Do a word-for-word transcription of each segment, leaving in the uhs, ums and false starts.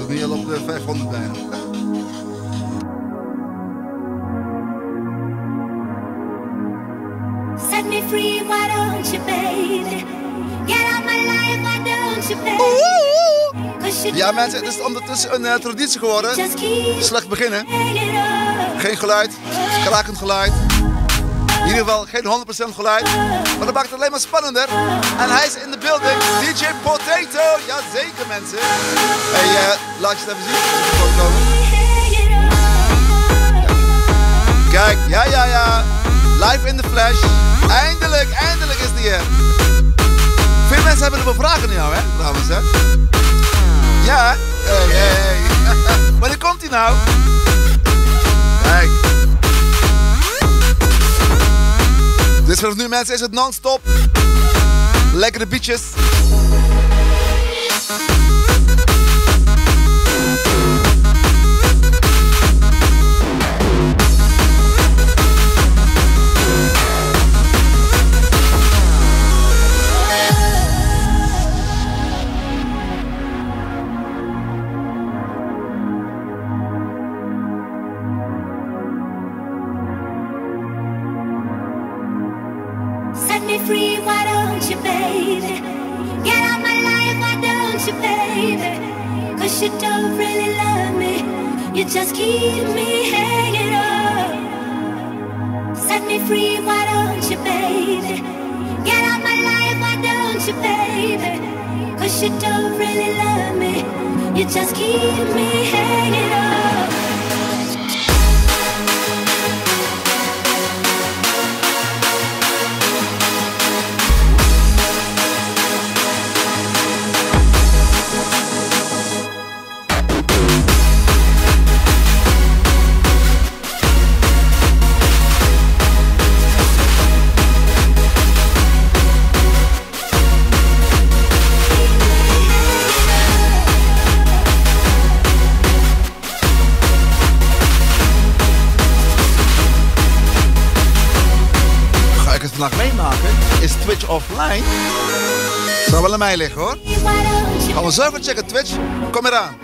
zit nu al op de vijfhonderd bijna. Set me free, why don't you, baby? Get out my life, why don't you, baby? Ja mensen, het is ondertussen een uh, traditie geworden. Slecht beginnen. Geen geluid, krakend geluid. In ieder geval geen honderd procent geluid. Maar dat maakt het alleen maar spannender. En hij is in de building, D J Potato. Jazeker mensen. Hey, uh, laat je het even zien. Ja. Kijk, ja ja ja. Live in the flash. Eindelijk, eindelijk is die er. Veel mensen hebben er wel vragen naar jou, hè? Trouwens, hè? Ja, hey, hey, hey. Wanneer komt hij nou? Kijk. Dus vanaf nu mensen is het non-stop. Lekkere beaches. Free, why don't you, baby? Get out my life, why don't you, baby? Cause you don't really love me. You just keep me hanging on. Set me free, why don't you, baby? Get out my life, why don't you, baby? Cause you don't really love me. You just keep me hanging on. Vandaag meemaken is Twitch offline. Zou wel aan mij liggen hoor. Gaan we zo even checken Twitch. Kom eraan.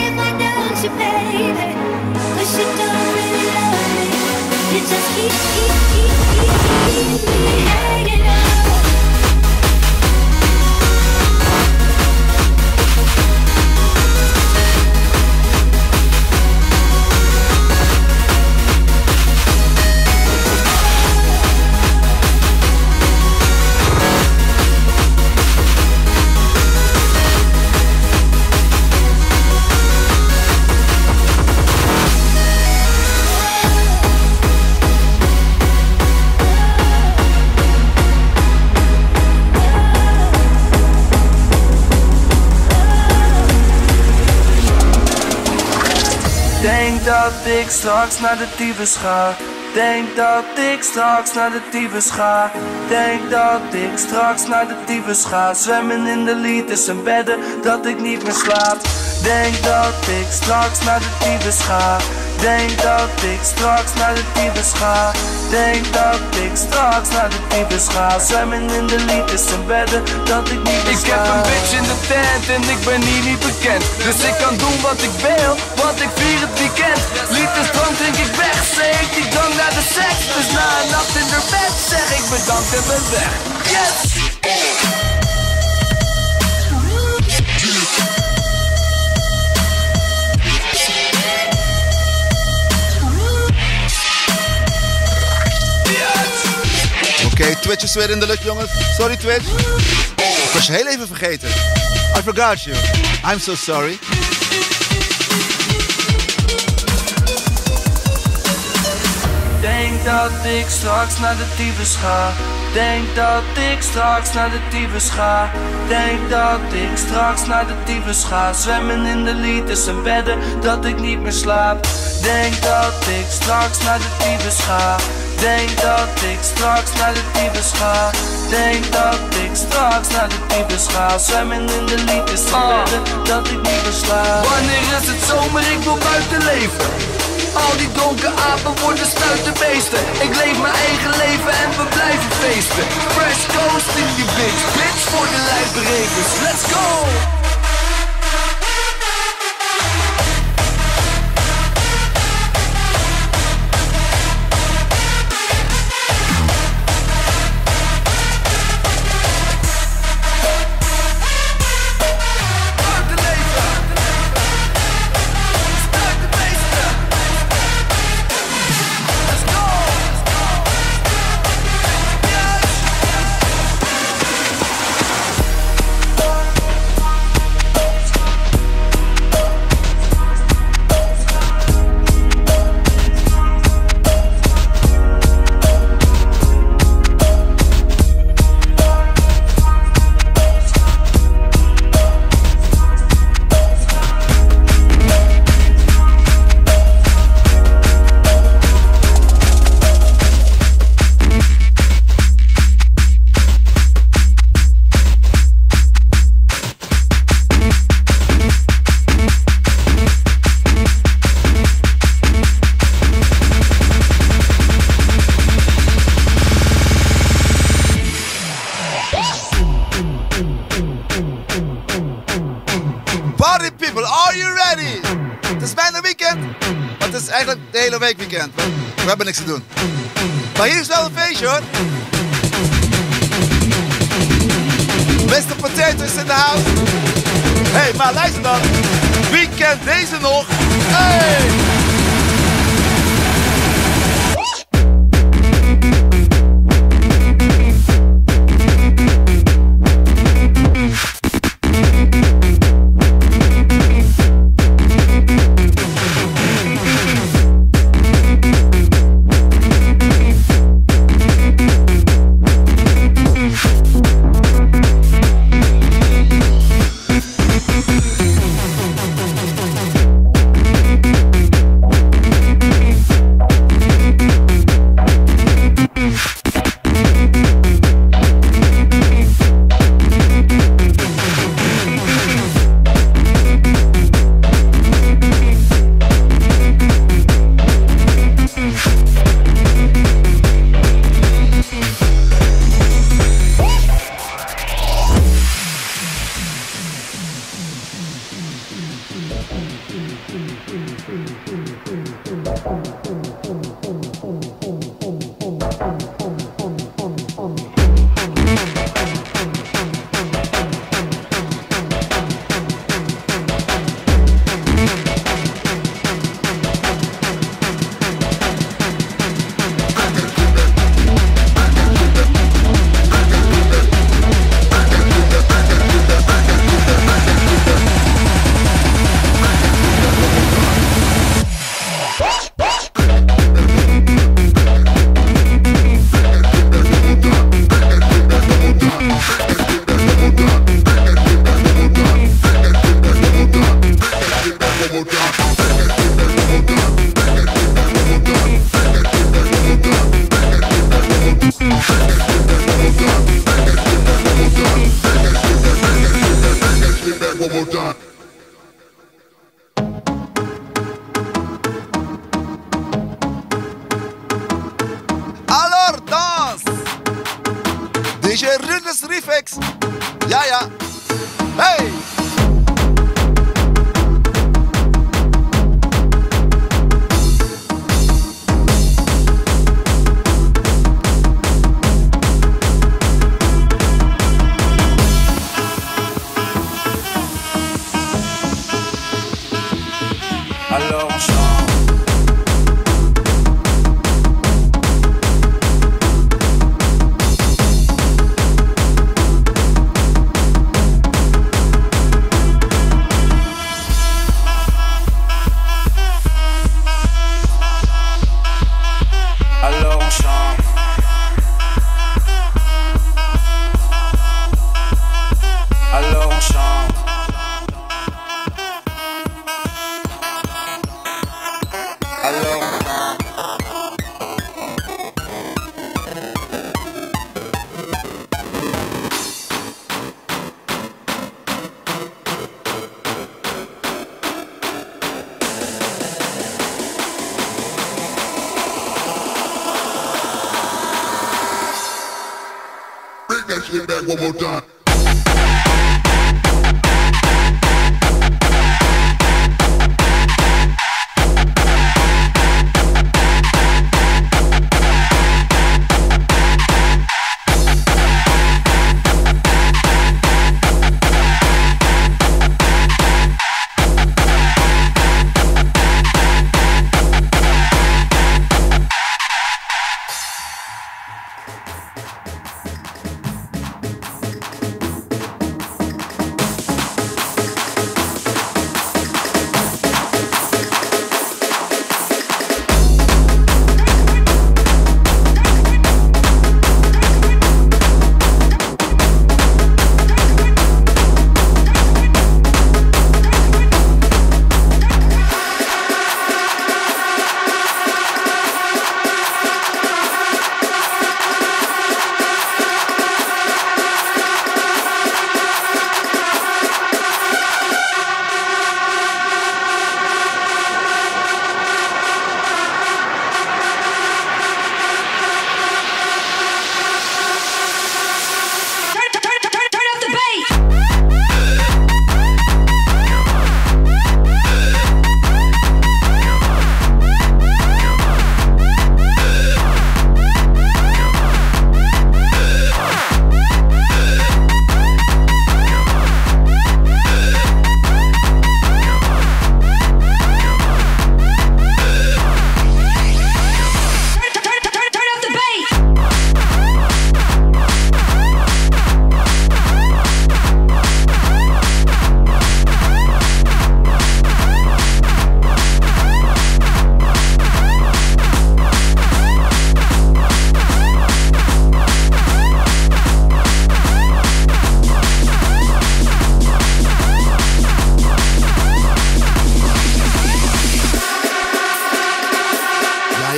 Denk dat ik straks naar de tyfus ga. Denk dat ik straks naar de tyfus ga. Denk dat ik straks naar de tyfus ga. Zwemmen in de liters en bedden dat ik niet meer slaap. Denk dat ik straks naar de tyfus ga. Denk dat ik straks naar de tyfus ga. Denk dat ik straks naar de tyfus ga. Zwemmen in de liters en bedden dat ik niet meer slaap. Ik heb een bitch in de tent en ik ben hier niet bekend. Dus ik kan doen wat ik wil, want ik vier het weekend. Liters drank drink ik weg, zeg ik die drang naar de seks. Dus na een nacht in de bed zeg ik bedankt en ben weg. Yes! Oké, okay, Twitch is weer in de lucht, jongens. Sorry, Twitch. Ik was je heel even vergeten. I forgot you. I'm so sorry. Denk dat ik straks naar de tyfus ga. Denk dat ik straks naar de tyfus ga. Denk dat ik straks naar de tyfus ga. Zwemmen in de liters en bedden dat ik niet meer slaap. Denk dat ik straks naar de tyfus ga. Denk dat ik straks naar de tyfus ga. Denk dat ik straks naar de tyfus ga. Zwemmen in de liters en bedden dat ik niet meer slaap. Wanneer is het zomer? Ik wil buiten leven. Al die dronken apen worden stuiterbeesten. Ik leef mijn eigen leven en we blijven feesten. Fresh coast in die bitch, bitch voor de lijfberekers. Let's go! people, are you ready? Het is bijna weekend, maar het is eigenlijk de hele week weekend. We hebben niks te doen. Maar hier is wel een feestje hoor. mister Potato is in de house. Hé, hey, maar luister dan. Wie kent deze nog? Hey! D J Runners Refix. Ja, ja. Hey! Alors on chante. Alors on chante. Alors on chante. Alors bring that shit back one more time.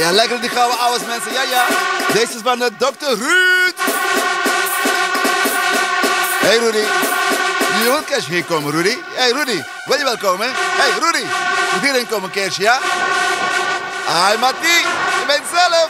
Ja, lekker die gouden oude mensen. Ja, ja. Deze is van de dokter Ruud. Hey Rudy. Je moet een keertje hier komen, Rudy. Hey Rudy, wil je wel komen? Hey Rudy, moet hierin komen een keertje, ja? Hi Matti, je bent zelf.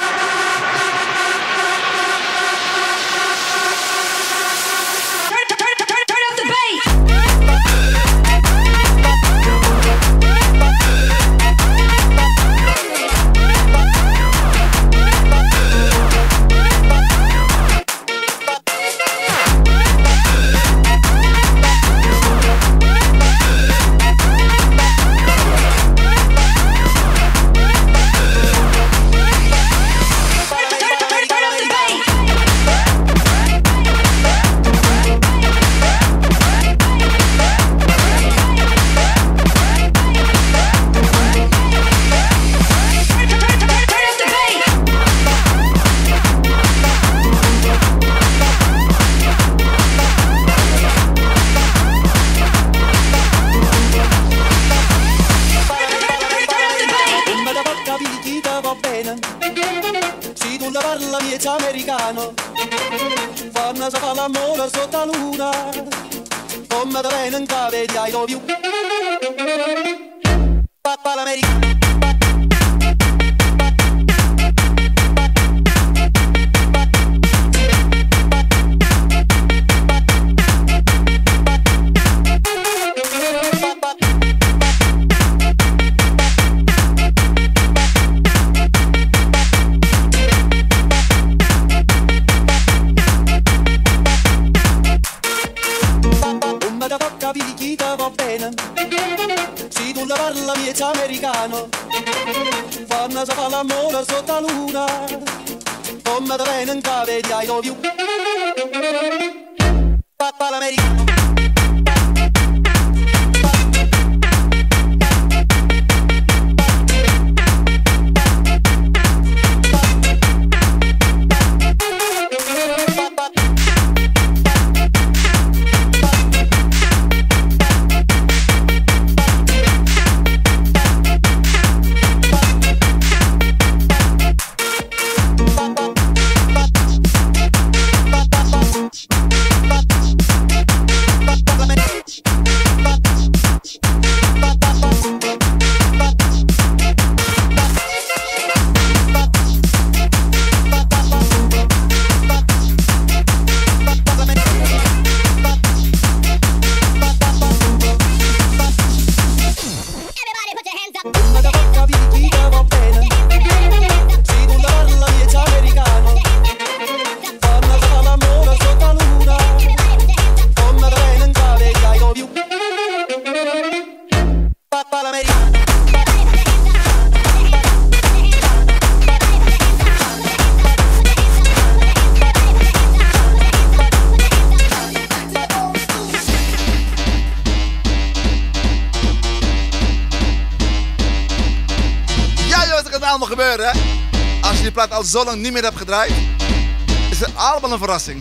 Americano, quando si fa l'amore sotto la luna, come da bene in cave di I love you. Papà l'americano. Si tu la parla miezza americano, quando si fa l'amore sotto la luna, come da bene in cave di I love you. Papà l'americano. Allemaal gebeuren, hè? Als je die plaat al zo lang niet meer hebt gedraaid, is het allemaal een verrassing.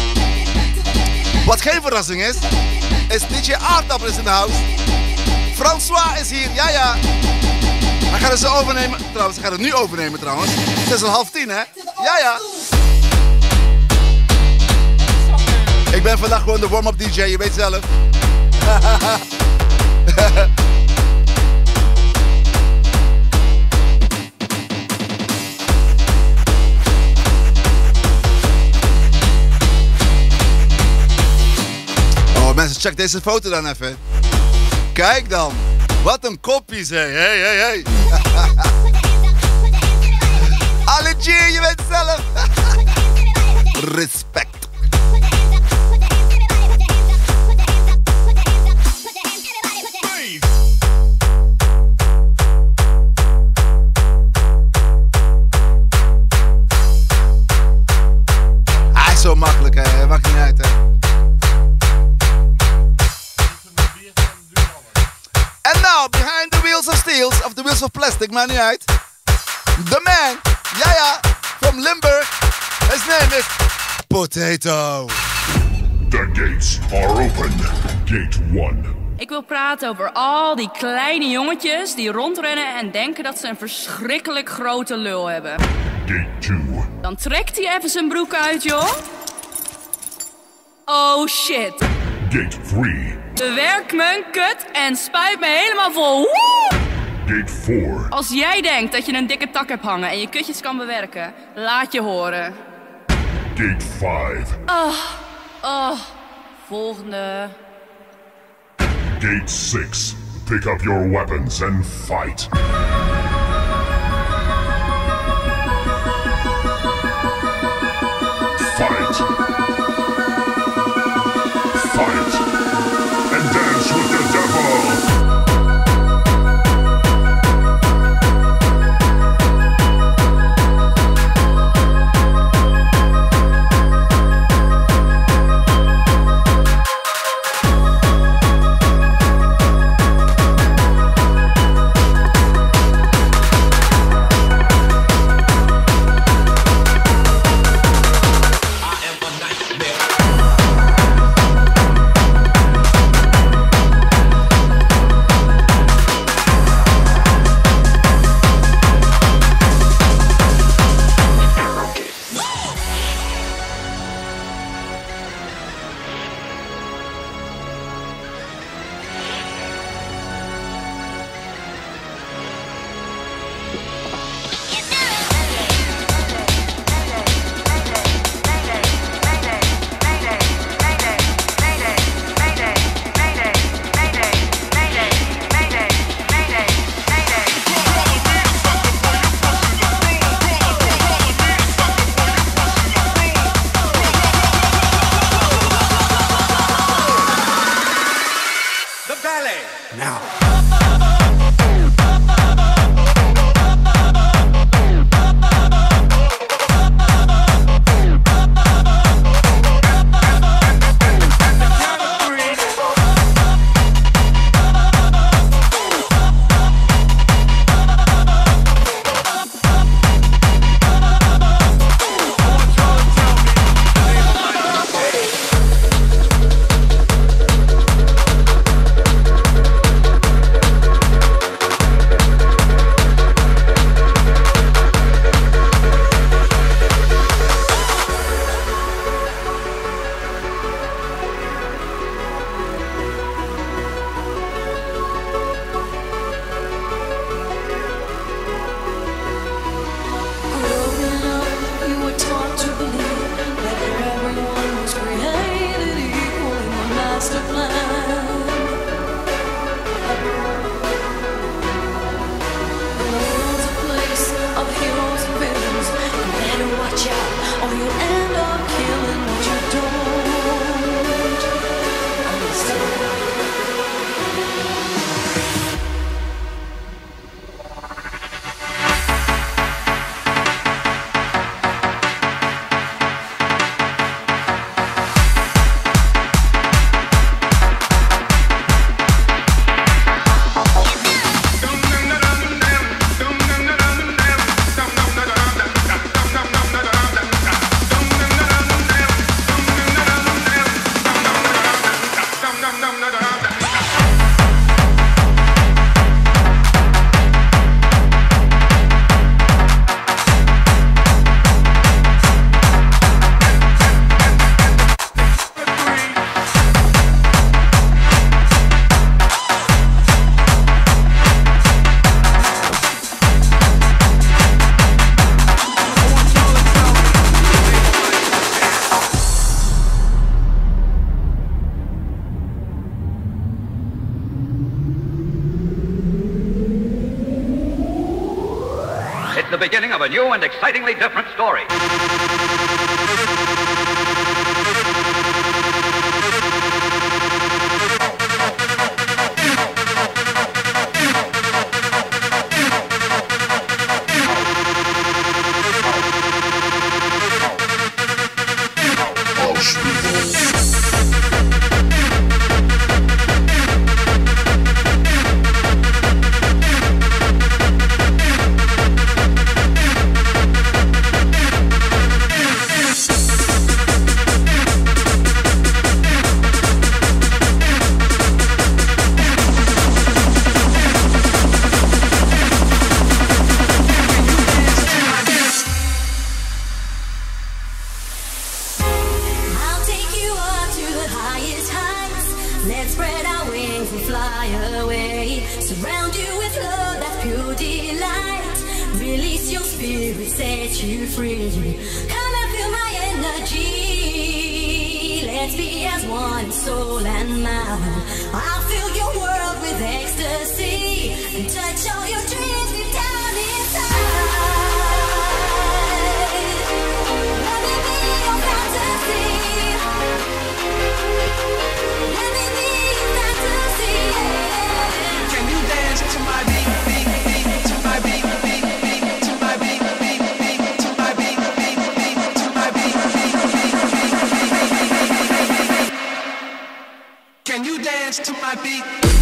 Wat geen verrassing is, is D J Aardappel is in de house. François is hier, ja ja. Hij gaat het zo overnemen, trouwens, hij gaat het nu overnemen trouwens. Het is al half tien, hè? Ja ja. Ik ben vandaag gewoon de warm-up D J, je weet zelf. Mensen, check deze foto dan even. Kijk dan. Wat een koppies, hé. Hey, hey, hey. Ali G, je weet zelf. Respect. Hij is zo makkelijk, hè. Maakt niet uit, hè. And now, behind the wheels of steel, of the wheels of plastic, maakt niet uit. The man, ja ja, from Limburg. His name is Potato. The gates are open. Gate one. Ik wil praten over al die kleine jongetjes die rondrennen en denken dat ze een verschrikkelijk grote lul hebben. Gate two. Dan trekt hij even zijn broek uit, joh. Oh shit. Gate three. Bewerkt mijn kut en spuit me helemaal vol. Woe! Gate four. Als jij denkt dat je een dikke tak hebt hangen en je kutjes kan bewerken, laat je horen. Gate five. Oh, oh. Volgende. Gate six. Pick up your weapons and fight. Fight. Fight. And dance with the devil. It's the beginning of a new and excitingly different story. Let's spread our wings and fly away. Surround you with love, that's pure delight. Release your spirit, set you free. Come and feel my energy. Let's be as one, soul and mind. I'll fill your world with ecstasy and touch all your dreams deep down inside. Let me be your fantasy. Let me be your fantasy. Yeah. Can you dance to my beat, beat, beat, to my beat, beat, beat, to my beat, beat, beat, to my beat, beat, beat, to my beat, beat, beat, beat, beat. Can you dance to my beat?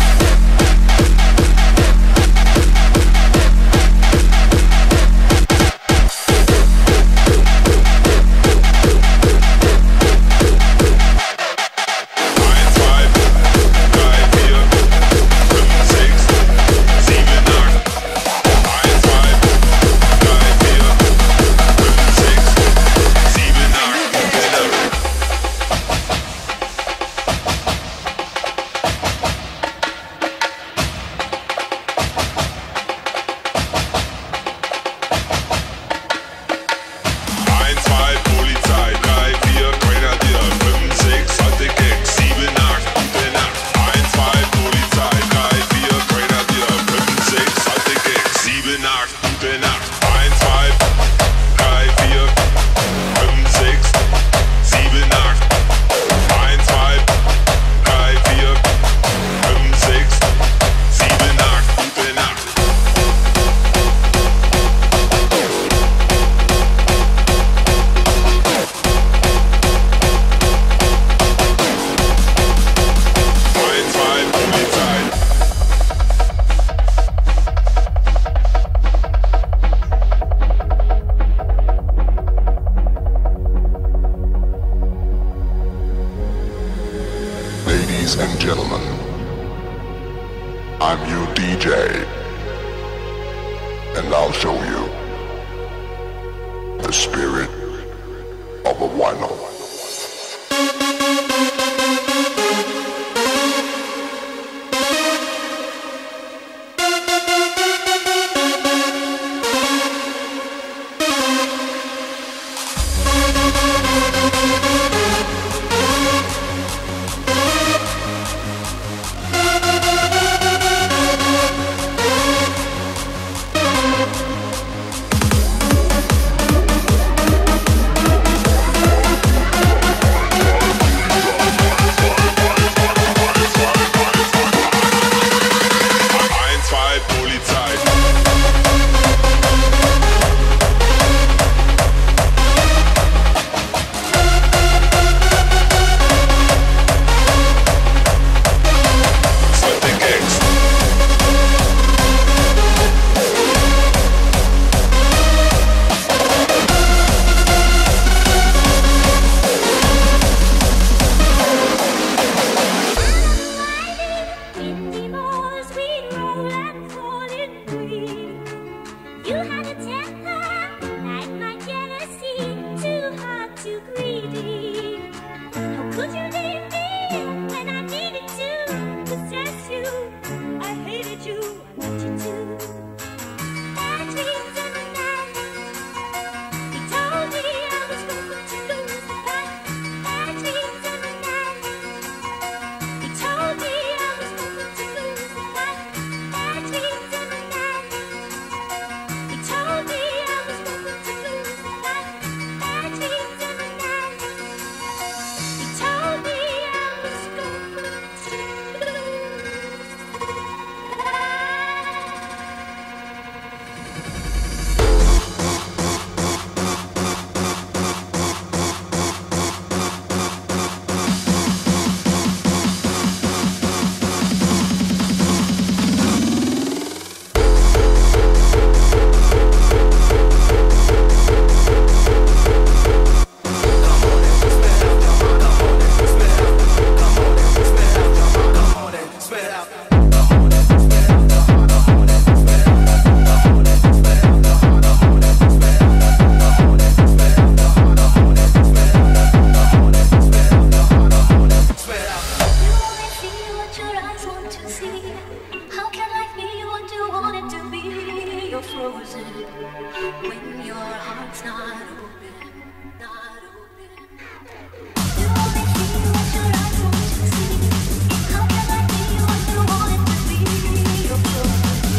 Ladies and gentlemen, I'm your D J, and I'll show you the spirit of a wino. to see. How can life be what you want it to be? You're frozen when your heart's not open, not open. You only see what your eyes want to see. How can life be what you want it to be? You're frozen.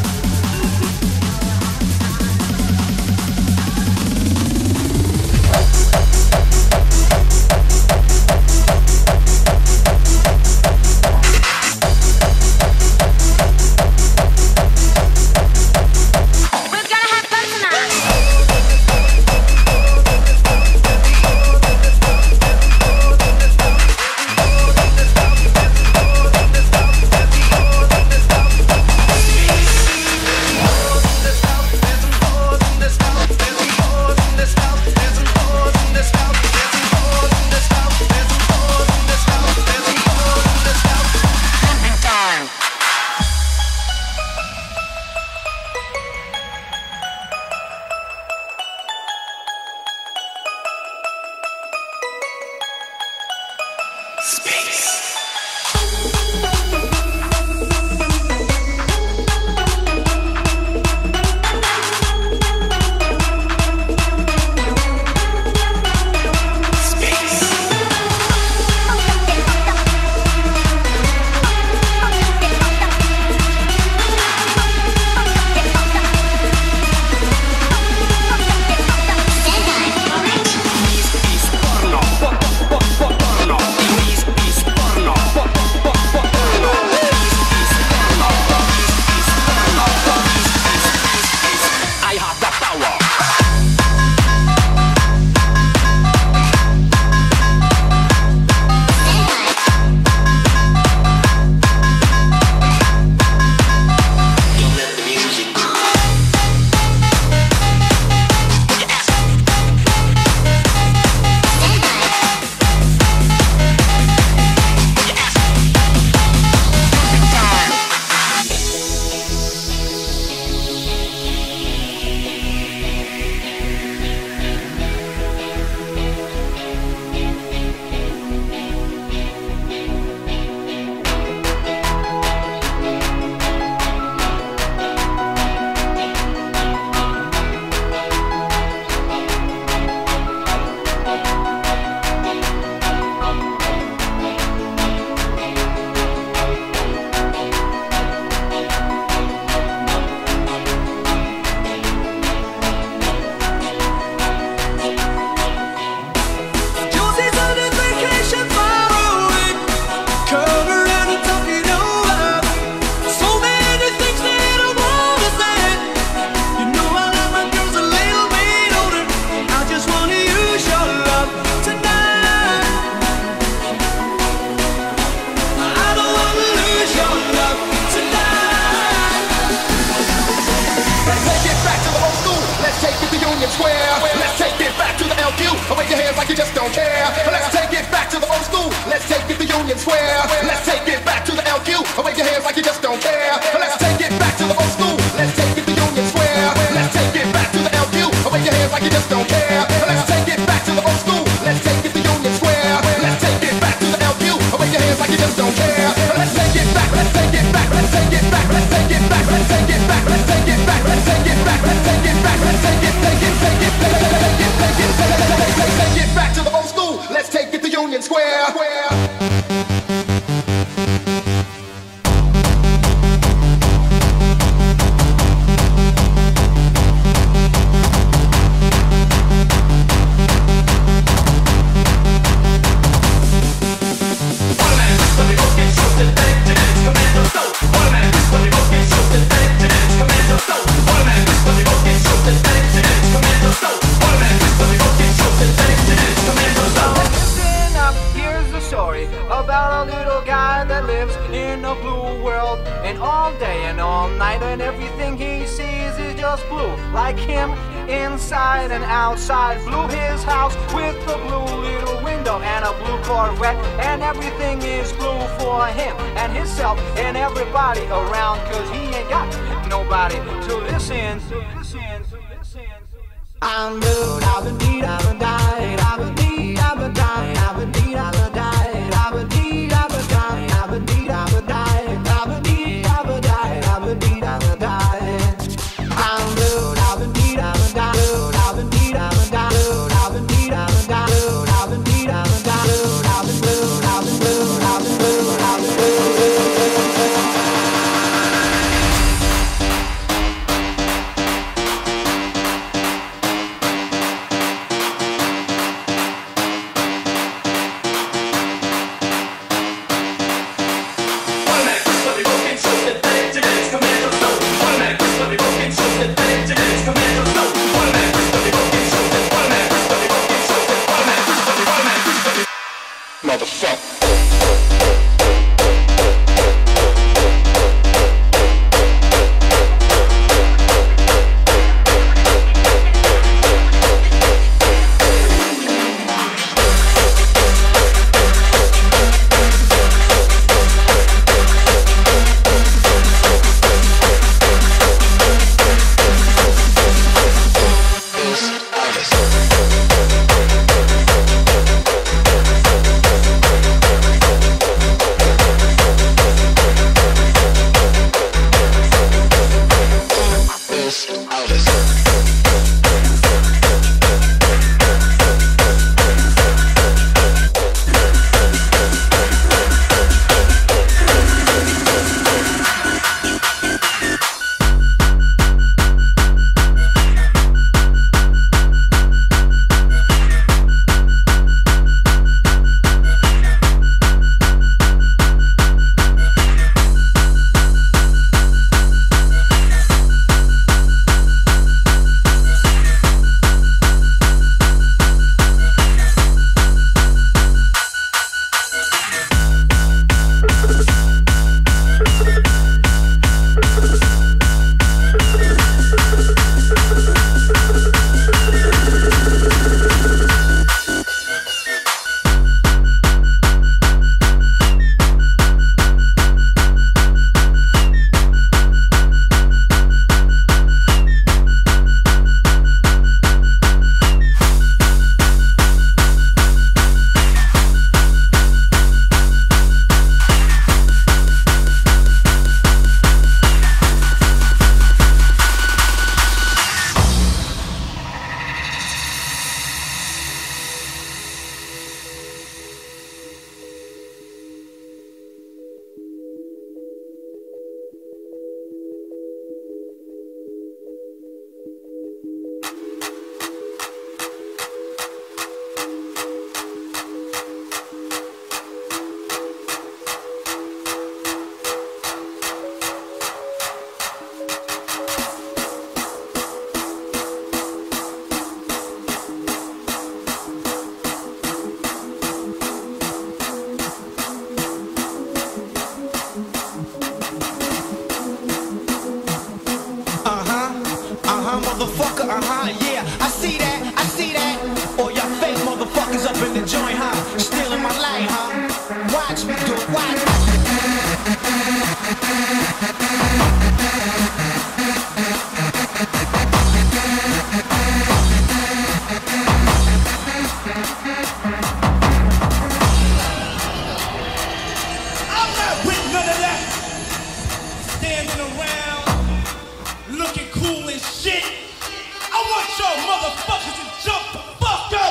I'm blue, I've been beat, I've been died, I've been beat, I've been died, I've been beat, I've been died, I've been beat, I've been died, I've been beat, I've been died, I've been standing around looking cool and shit. I want y'all motherfuckers to jump the fuck up.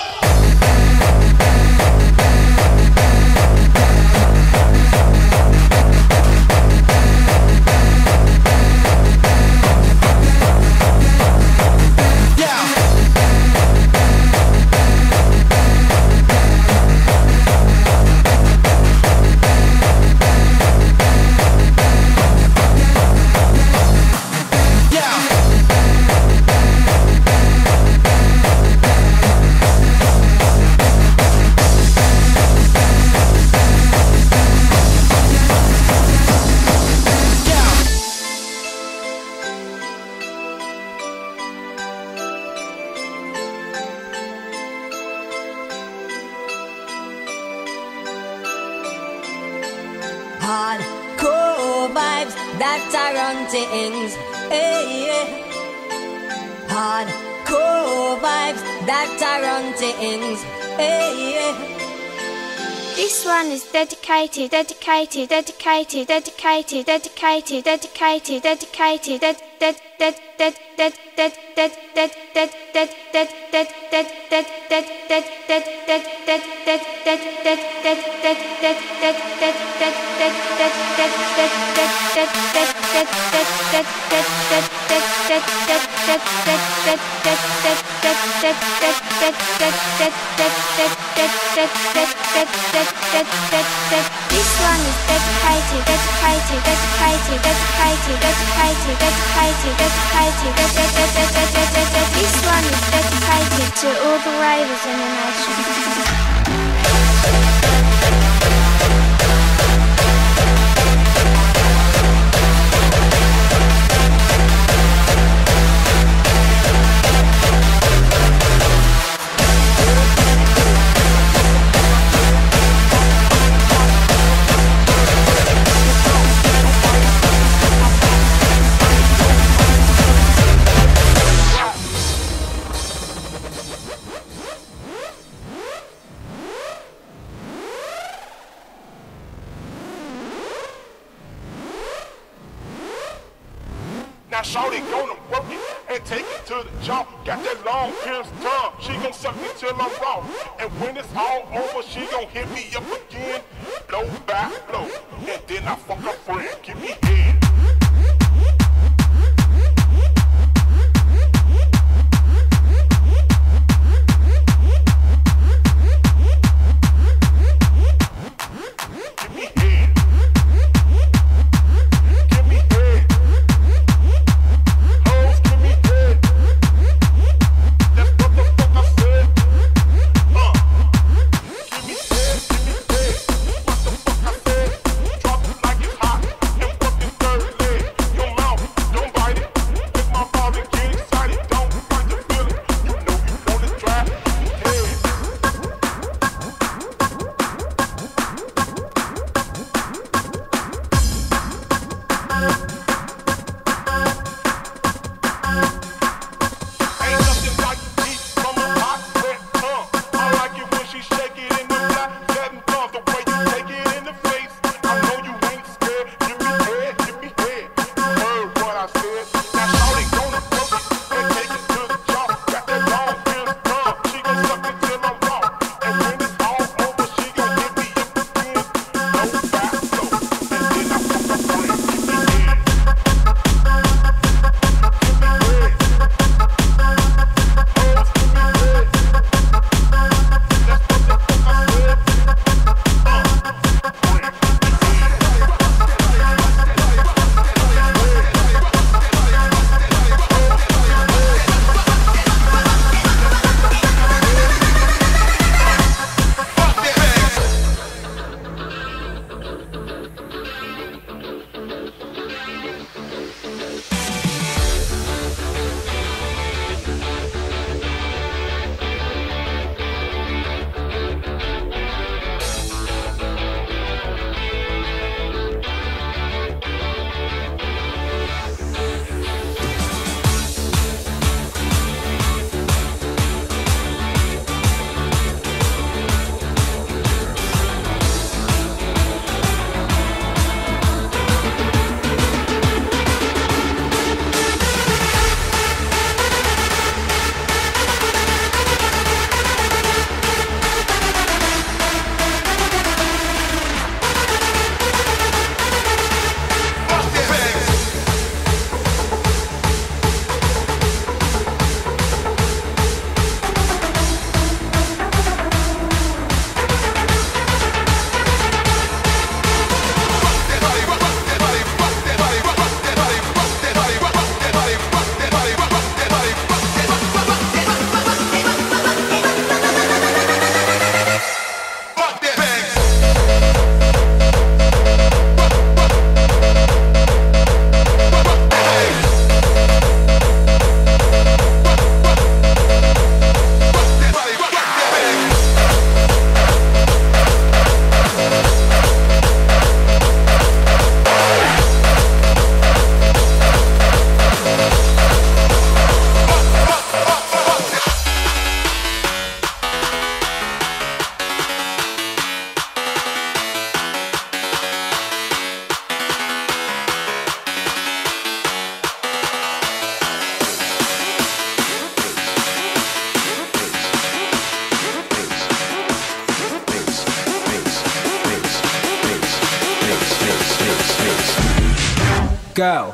Hardcore vibes that are run things. Hey, yeah. Hardcore vibes that are run things. Hey, yeah. This one is dedicated, dedicated, dedicated, dedicated, dedicated, dedicated, dedicated, that that that that that that that that that that that that that that that This one is dedicated, dedicated, dedicated, dedicated, dedicated, dedicated, dedicated. This one is dedicated to all the ravers in the nation. Now shorty gonna work it and take it to the jaw. Got that long pierced tongue, she gon' suck me till I'm raw. And when it's all over, she gon' hit me up again, blow by blow. And then I fuck her friend, give me head. Drop it like it's hot, and what Go.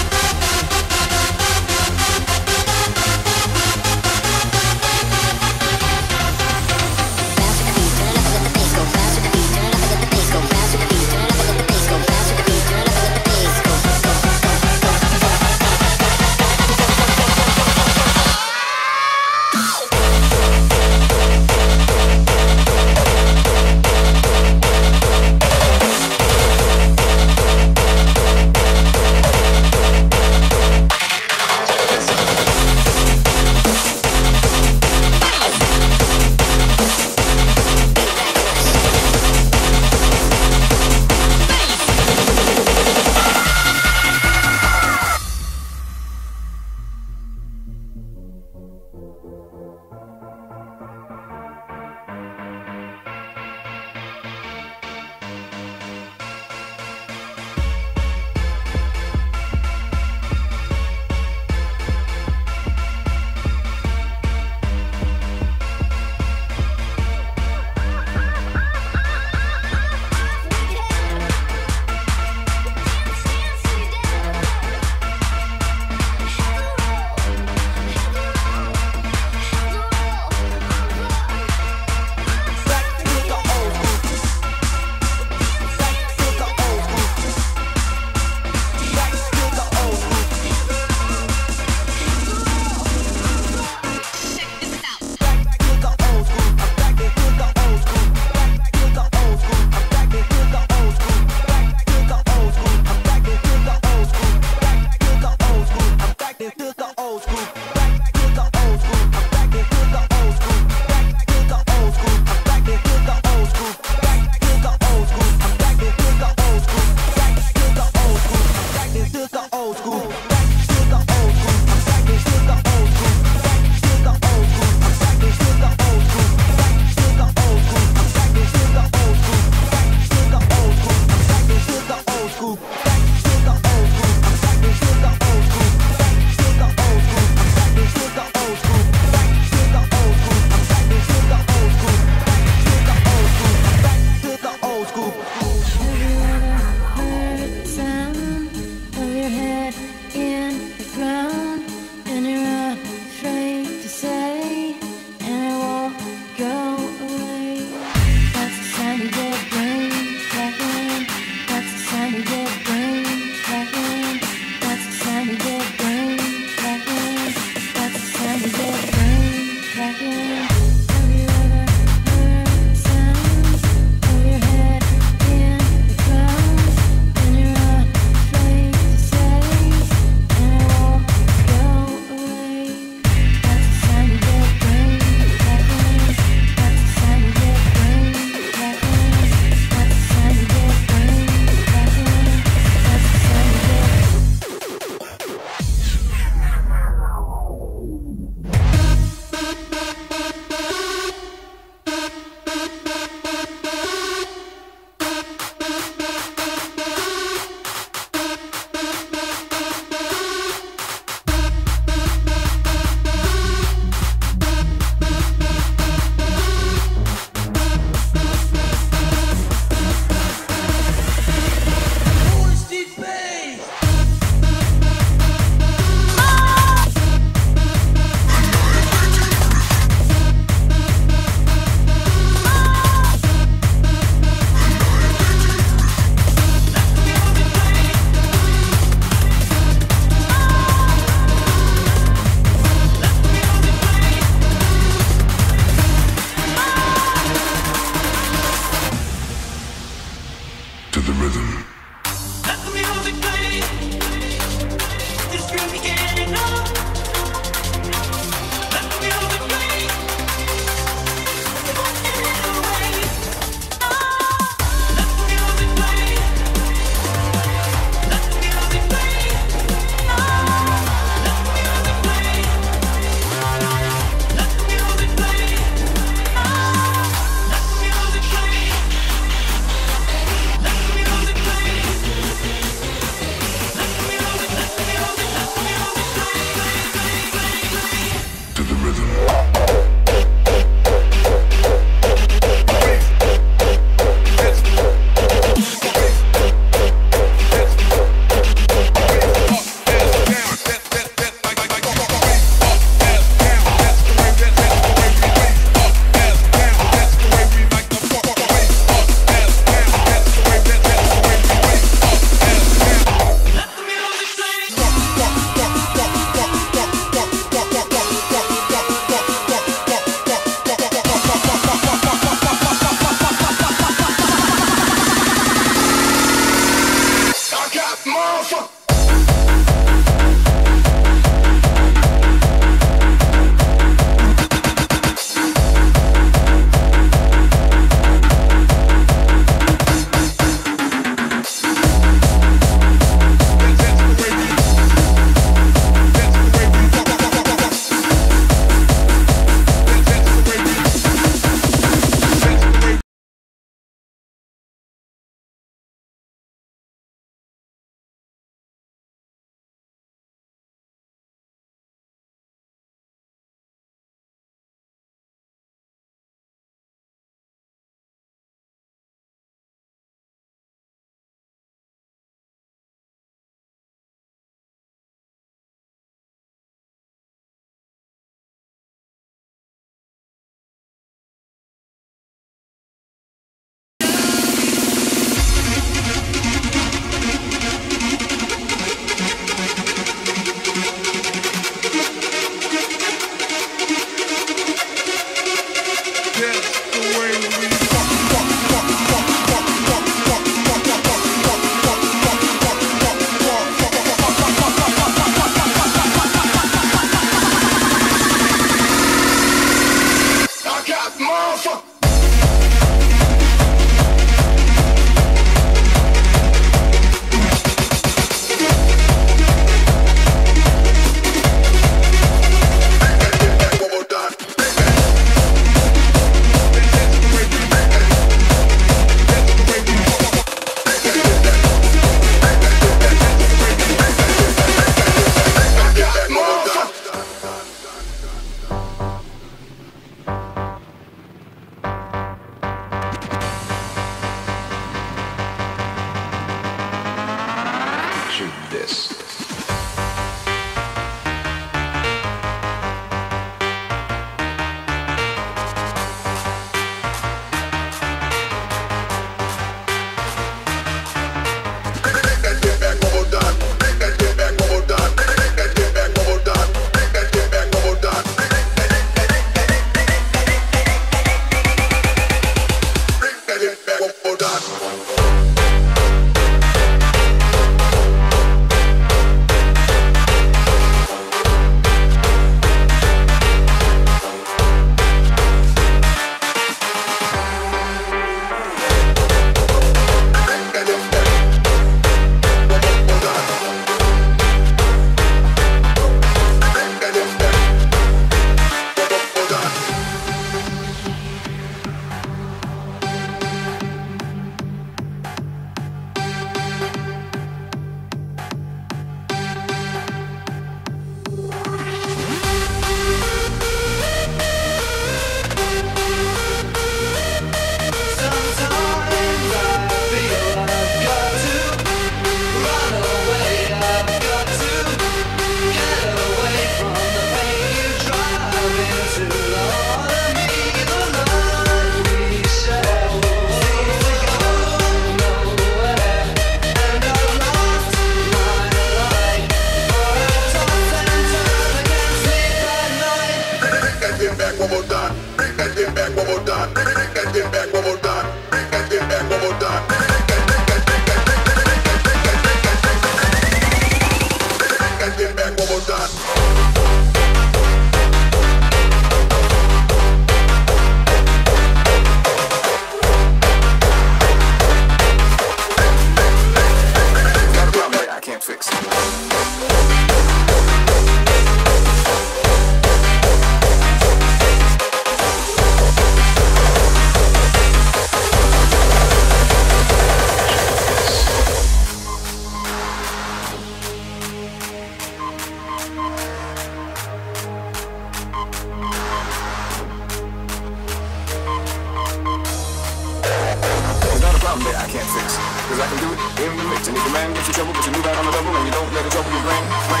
I can't fix. Cause I can do it in the mix. And if your man gets in trouble, but you move out on the double and you don't let it trouble your brain, brain.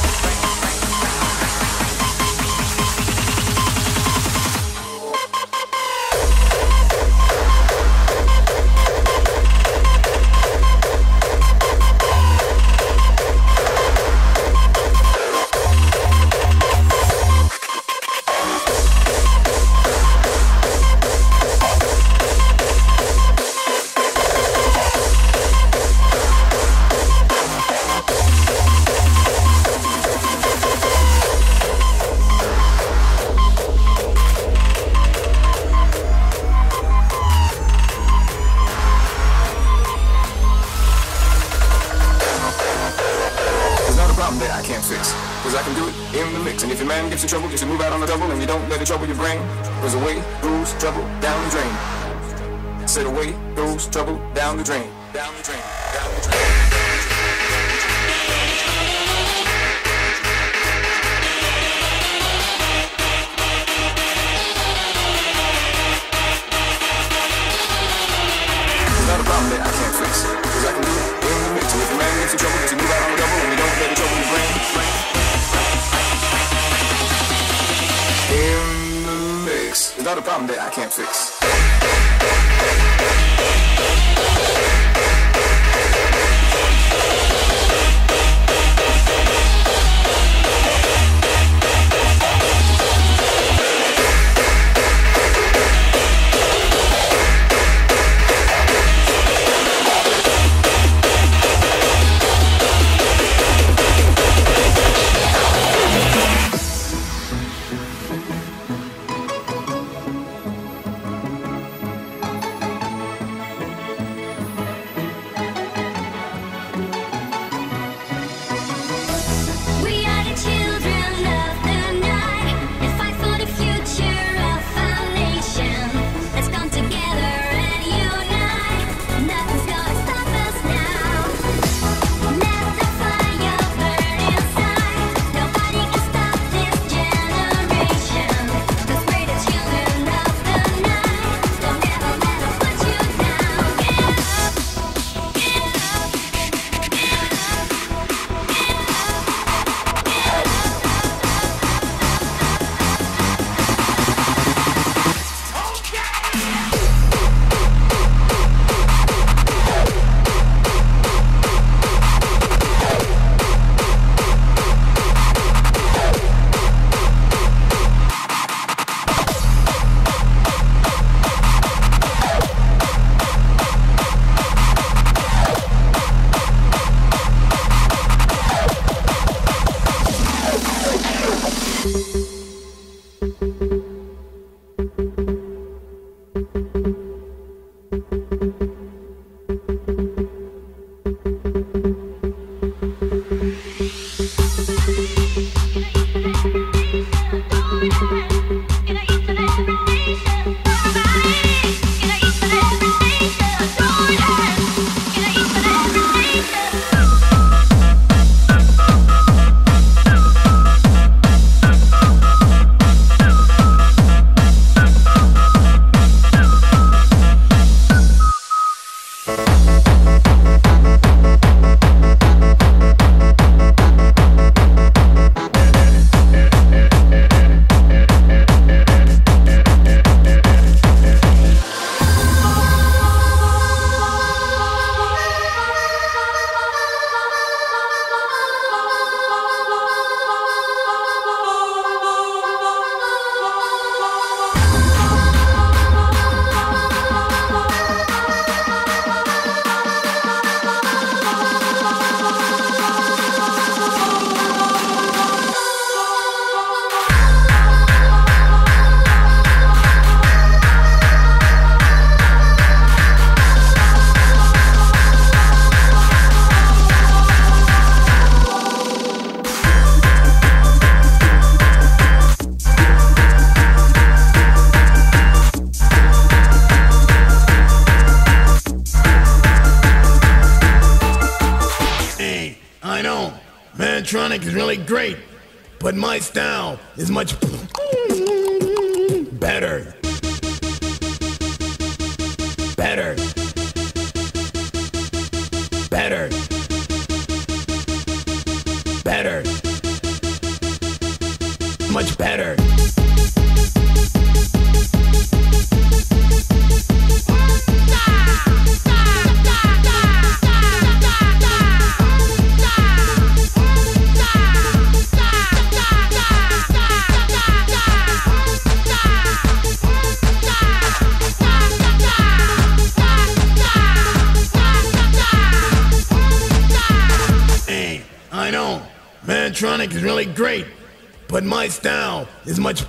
In trouble, just move out on the double and you don't let it trouble your brain. Cause away goes trouble down the drain. Said away goes trouble down the drain. Down the drain, down the drain. There's not a problem that I can't fix. Cause I can do it in the mix. And if a man gets in trouble, just move out on the double and you don't let it trouble your brain. In the mix. There's not a problem that I can't fix. Mantronic is really great, but my style is much better. Better. much better. I know, Mantronix is really great, but my style is much...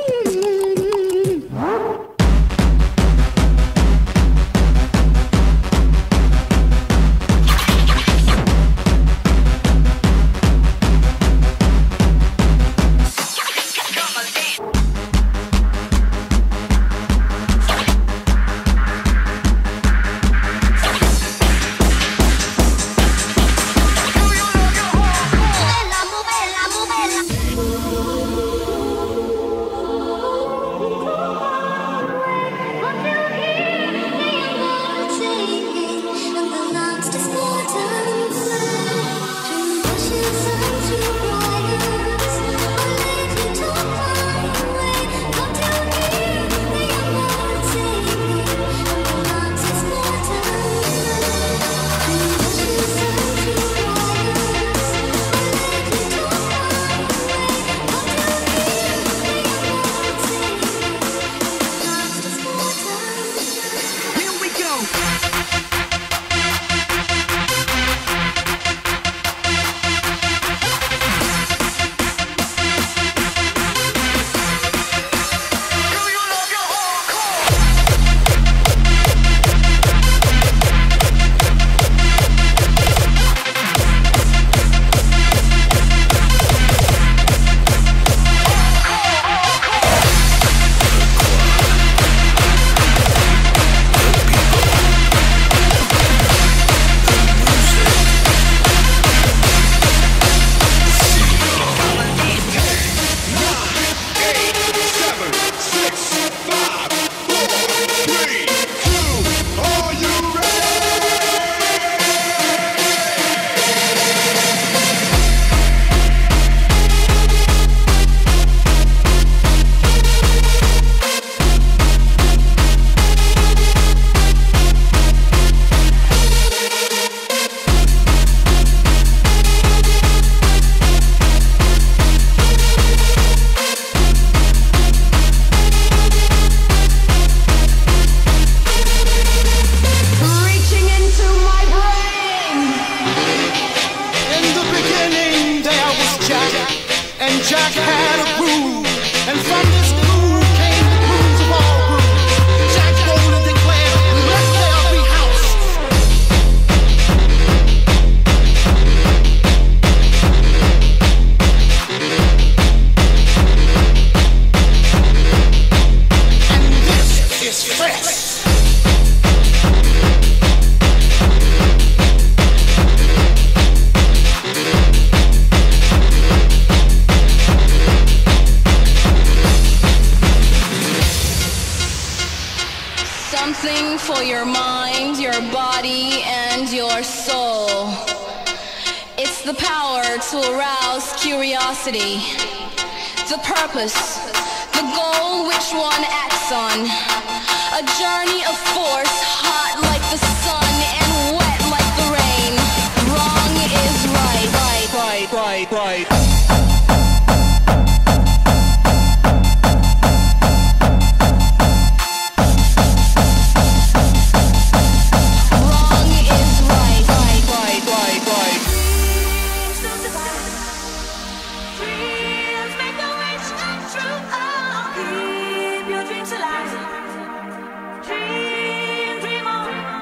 Jack had a groove, and from this groove came the grooves of all grooves. Jack boldly declared, let there be house. And this is fresh. Something for your mind, your body, and your soul. It's the power to arouse curiosity, the purpose, the goal which one acts on. A journey of force, hot like the sun and wet like the rain. Wrong is right, right, right, right, right. Dream, dream on.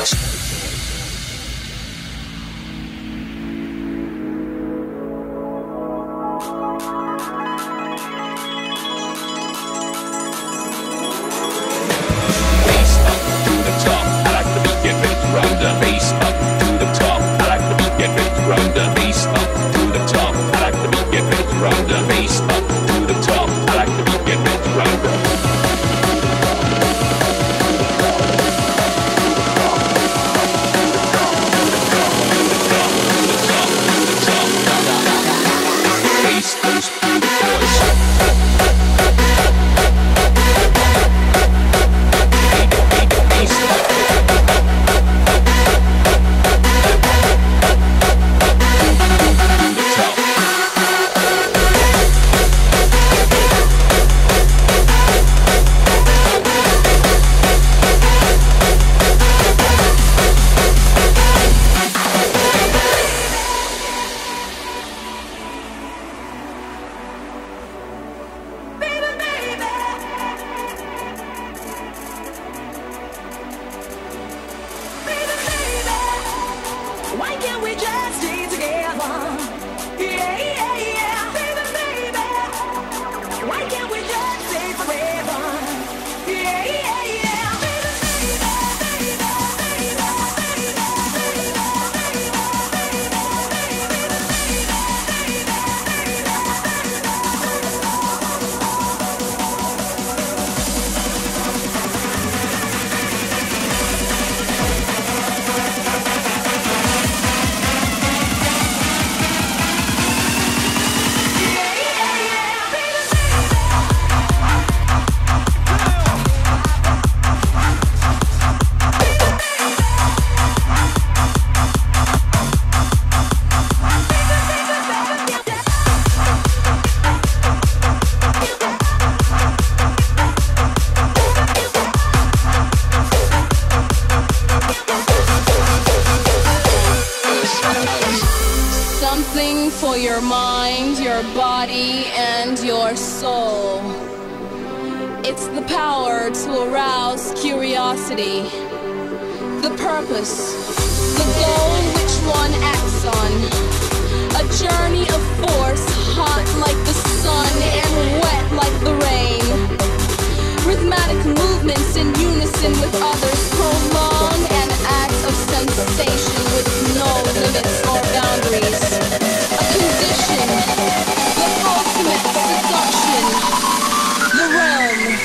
For your mind, your body, and your soul. It's the power to arouse curiosity. The purpose, the goal which one acts on. A journey of force, hot like the sun and wet like the rain. Rhythmic movements in unison with others prolong an act of sensation with no limits or boundaries. A condition, the ultimate seduction, the realm.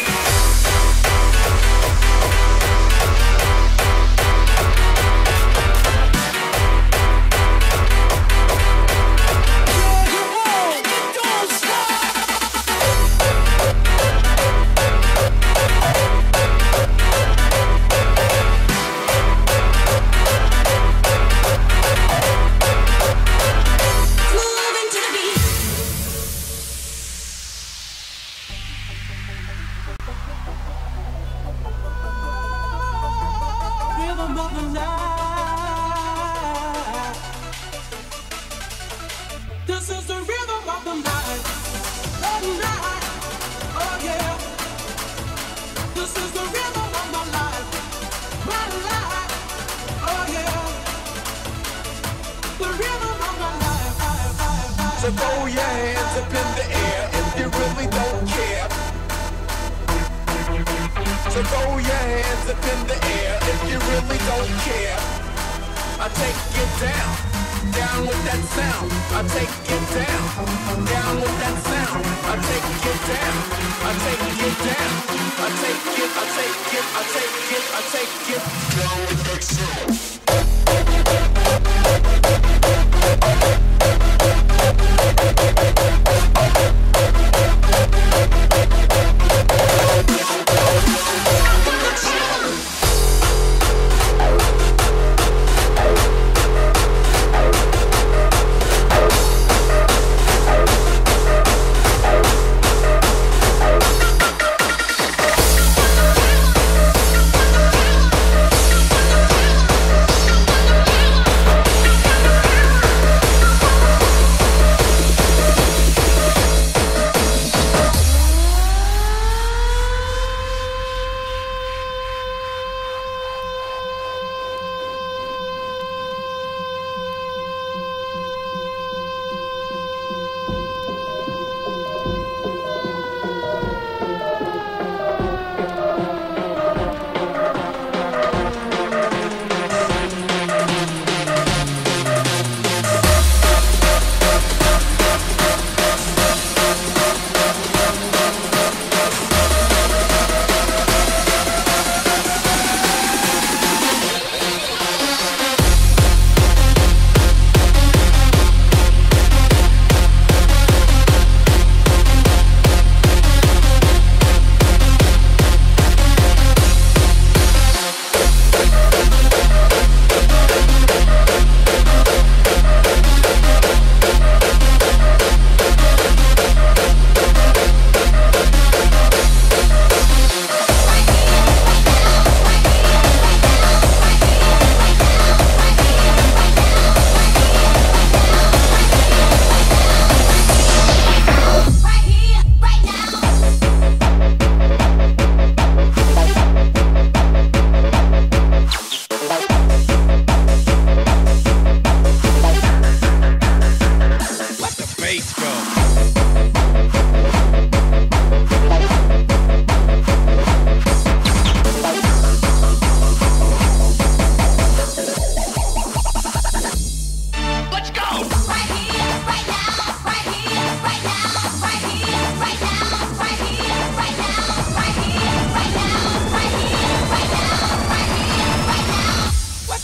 So throw your hands up in the air if you really don't care. So throw your hands up in the air if you really don't care. I take it down, down with that sound. I take it down, down with that sound. I take it down, I take it down. I take it, I take it, I take it, I take it down with that sound.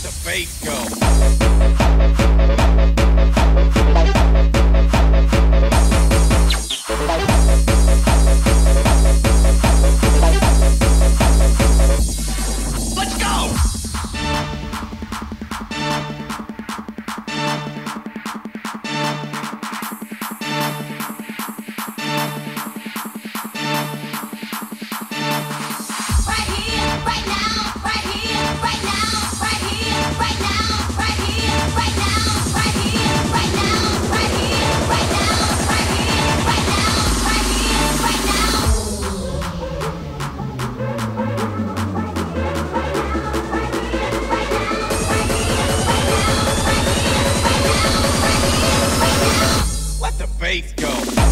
the bass go? Let's go! Let the bass go.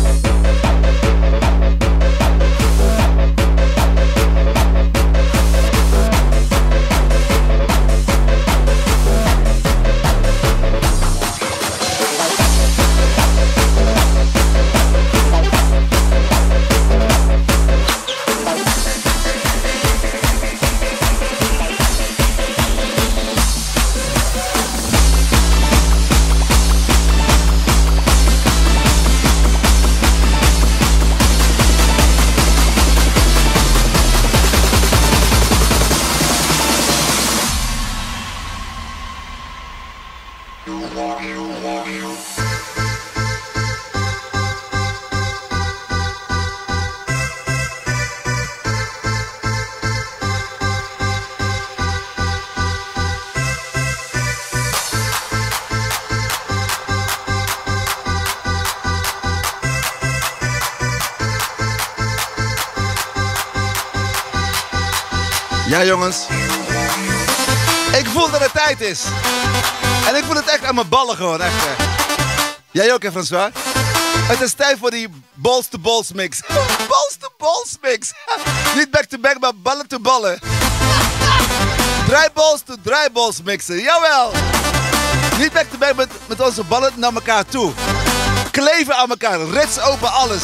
Ja jongens, ik voel dat het tijd is. En ik voel het echt aan mijn ballen gewoon, echt. Hè. Jij ook hè François? Het is tijd voor die balls to balls mix. Balls to balls mix. Niet back to back, maar ballen to ballen. Dry balls to dry balls mixen, jawel. Niet back to back met, met onze ballen naar elkaar toe. Kleven aan elkaar, rits open alles.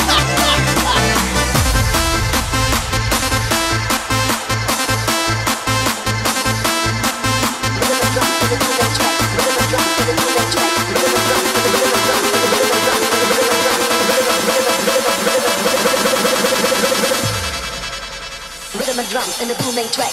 Rhythm and drums in the booming track.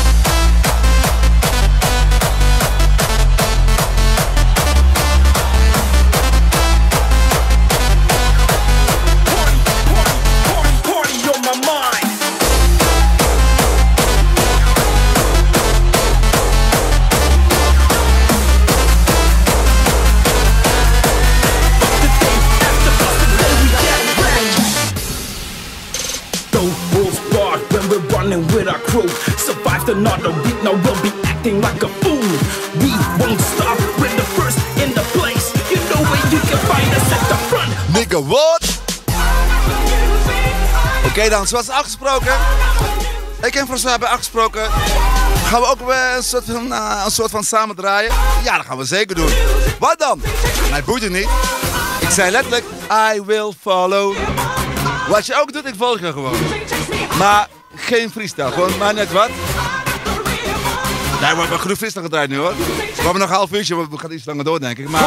With our crew, survived another week. Now we'll be acting like a fool. We won't stop. We're the first in the place. You know where you can find us at the front. Nigga, what? Oké okay, dan, zoals afgesproken. Ik en François hebben afgesproken. Gaan we ook weer een soort van, uh, een soort van samen draaien? Ja, dat gaan we zeker doen. Wat dan? Mij boeit het niet. Ik zei letterlijk, I will follow. Wat je ook doet, ik volg je gewoon. Maar geen freestyle, gewoon maar net wat. Nee, we hebben genoeg freestyle gedraaid nu hoor. We hebben nog een half uurtje, we gaan iets langer door denk ik. Maar,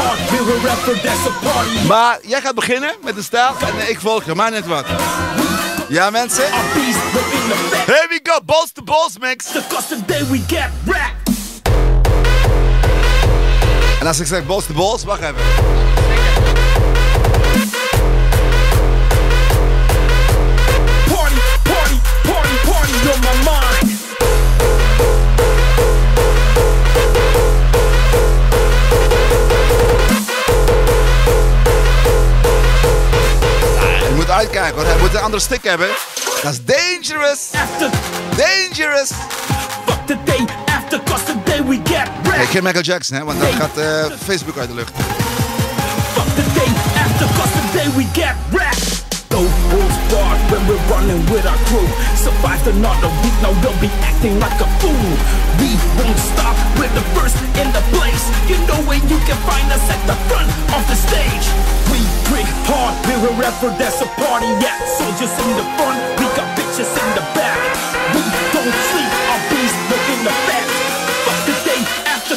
maar jij gaat beginnen met de stijl en ik volg je, maar net wat. Ja mensen? Here we go, balls to balls mix. En als ik zeg balls to balls, wacht even. On my mind. Je moet uitkijken hoor, hij moet een andere stick hebben. Dat is dangerous. After. Dangerous. Fuck the day after, cause the day we get wrecked. Nee, geen Michael Jackson hè, want dan gaat uh, Facebook uit de lucht. Fuck the day after, cause the day we get wrecked. Those bulls bark when we're running with our crew. Survived another week, now we'll be acting like a fool. We won't stop, we're the first in the place. You know where you can find us at the front of the stage. We drink hard, we're wherever there's a party at. Soldiers in the front, we got bitches in the back. We don't sleep, our beast, we're in the back. Fuck the day after,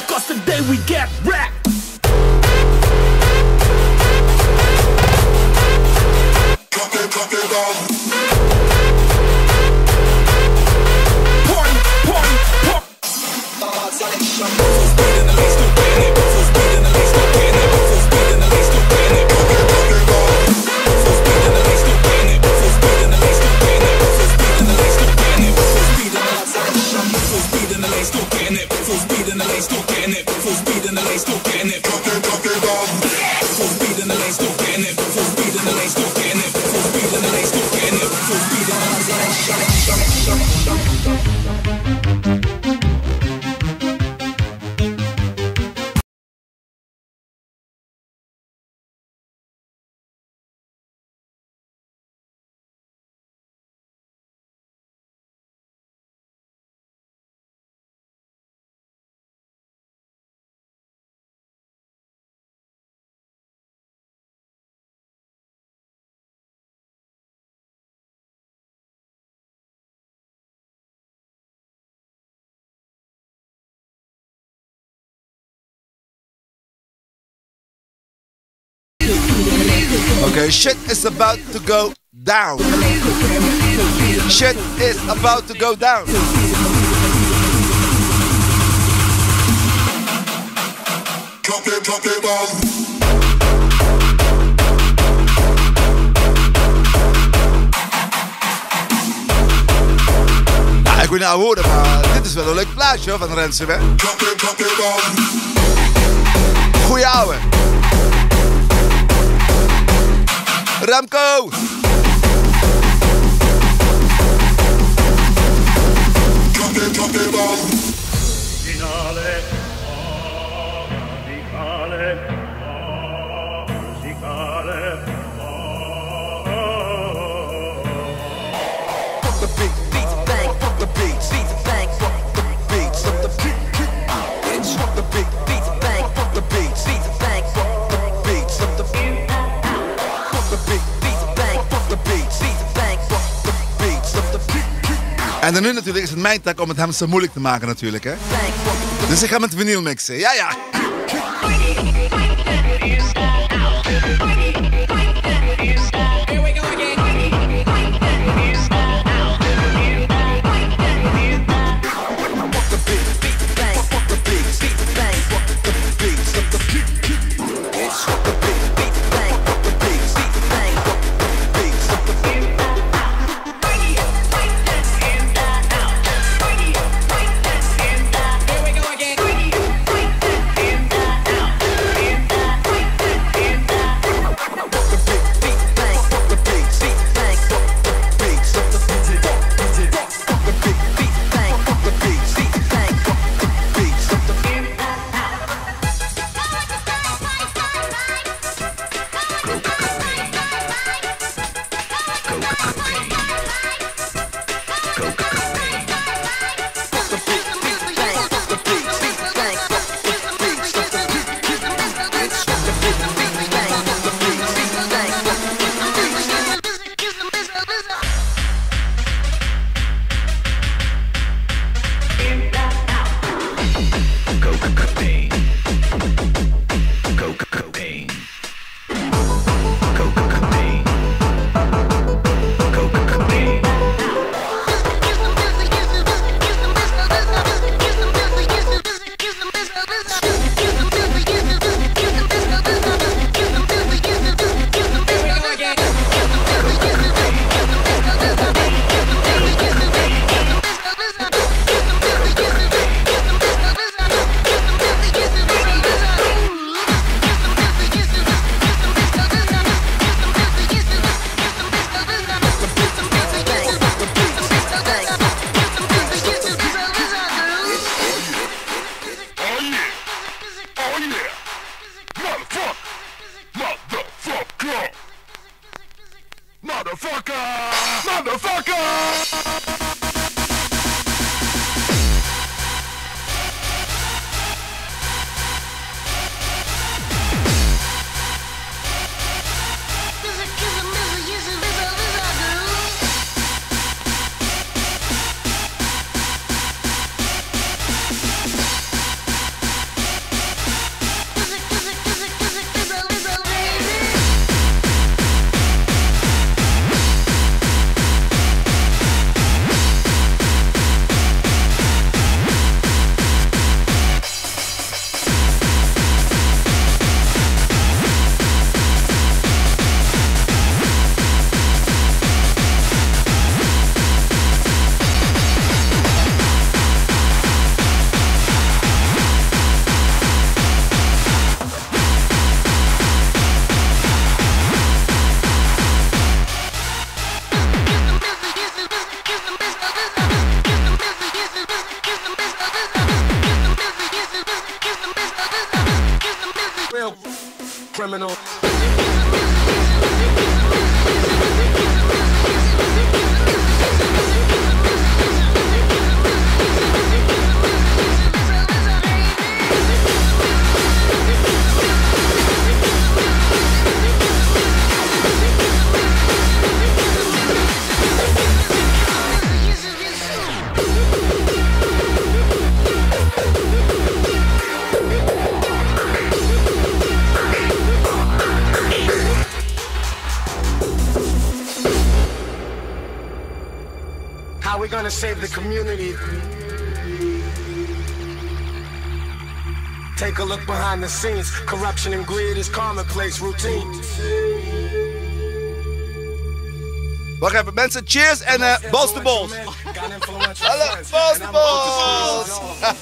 Okay, shit is about to go down. Shit is about to go down. Ja, ik wil niet horen, maar dit is wel een leuk plaatje hoor, van Ransom, hè? Goeie ouwe. Remco! Finale, musicale, musicale. Fuck the beat, beats bang, fuck the beat, beats bang, fuck the beats of the beat. Bitch, fuck the beat, beats bang, fuck the beat, beats bang, fuck the beats of the beat. En dan nu natuurlijk is het mijn taak om het hem zo moeilijk te maken natuurlijk, hè. Dus ik ga met vinyl mixen, ja ja. criminal. How we gonna save the community? Take a look behind the scenes. Corruption and greed is commonplace routine. Wacht even, mensen, cheers en uh, balls to balls. Hallo, balls to balls.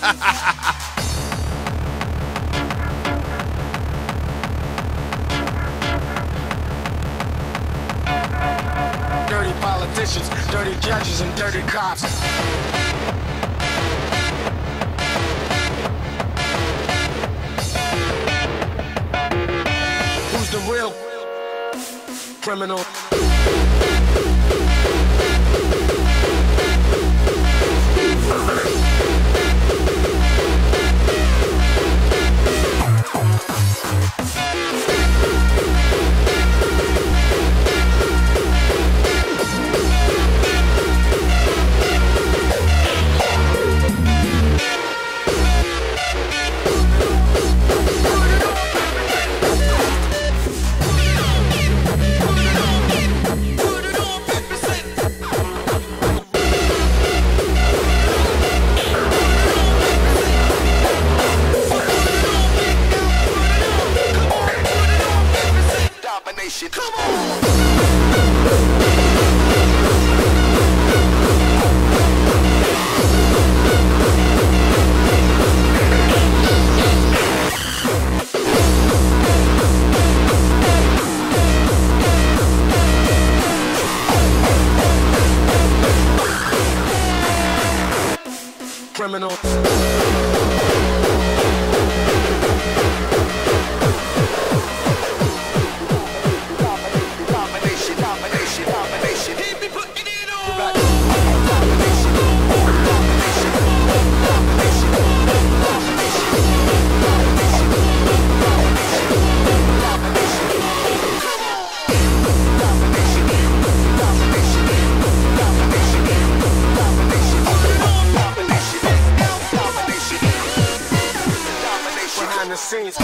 Dirty politicians, dirty judges, and dirty cops. Who's the real criminal? Come on! Criminal. Behind the scenes.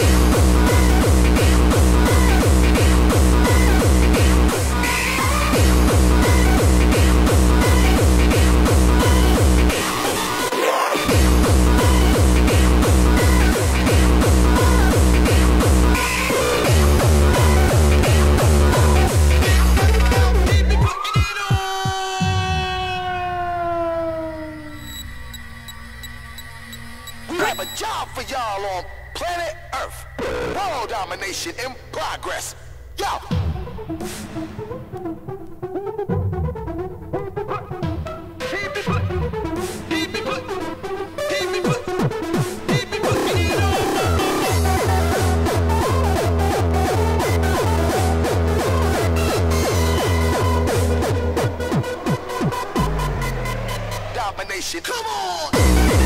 We have a job for y'all on planet Earth. World domination in progress. Yo! Domination. Come on!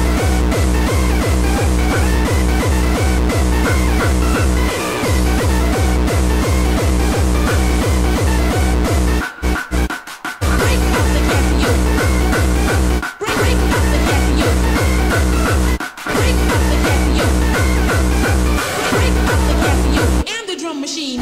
Machine.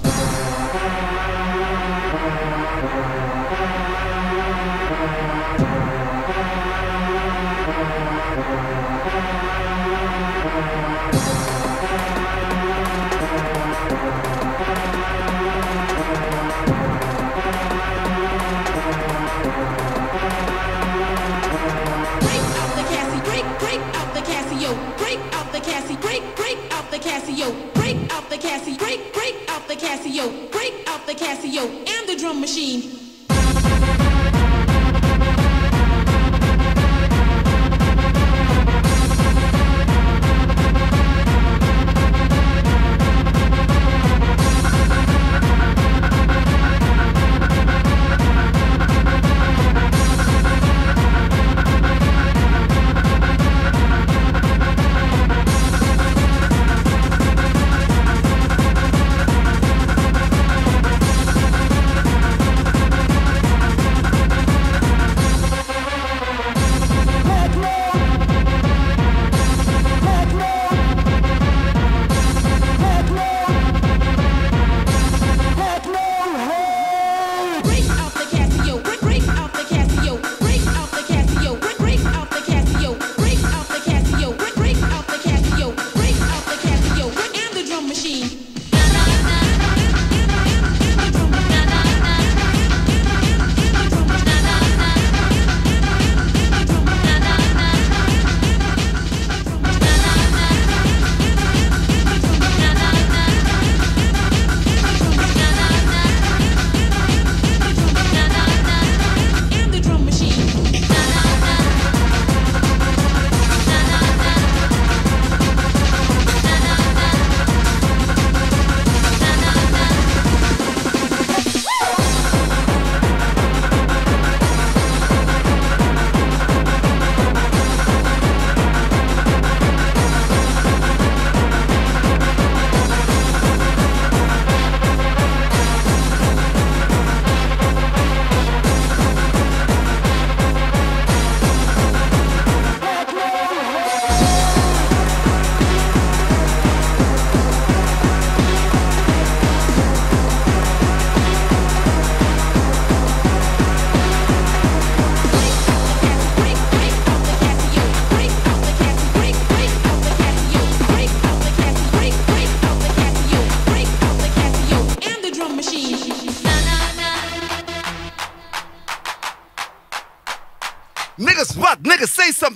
Casio, break out the Casio, break, break out the Casio, break out the Casio, and the drum machine.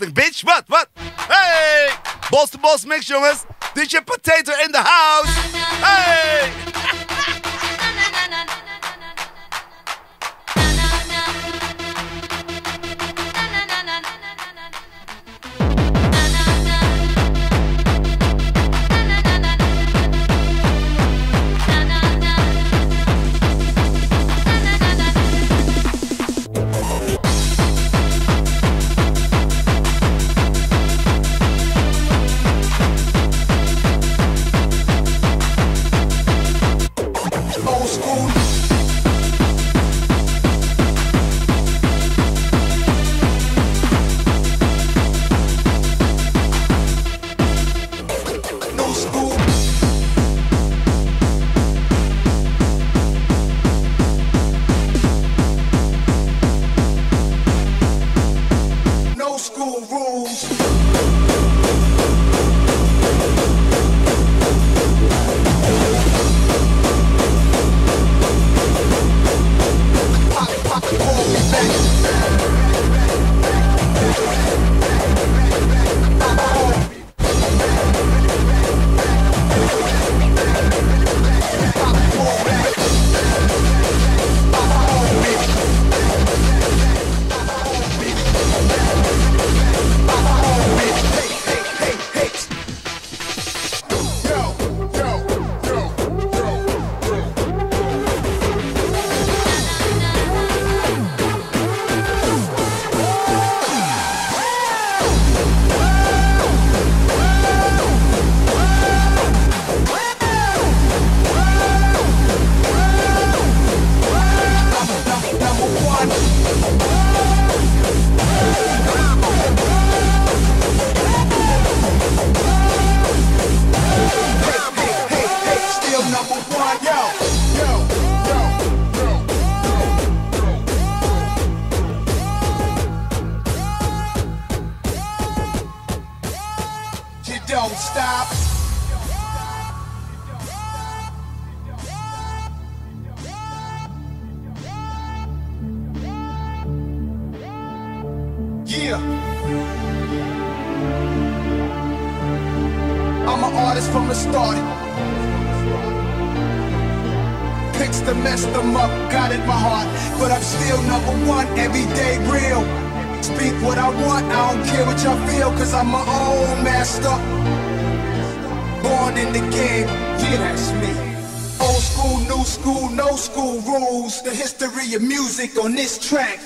Something, bitch. Wat, wat? Hey! Boss to Boss Mix, jongens. D J Potato in the house. Hey! Don't stop. Yeah. I'm an artist from the start. Picks to mess them up, got it my heart. But I'm still number one, everyday real. Speak what I want, I don't care what y'all feel, cause I'm my own master. Born in the game, yeah, that's me. Old school, new school, no school rules. The history of music on this track.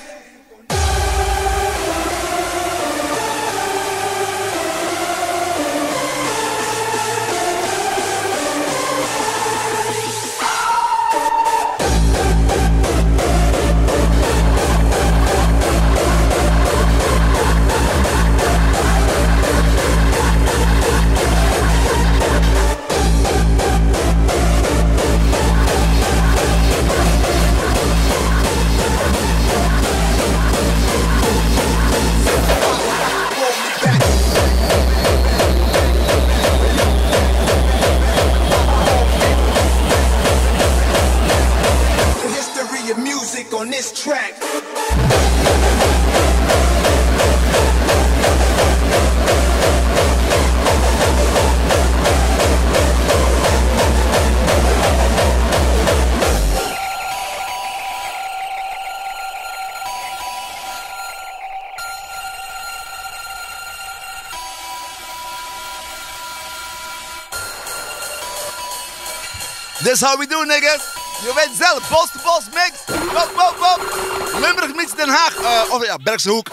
On this track. This how we do, niggas. Je weet zelf, Boss to Boss Mix. Wop, wop, wop. Limburg Mix Den Haag. Uh, of ja, Bergse Hoek.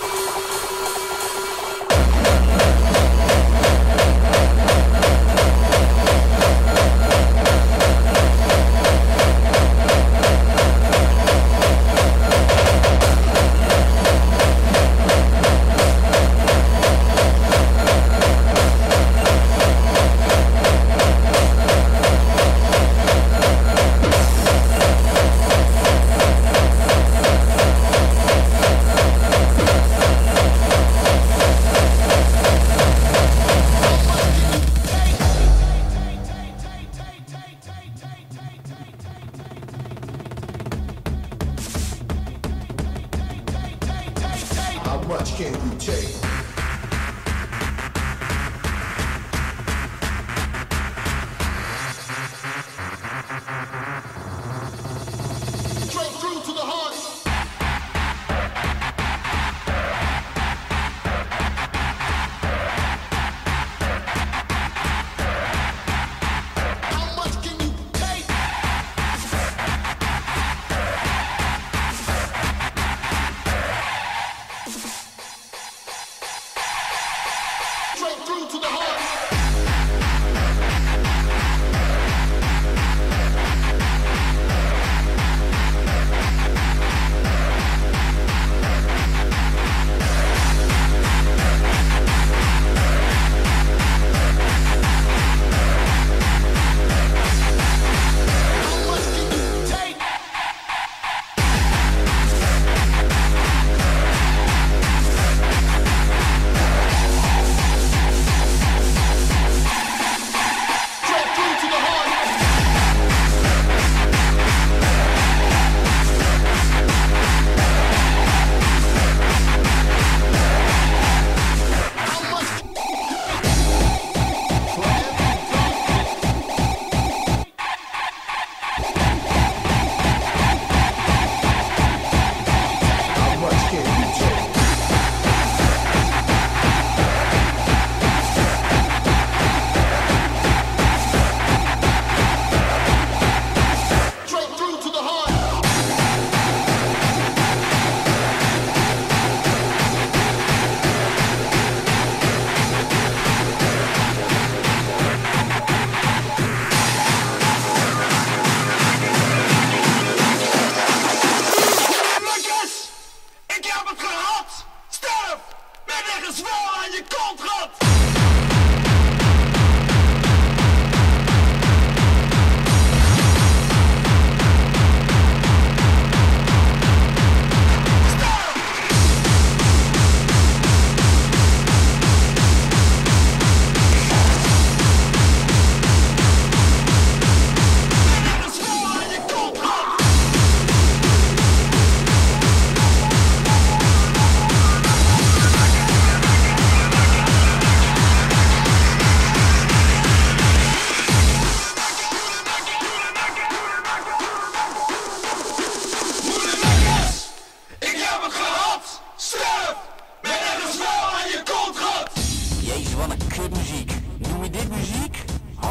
How much can you take?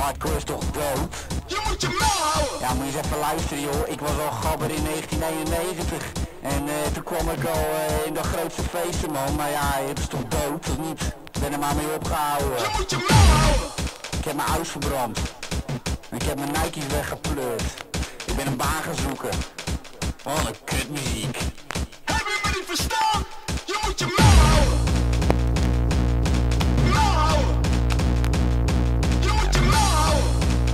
hardcore is toch dood? Je moet je mel houden! Ja, moet je eens even luisteren joh, ik was al gabber in negentien eenennegentig. En uh, toen kwam ik al uh, in de grootste feesten man, maar ja, het is toch dood of niet? Ik ben er maar mee opgehouden. Je moet je mel houden! Ik heb mijn huis verbrand. En ik heb mijn Nike's weggepleurd. Ik ben een baan gaan zoeken. Wat een kutmuziek. Heb je me niet verstaan? Je moet je mel houden! Mel houden! Je moet je mel houden!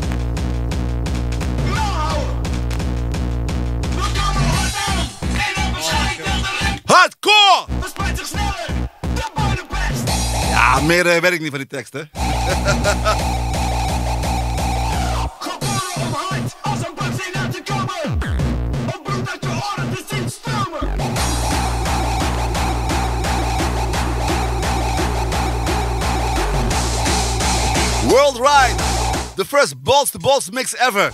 Mel houden! We komen hard aan! En dan waarschijnlijk wel de rem! Hardcore! Verspreidt zich sneller! De boy de best! Ja, meer uh, weet ik niet van die teksten. World Ride, the first balls to balls mix ever.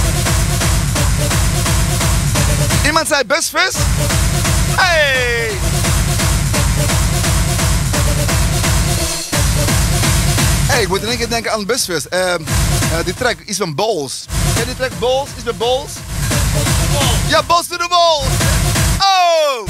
Iemand zei busvis? Hey! moet in één keer denken aan Busfest. Uh, uh, die track, iets van Balls. Ken je die track Balls? Iets met Balls? Ja, Balls to the Balls! Oh!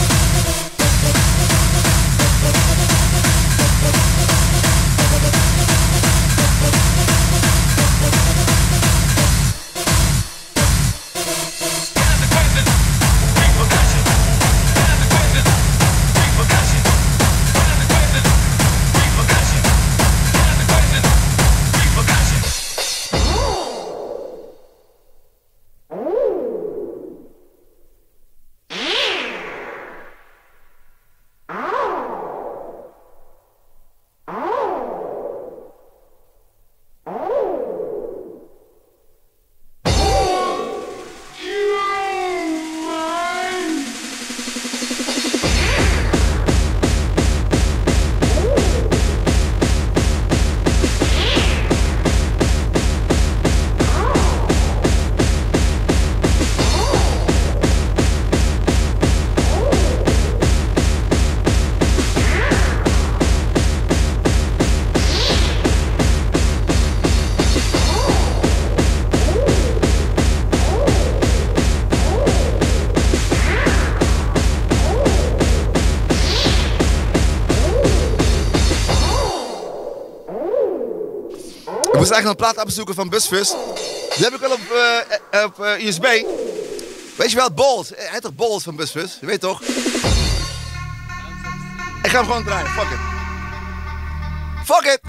Ik moest eigenlijk een plaat opzoeken van Busfest. Die heb ik wel op, uh, op uh, U S B. Weet je wel, Balls. Hij heet toch Balls van Busfest? Je weet toch? Ik ga hem gewoon draaien. Fuck it. Fuck it!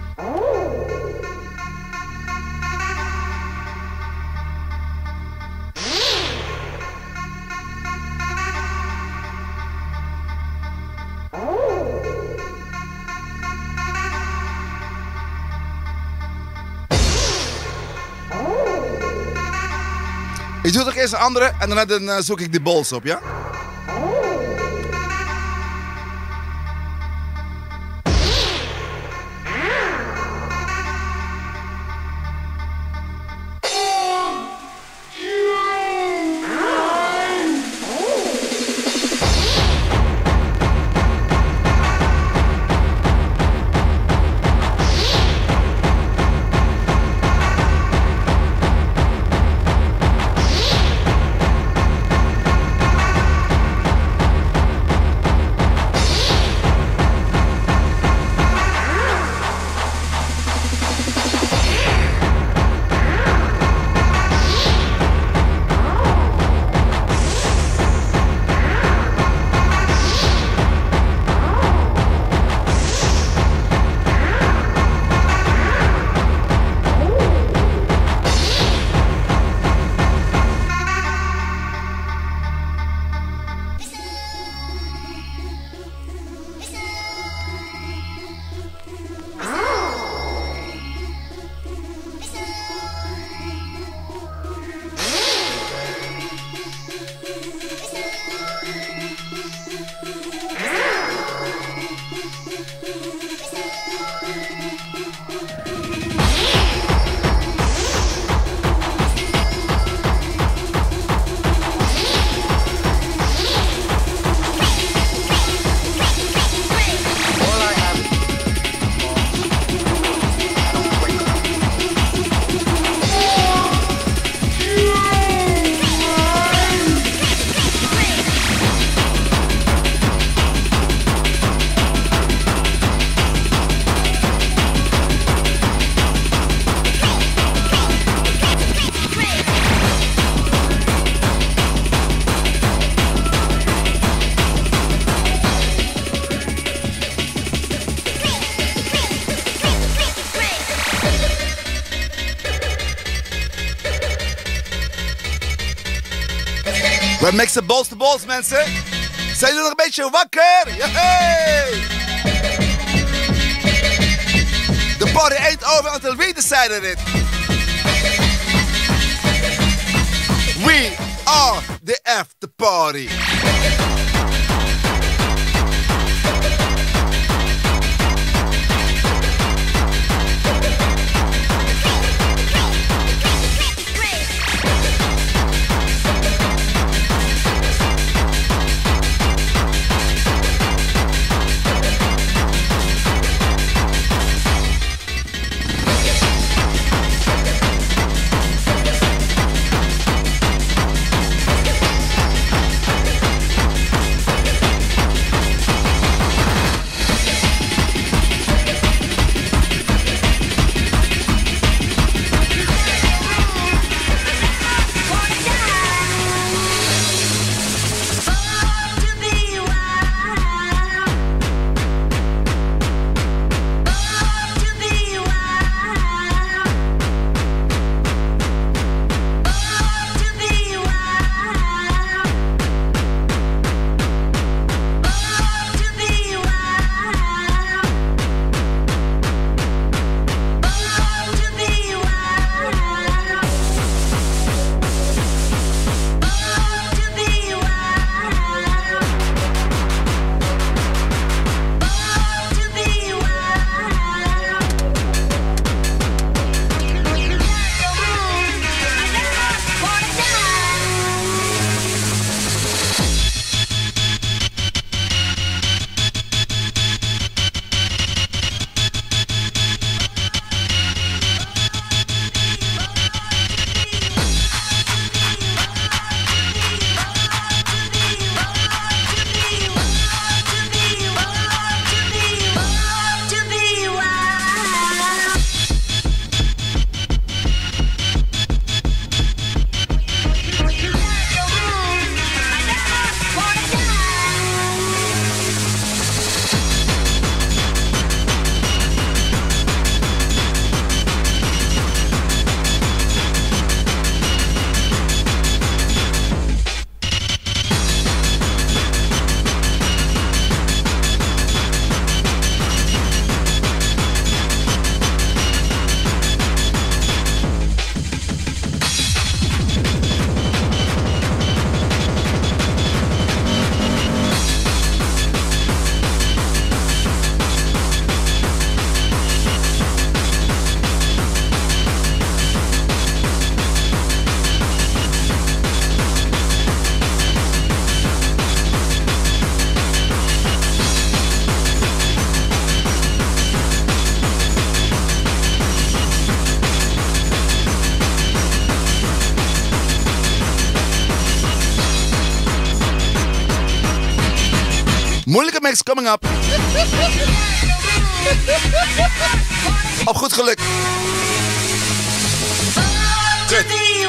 Ik doe toch eerst een andere en daarna dan, uh, zoek ik die balls op, ja? We mixen balls to balls, mensen. Zijn jullie nog een beetje wakker? Yay! The party ain't over until we decided it. We are the after party. Moeilijke mix coming up. Op goed geluk. Goed.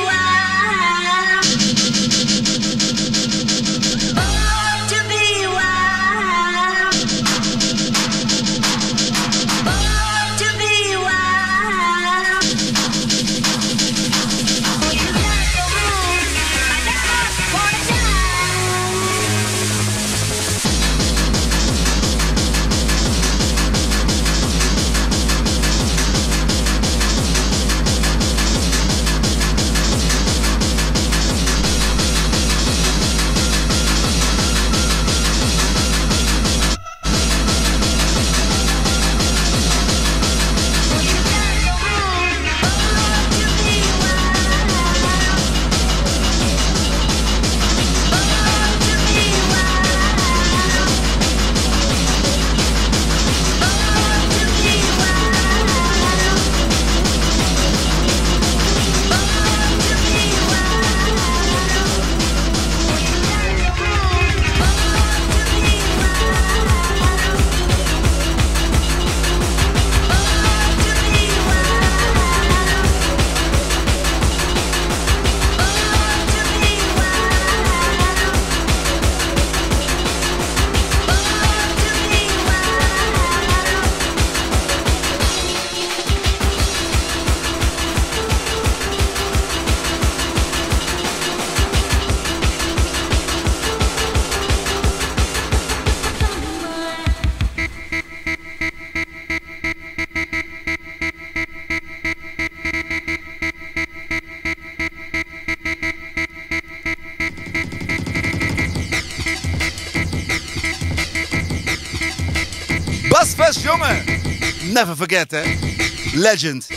Basfest, jongen. Never forget, hè. Legend.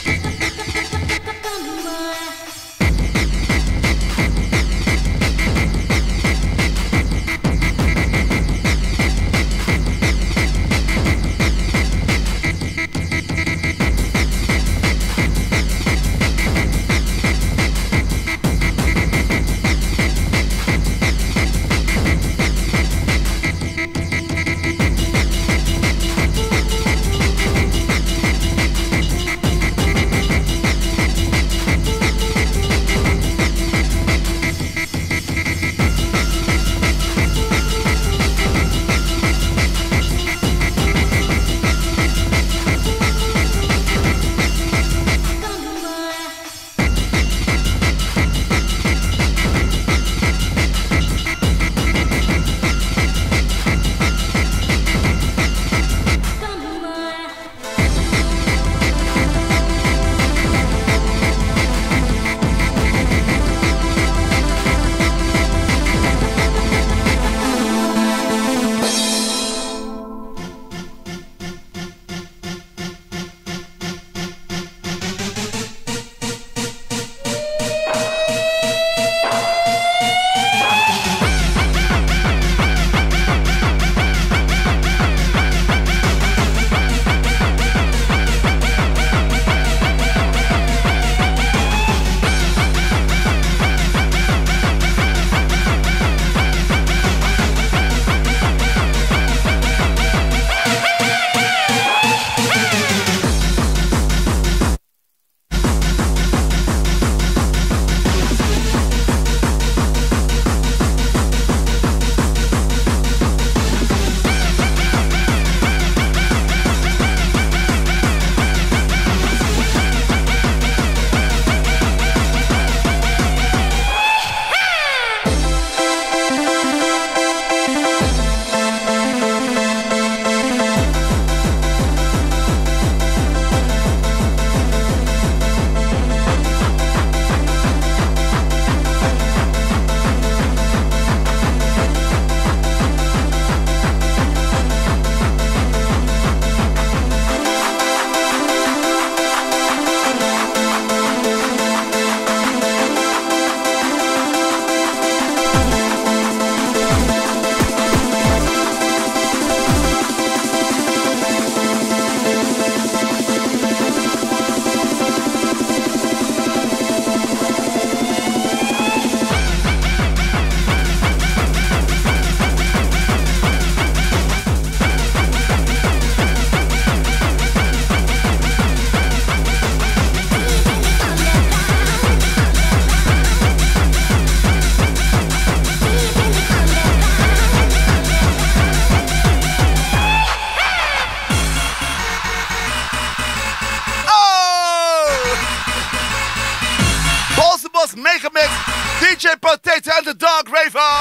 J Potato and the Dog Raver.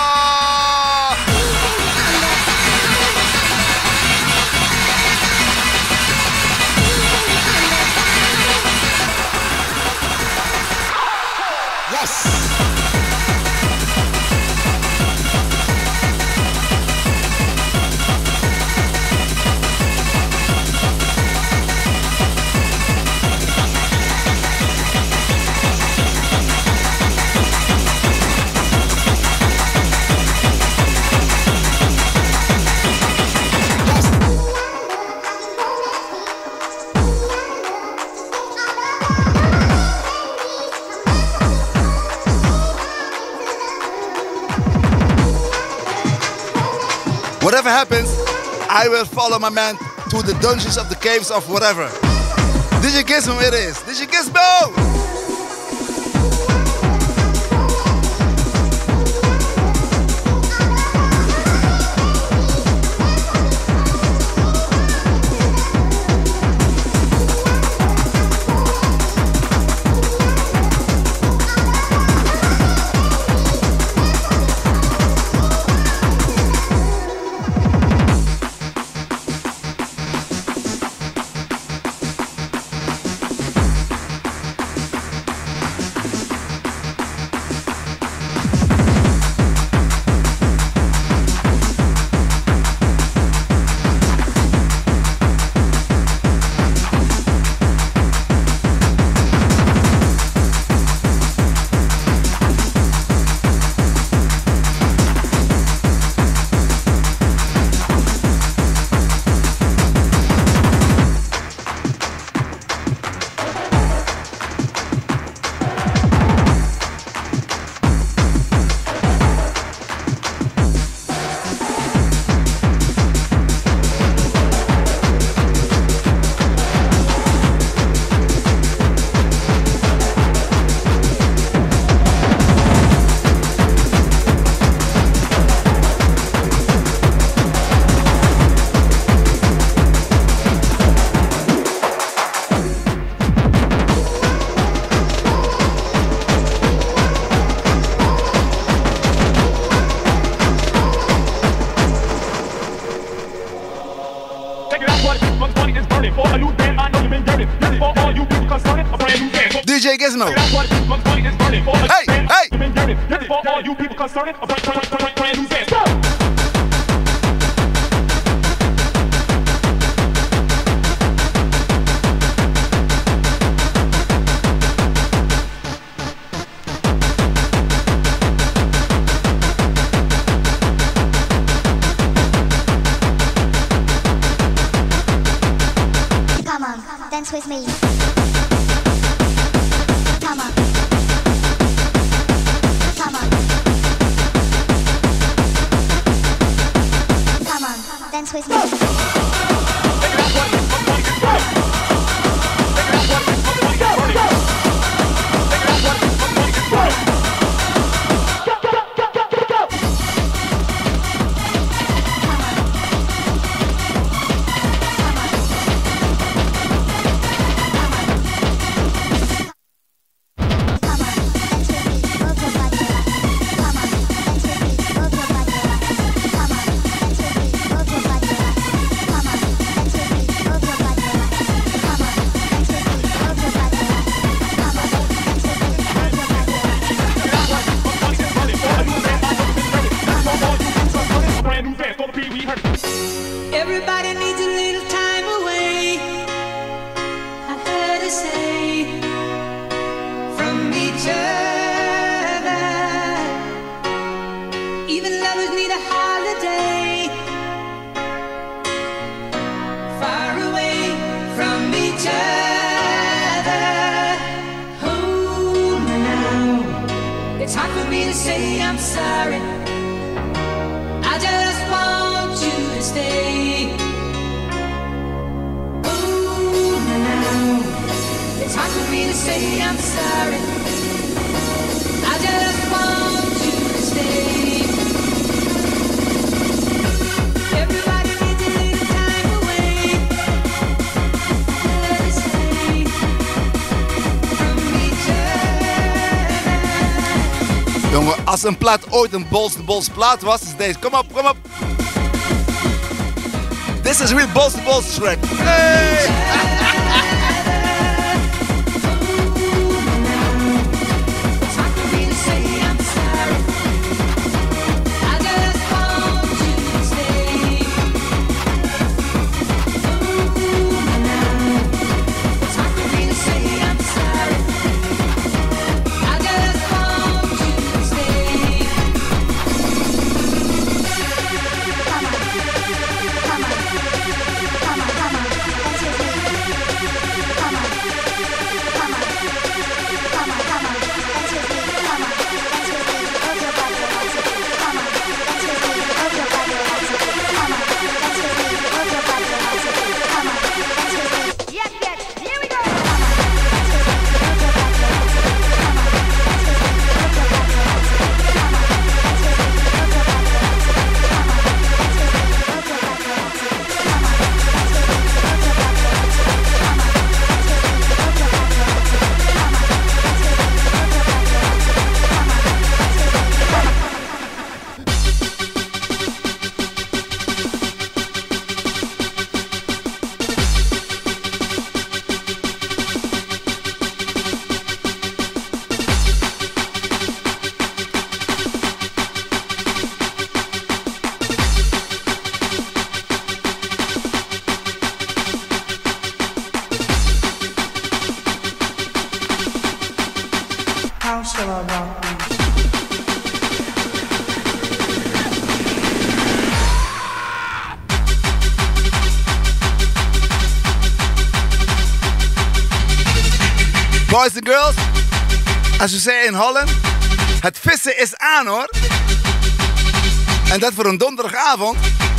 Yes. Whatever happens, I will follow my man to the dungeons of the caves of whatever. D J Gizmo it is. D J Gizmo! D J Gizmo. Hey, hey. For all you people concerned, a brand, brand, brand, brand new dance. Come on, dance with me. Come on. Come on. Come on, dance with me. Everybody needs a little time away, I've heard it say, from each other. Even lovers need a holiday, far away from each other. Hold me now, it's hard for me to say I'm sorry. I just want you to stay. Ooh, now, it's hard for me to say I'm sorry. I just want you to stay. Everybody needs a little time away. Let us stay from each other. Jongen, als een plaat ooit een Balls to Balls plaat was, is deze. Kom op, kom op. This is real Balls to Balls track. Hey! Boys and girls, als je zei in Holland, het vissen is aan hoor. En dat voor een donderdagavond.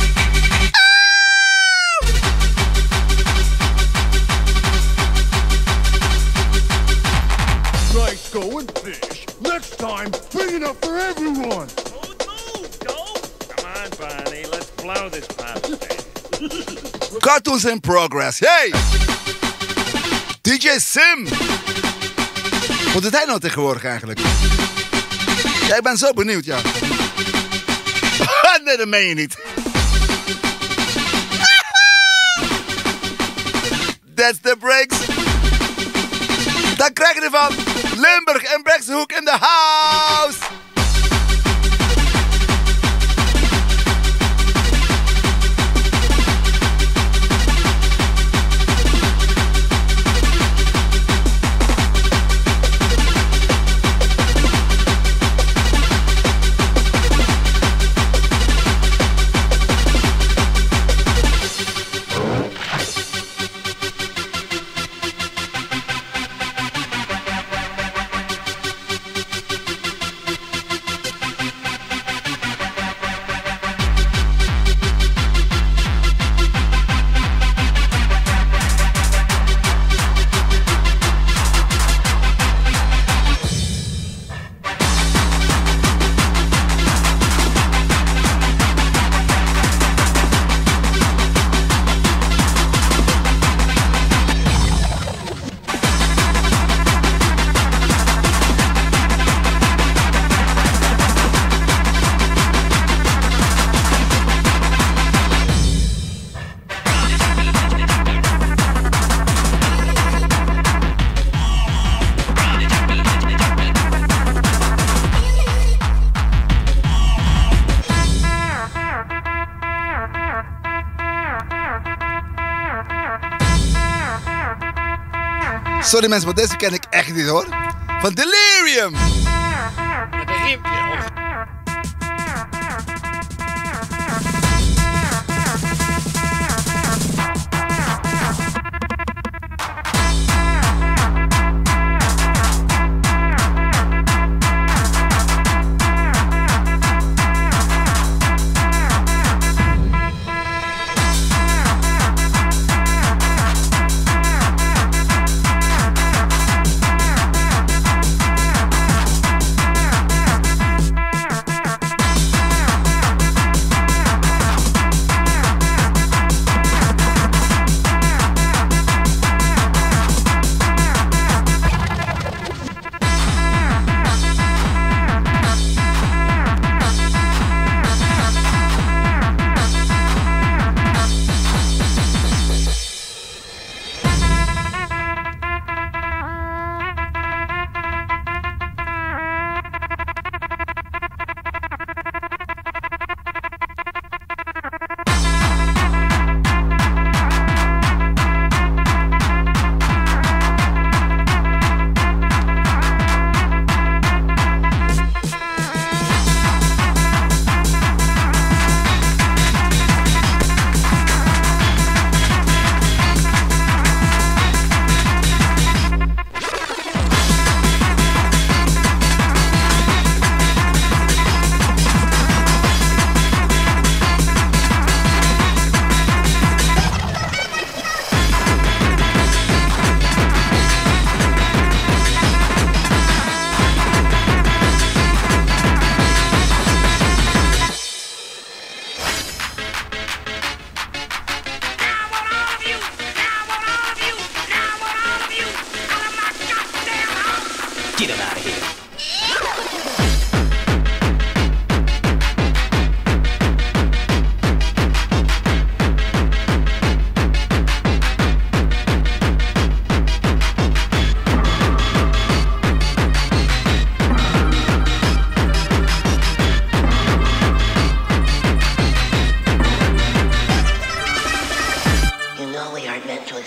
Nice going fish. Next time, bring it up for everyone. Come on, Barney, let's blow this past. Cartoons in progress. Hey! D J Sim. Wat doet hij nou tegenwoordig eigenlijk? Ja, ik ben zo benieuwd, ja. Nee, dat meen je niet. That's the breaks. Dan krijg je ervan. Limburg en Brekshoek in de house. Sorry mensen, maar deze ken ik echt niet hoor. Van Delirium. Met een riempje op.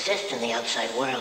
exist in the outside world.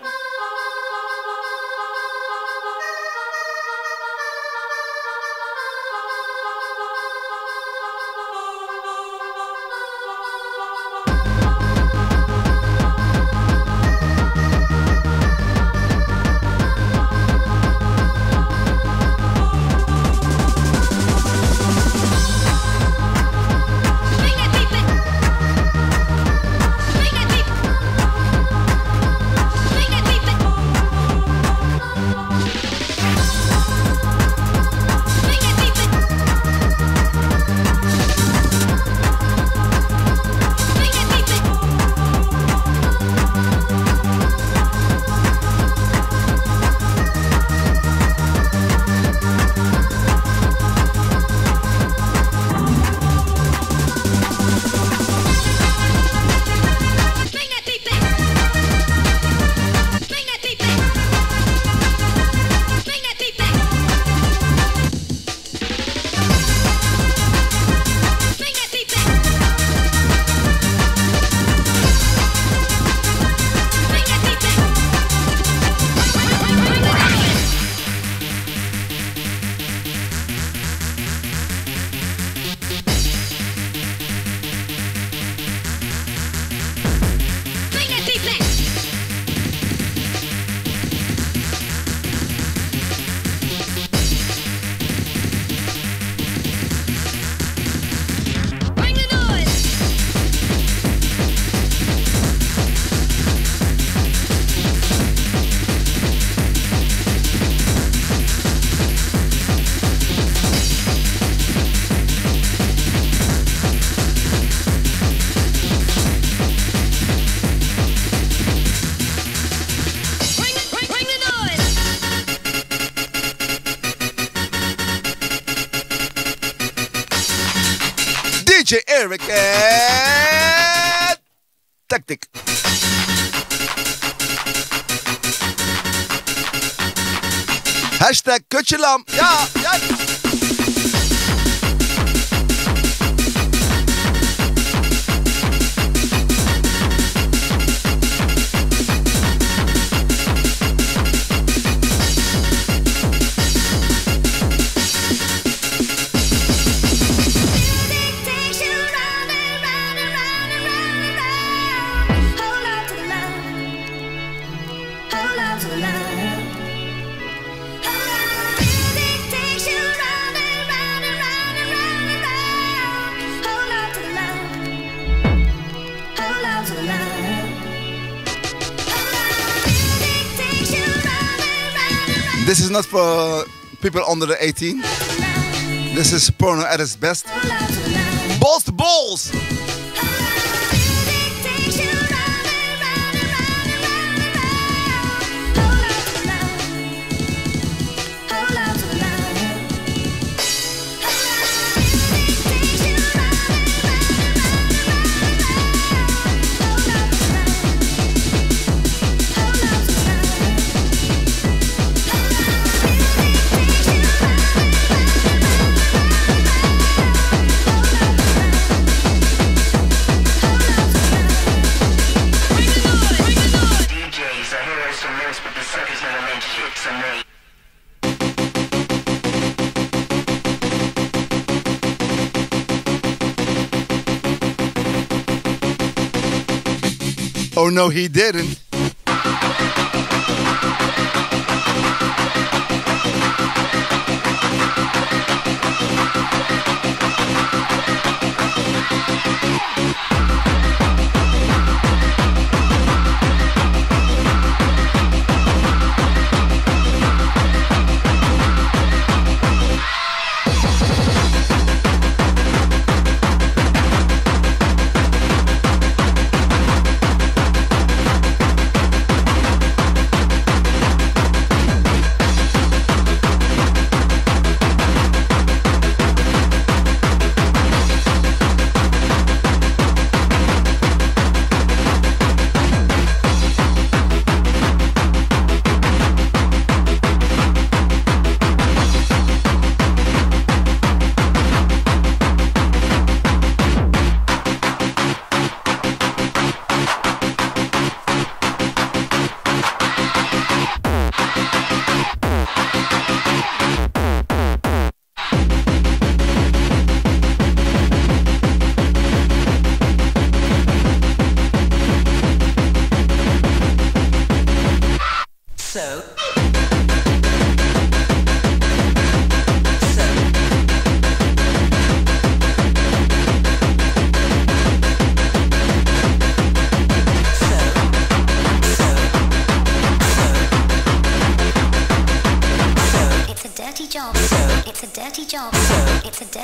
D J Eric en Tactic. Hashtag kutjelam. Ja, ja. This is not for people under the eighteen. This is porno at its best. Balls to balls! Oh no, he didn't.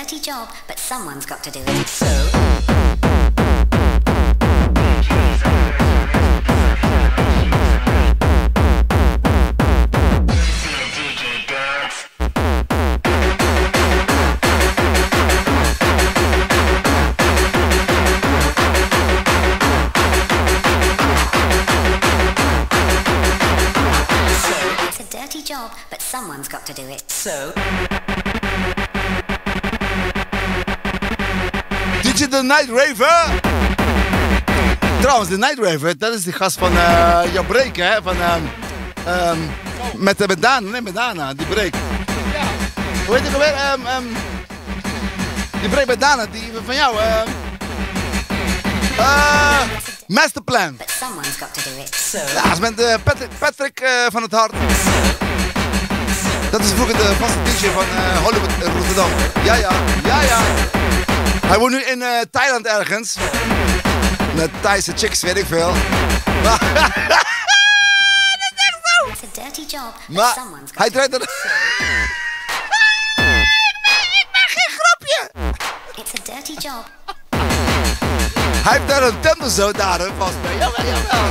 dirty job, but someone's got to do it. So. Job, but someone's got to do it. So. D J The Night Raver. Trouwens, de Night Raver, dat is die gast van uh, jouw break, hè? Van, um, um, met, uh, met Dana, nee, met Dana, die break. Ja. Hoe heet die alweer? Um, um, die break met Dana, die van jou. Uh, uh, Masterplan. But someone's got to do it. So. Ja, dat is met uh, Patrick, Patrick uh, van het Hart. Dat is vroeger de vaste D J van uh, Hollywood in Rotterdam. Ja, ja, ja, ja. Hij woont nu in uh, Thailand ergens. Met Thaise chicks, weet ik veel. Maar dat is echt zo. It's a dirty job, maar hij draait er... Ik ben geen grapje. It's a dirty job. Hij heeft daar een tender zo daar vast bij. Jawel, jawel.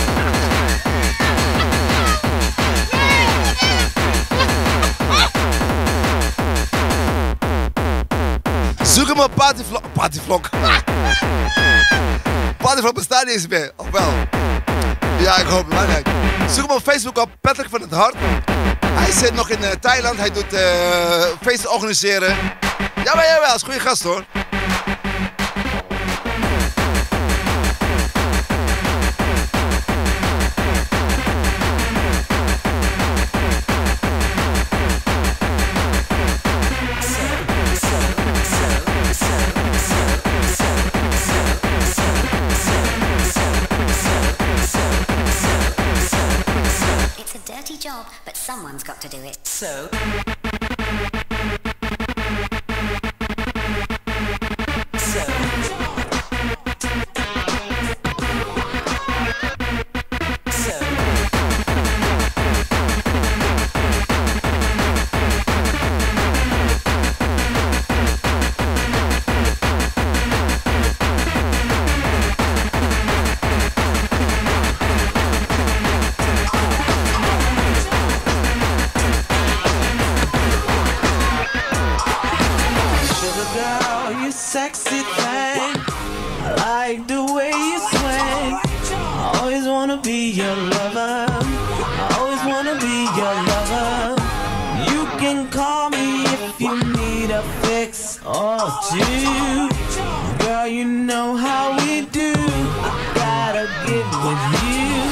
Zoek hem op Partyvlog. Partyvlog. Partyvlog bestaat niet eens meer. Of wel? Ja, ik hoop het. Maar nee. Zoek hem op Facebook op Patrick van het Hart. Hij zit nog in uh, Thailand. Hij doet uh, feesten organiseren. Jawel, jawel. Is een goede gast hoor. Job, but someone's got to do it. So. Sexy thing, I like the way you swing. I always wanna be your lover. I always wanna be your lover. You can call me if you need a fix or two. Girl, you know how we do. I gotta get with you.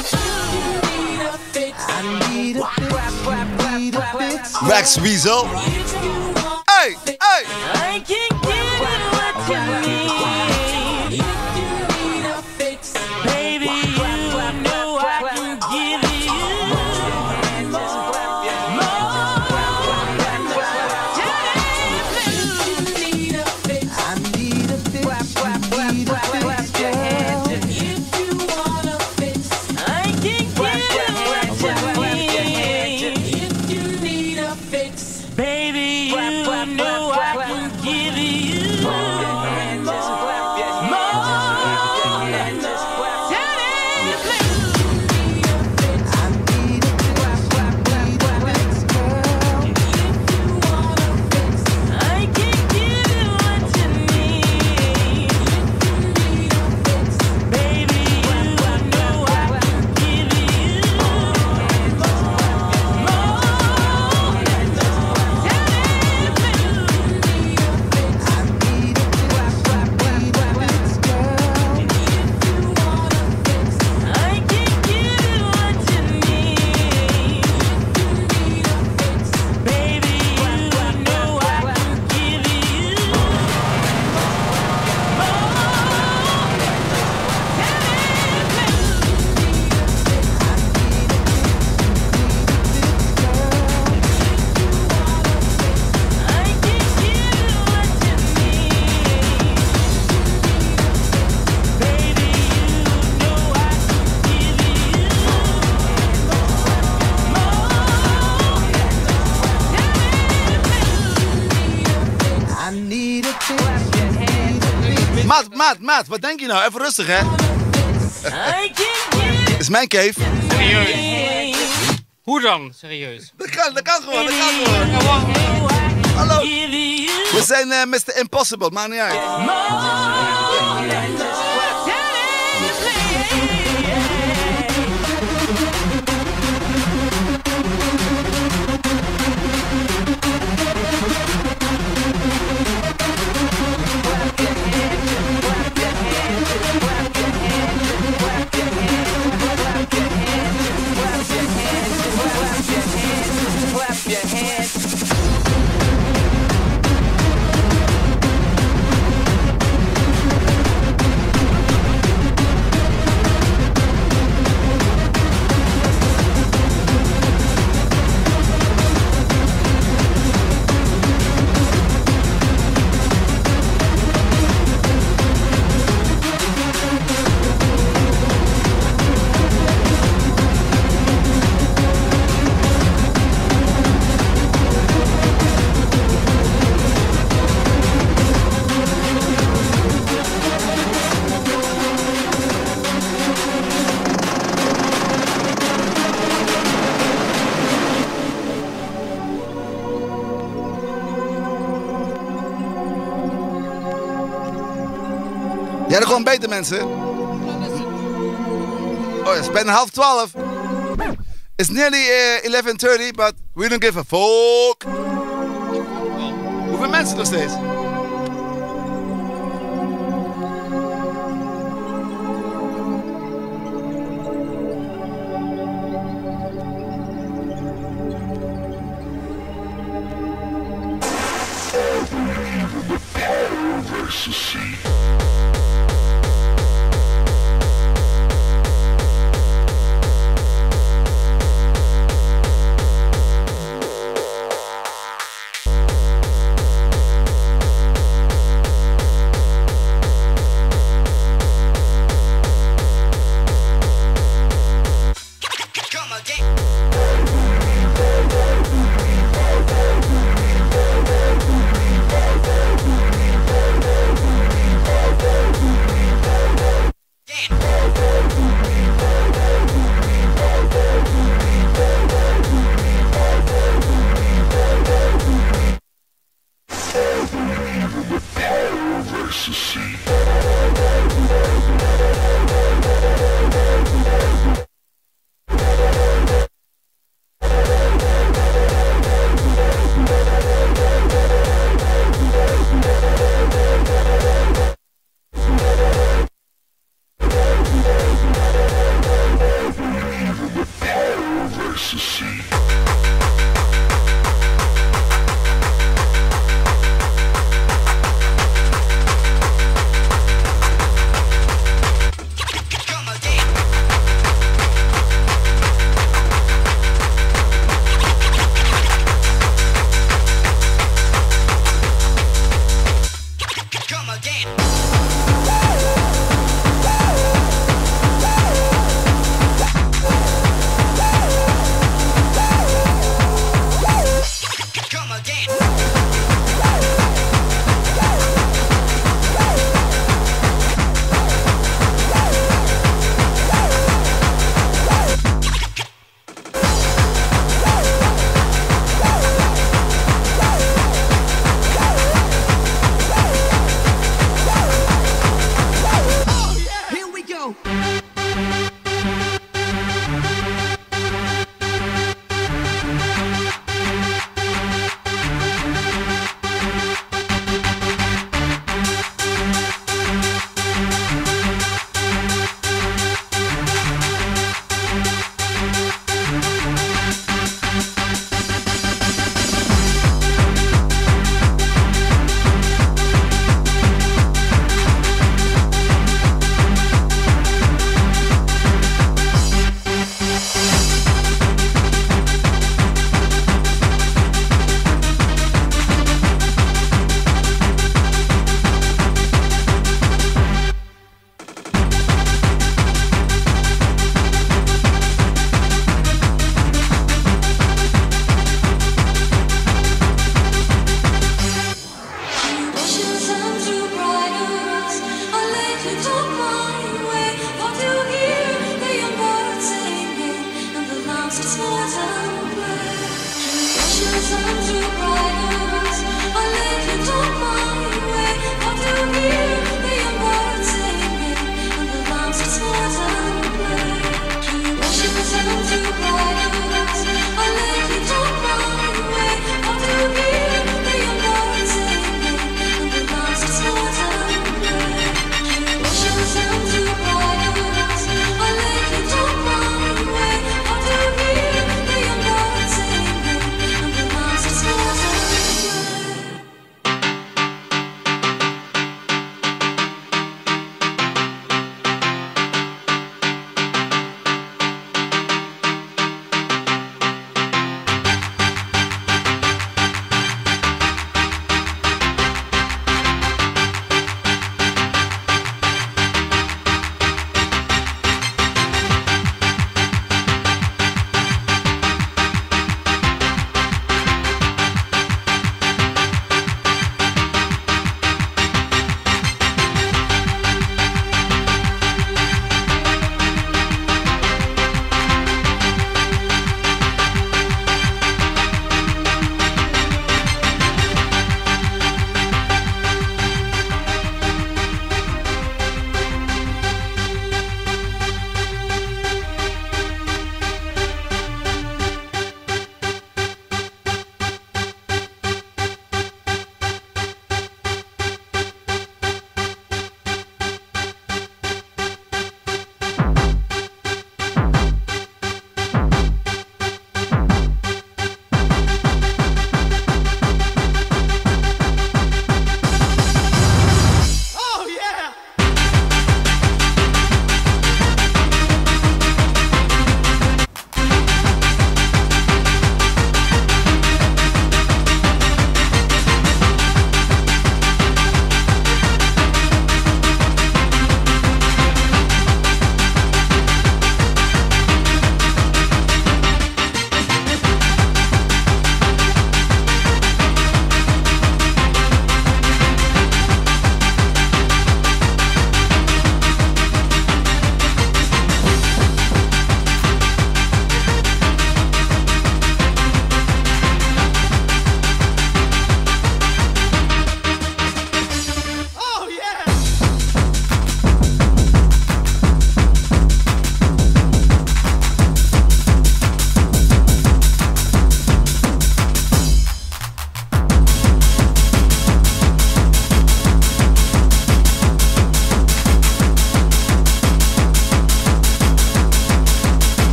I need a fix. I need a fix. Rex Weasel. Hey, hey. I can't get it. You need, you need a fix, baby. You know I can give you more, more. You need a fix. I need a fix. Need a fix, girl. If you want a fix, I can give you. If you need a fix, baby, you know I can give you. Maat, maat, wat denk je nou? Even rustig, hè? Dit is mijn cave. Serieus? Hoe dan? Serieus? Dat kan, dat kan gewoon, dat kan gewoon. Hallo. We zijn uh, mister Impossible, maakt niet uit. Ja, dat gewoon beter, mensen. Oh, het is bijna half twaalf. It's nearly uh, eleven thirty, but we don't give a fuck. Hoeveel mensen nog steeds?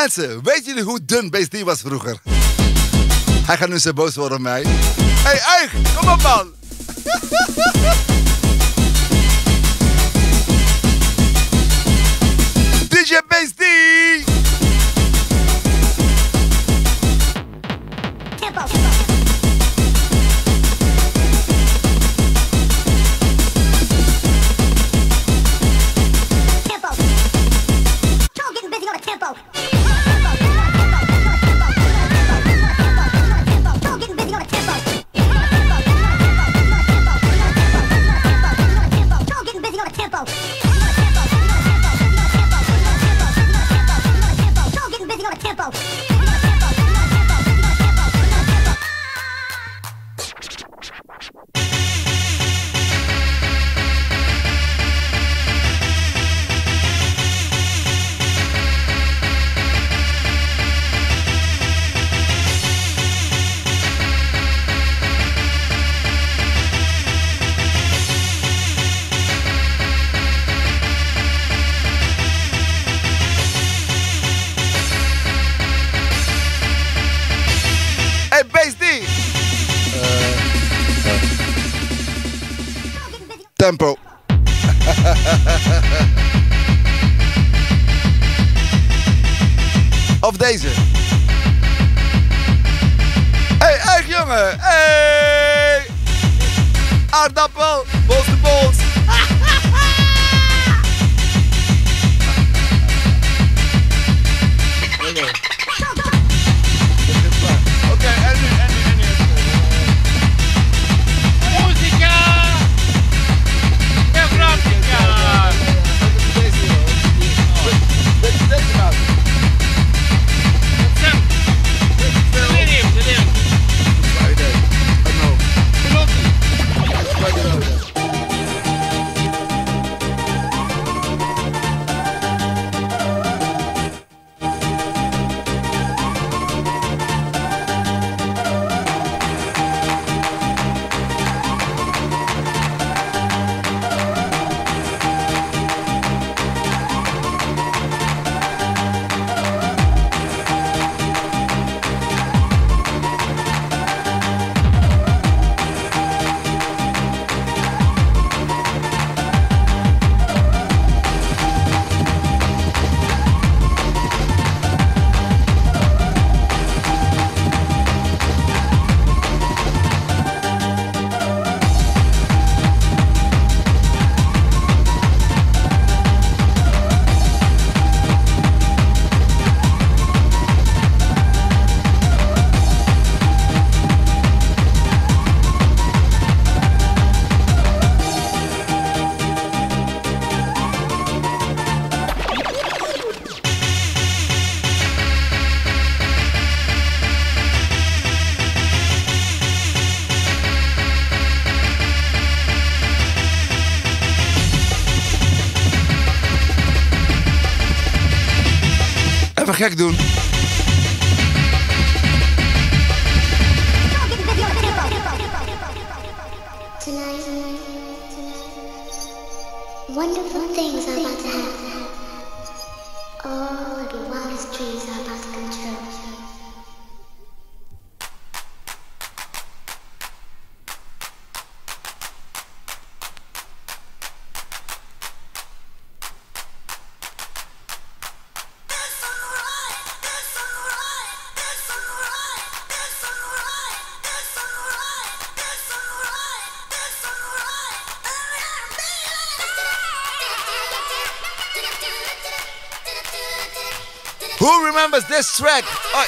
Mensen, weten jullie hoe dun Bass D was vroeger? Hij gaat nu zo boos worden op mij. Hé, hey, Eig, kom op man! D J Bass D! Tempo. Tempo. Don't getting busy on the tempo. Tempo. Of deze. Hey, echt jongen. Hey. Aardappel. Bols de bols. Oké, en nu, en nu, en nu. Musica! E pratica! Deze maat. Vedem, vedem. Friday. I know. Friday. Even gek doen. Tonight, wonderful things are about to happen. All of the wildest dreams are about to come true. Who remembers this track? Oh.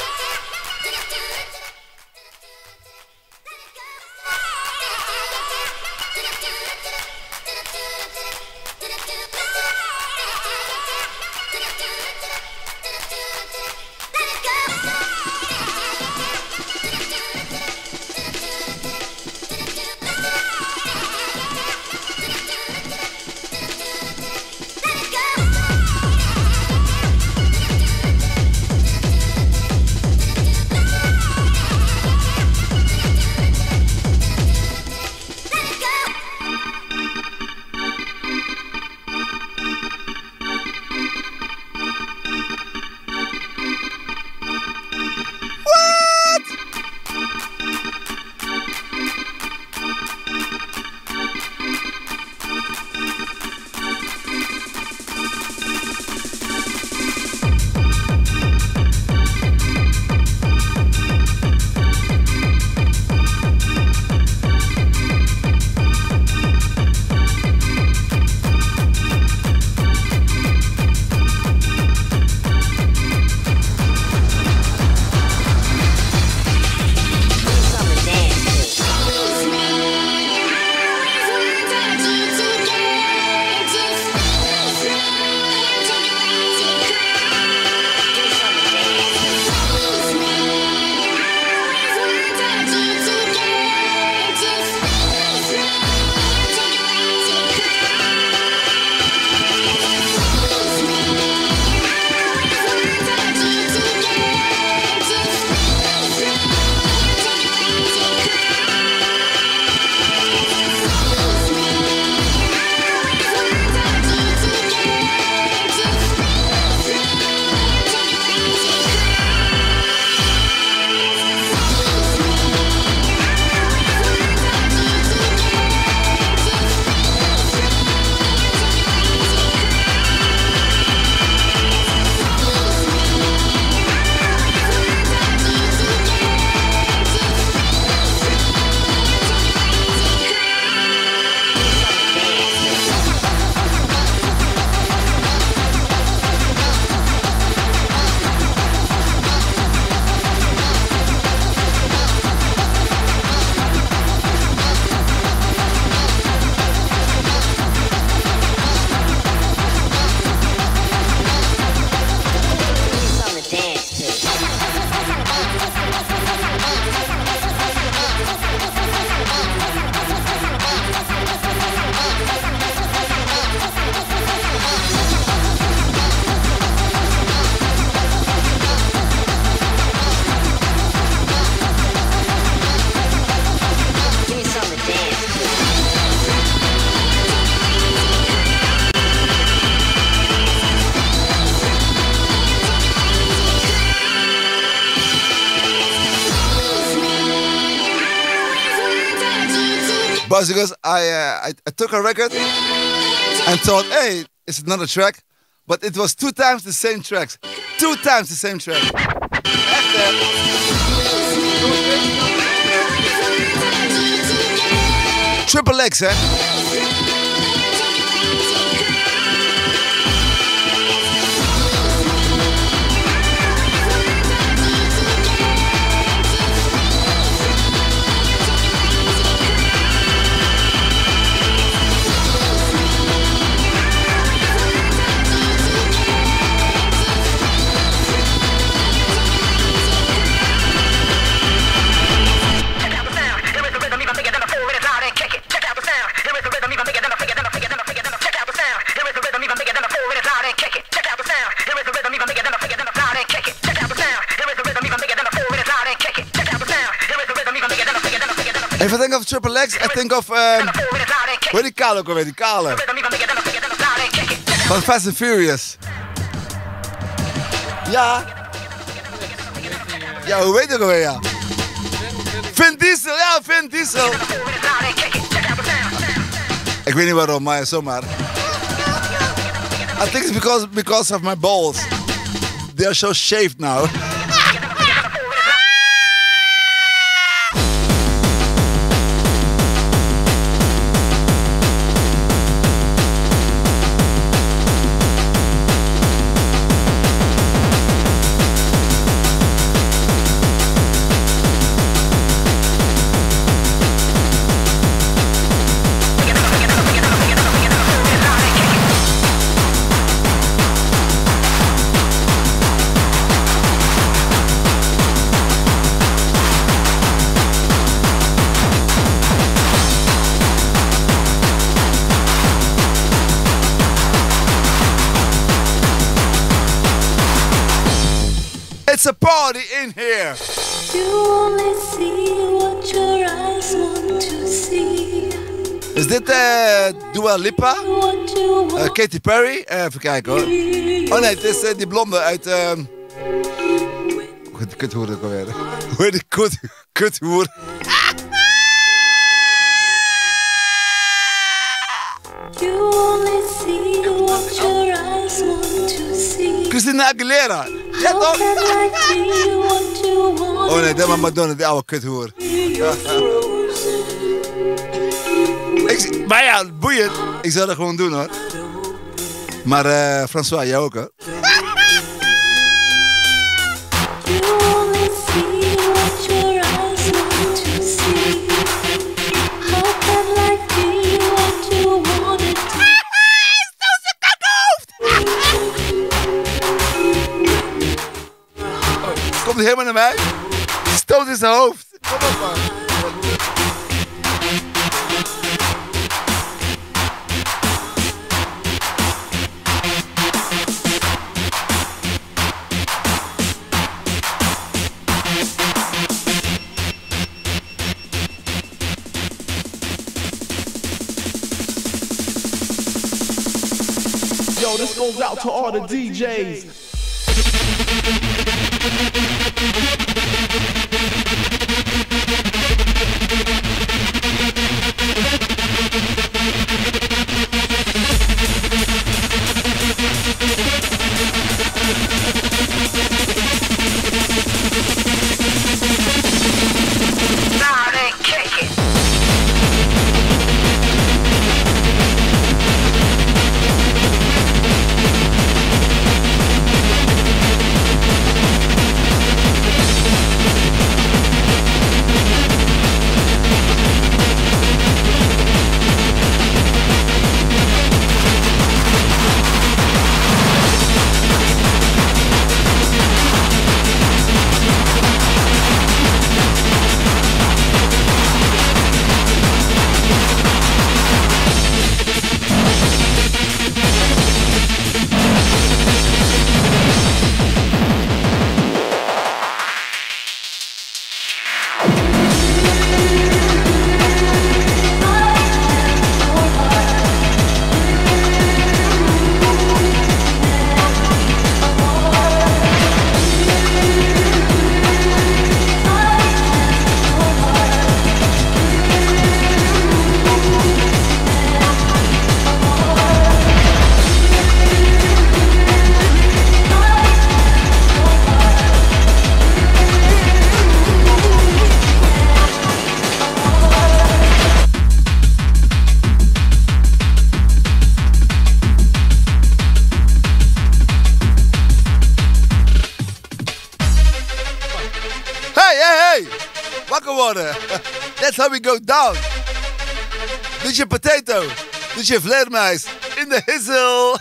But because I, uh, I I took a record and thought, hey, it's another track. But it was two times the same tracks. Two times the same track. Echt, hè? Triple X, hè? If I think of Triple X, I think of, um, hoe die kale ook alweer, die kale. Van Fast and Furious. Ja. Ja, hoe weet je ook alweer, ja? Vin Diesel, ja, Vin Diesel. Ik weet niet waarom, maar zomaar. I think it's because, because of my balls. They are so shaved now. It's a party in here. You only see what your eyes want to see. Is dit uh, Dua Lipa? Uh, Katy Perry? Uh, even kijken hoor. Oh nee, het is uh, die blonde uit... Uh... Hoe heet die kuthoer ook alweer? Hoe heet die kut, kuthoer? You only see what your eyes want to see. Christina Aguilera. Ja toch? Oh nee, dat was Madonna, die oude kuthoer. Ik, maar ja, boeiend. Ik zou dat gewoon doen hoor. Maar uh, François, jij ook hoor. Komt hij helemaal naar mij? Stoot in zijn hoofd. Kom op man. Yo, this goes out to all the D Js. Kick it. Hey, wakker worden. That's how we go down. D J Potato, D J Vleermuis in de hissel.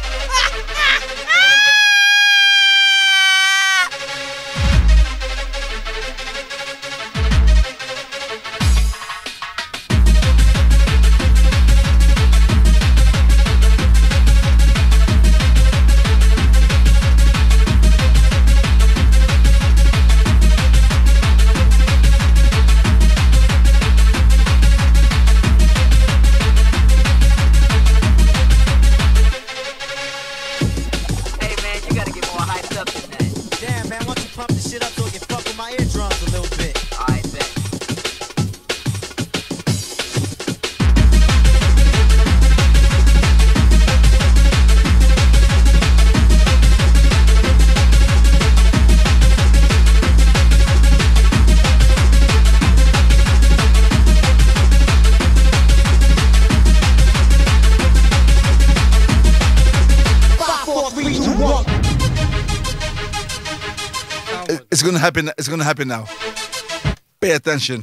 It's gonna happen. It's gonna happen now. Pay attention.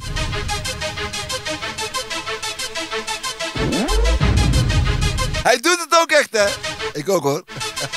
Hij doet het ook echt, hè? Ik ook, hoor.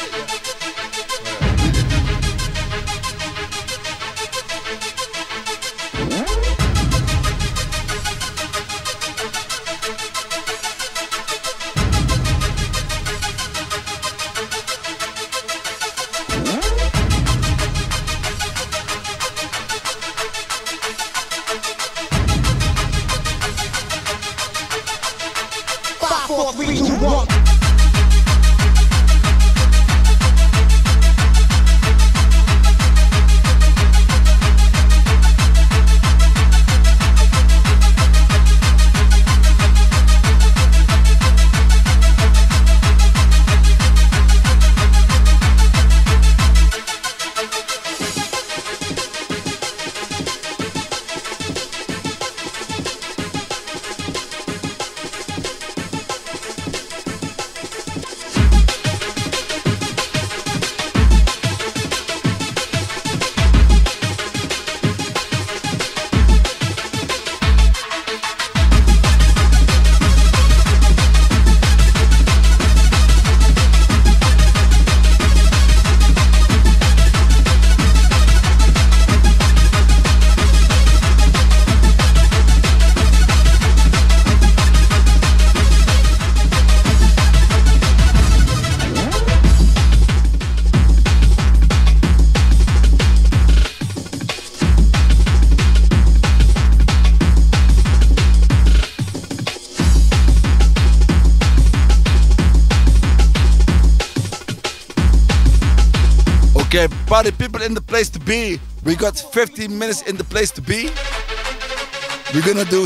Okay, party people in the place to be. We got fifteen minutes in the place to be. We're gonna do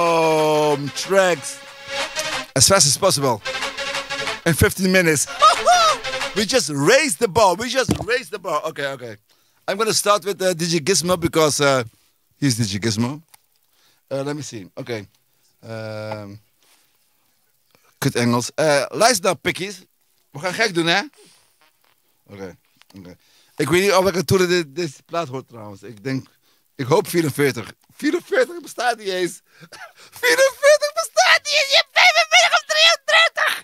some tracks as fast as possible. In fifteen minutes. We just raised the bar. We just raised the bar. Okay, okay. I'm gonna start with uh, D J Gizmo because uh, he's D J Gizmo. Uh, let me see. Okay. Um, kut Engels. Uh, luister nou, pikkies. We gaan gek doen, hè? Oké. Okay. Okay. Ik weet niet of ik het toen dit, deze plaat hoort trouwens. Ik denk, ik hoop vierenveertig. vierenveertig bestaat niet eens. vierenveertig bestaat niet eens. Je hebt vijfenveertig of drieëndertig.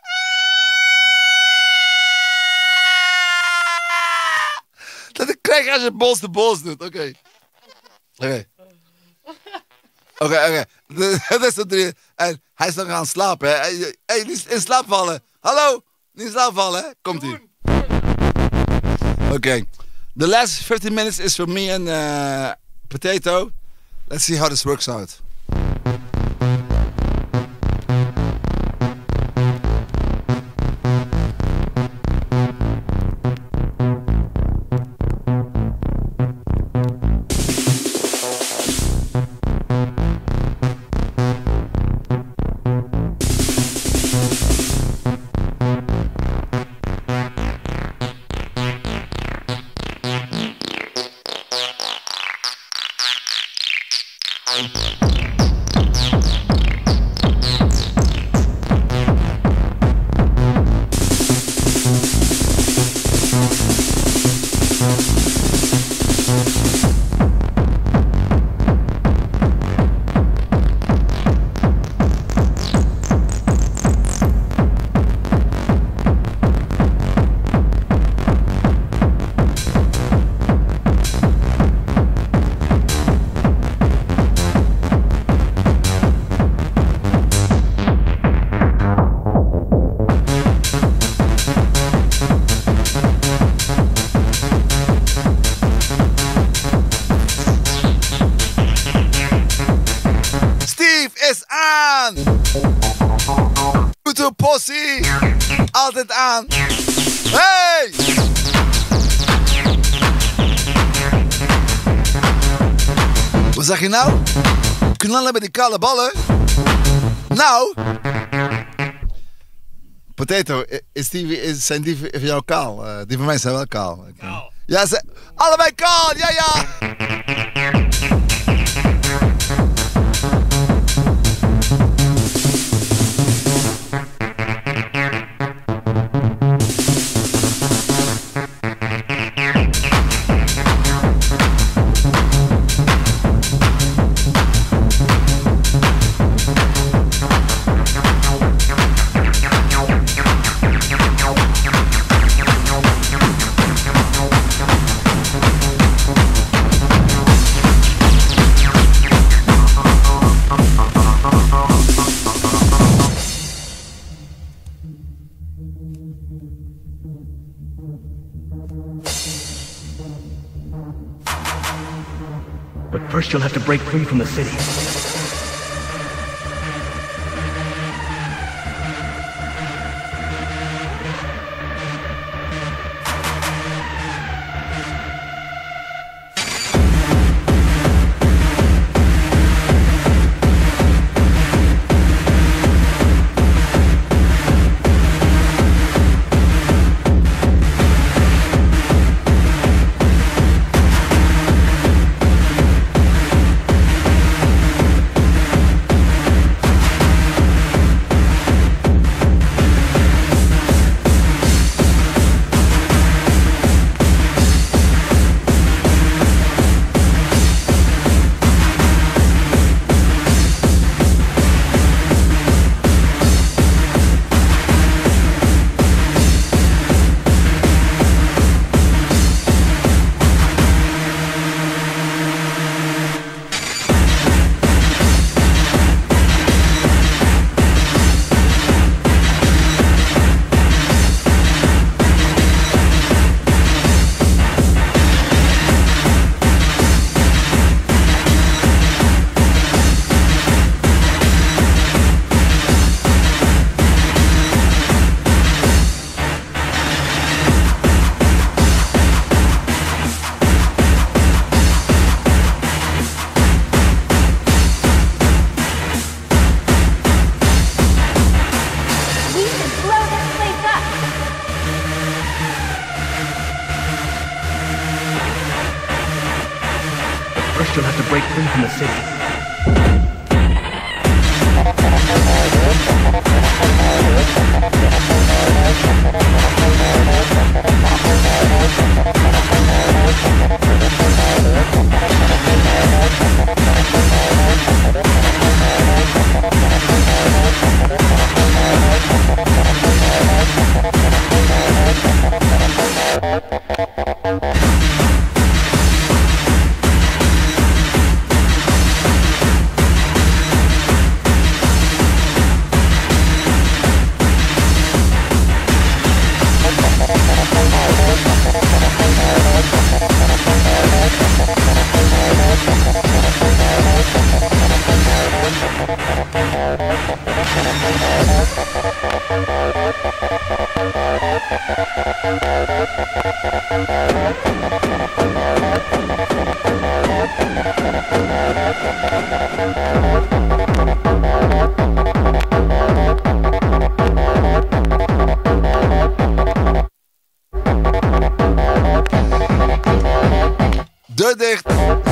Dat ik krijg als je bols de bols doet. Oké. Oké. Oké, oké. Dat is de drie. En hij is nog aan het slapen, hè. Hé, hey, niet in slaap vallen. Hallo? Niet in slaap vallen, hè. Komt-ie. Okay, the last fifteen minutes is for me and uh, Potato. Let's see how this works out. possie. Altijd aan. Hey! Wat zeg je nou? Knallen met die kale ballen? Nou... Potato, is die, is, zijn die van jou kaal? Uh, die van mij zijn wel kaal. Okay. Ja, ze, allebei kaal, ja ja! But first you'll have to break free from the city. First you'll have to break free from the city. Deur dicht.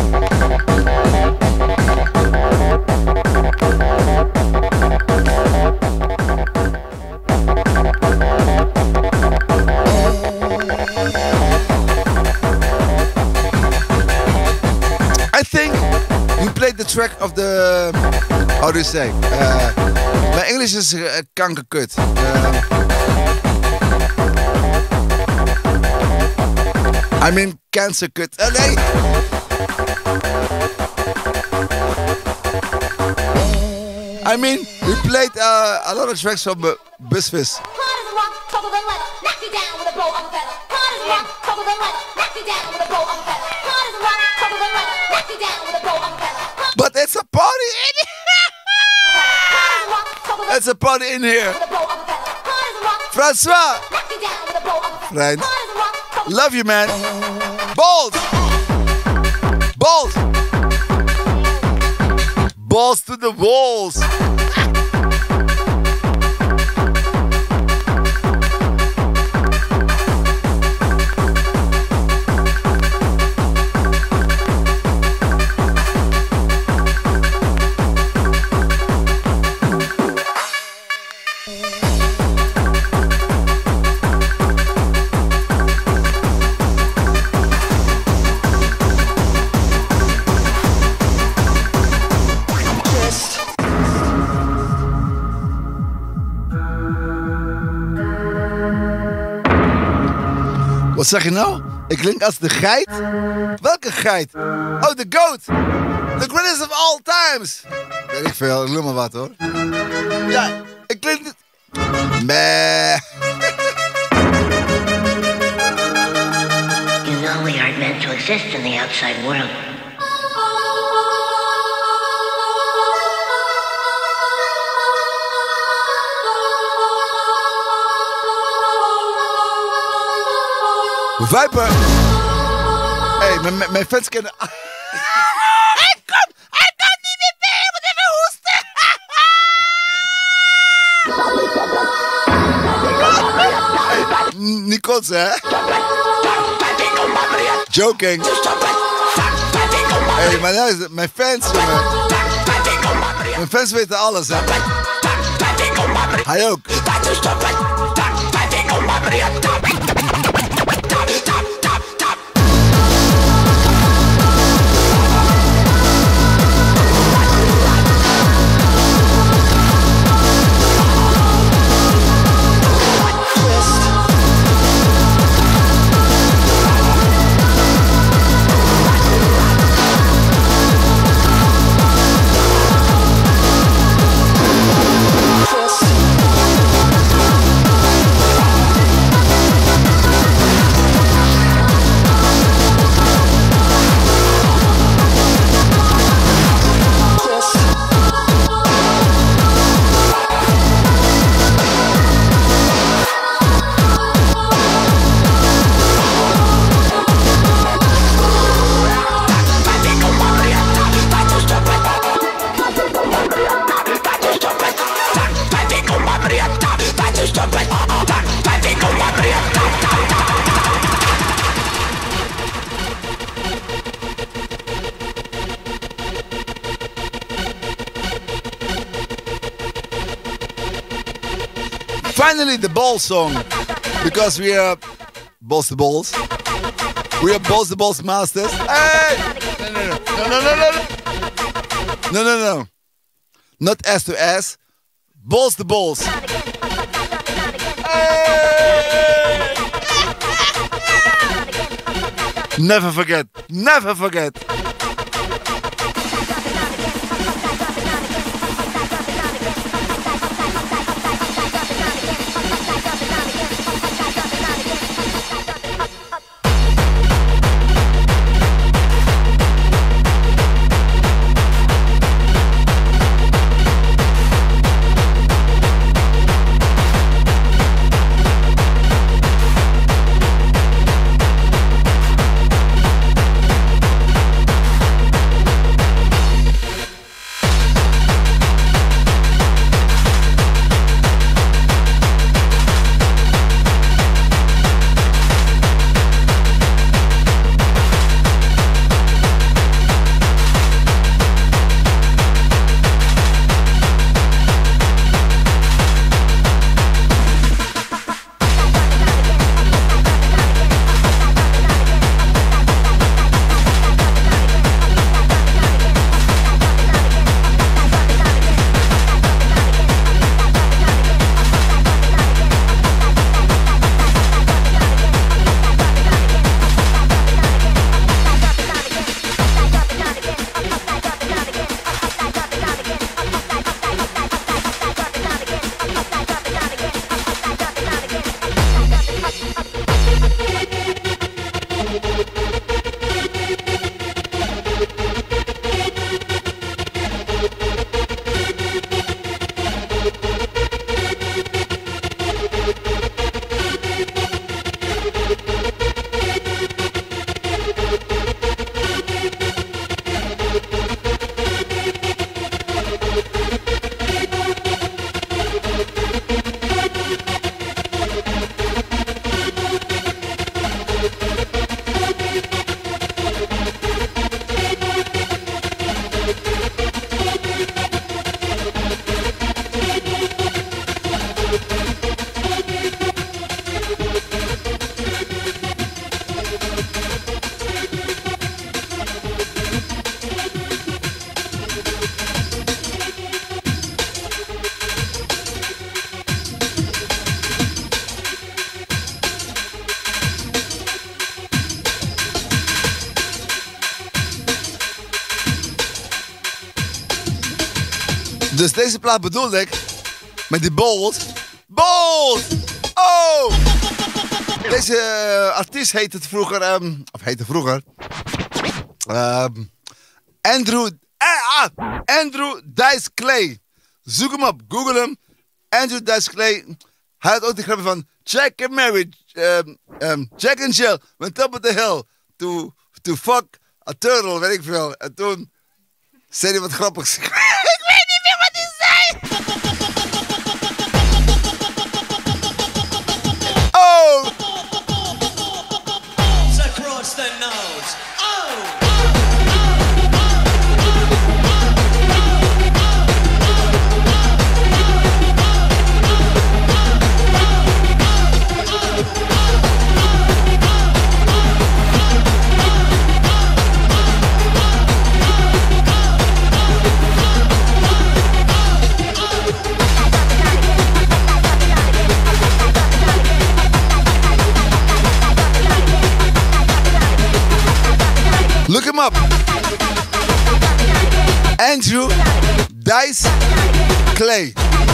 I think you played the track of the, how do you say? Uh, my English is uh, kankerkut. Uh, I mean cancer kut. Uh, nee. I mean, we played uh, a lot of tracks from uh, Busfist. But it's a party in here. It's a party in here. François. Friend. Love you, man. Balls. Balls. Balls to the walls. Wat zeg je nou? Ik klink als de geit? Welke geit? Oh, de goat! The greatest of all times! Weet ik veel, ik lul maar wat hoor. Ja, ik klink niet... Meh. You know we aren't meant to exist in the outside world. Viper! Hé, hey, mijn, mijn fans kennen... Hij komt! Hij kan niet meer mee! Hij moet even hoesten! Hey, niet kotsen, hè? Joking. Hé, hey, maar nou, mijn fans... Jongen. Mijn fans weten alles, hè? Hij ook. Finally, the ball song, because we are balls to balls. We are balls to balls masters. Hey! No, no, no, no, no, no, no, no, no, no. Not ass to ass, balls to balls. Hey! Never forget, never forget. Dus deze plaat bedoel ik met die bold. Bold! Oh! Deze uh, artiest heette het vroeger, um, of heette vroeger, um, Andrew, eh, ah, Andrew Dice Clay. Zoek hem op, google hem. Andrew Dice Clay. Hij had ook die grapje van Jack and Mary, um, um, Jack and Jill went up on the hill to, to fuck a turtle, weet ik veel. En toen zei hij wat grappigs. Ik weet niet meer wat hij zei. Oh! Across the nose. Oh! Look him up. Andrew Dice Clay.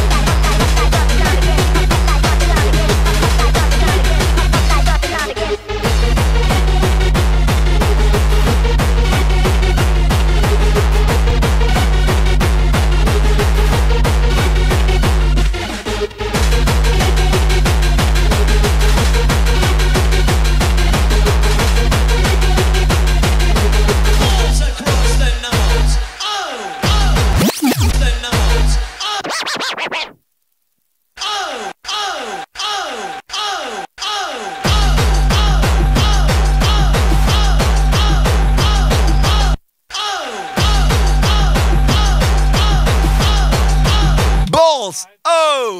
Oh!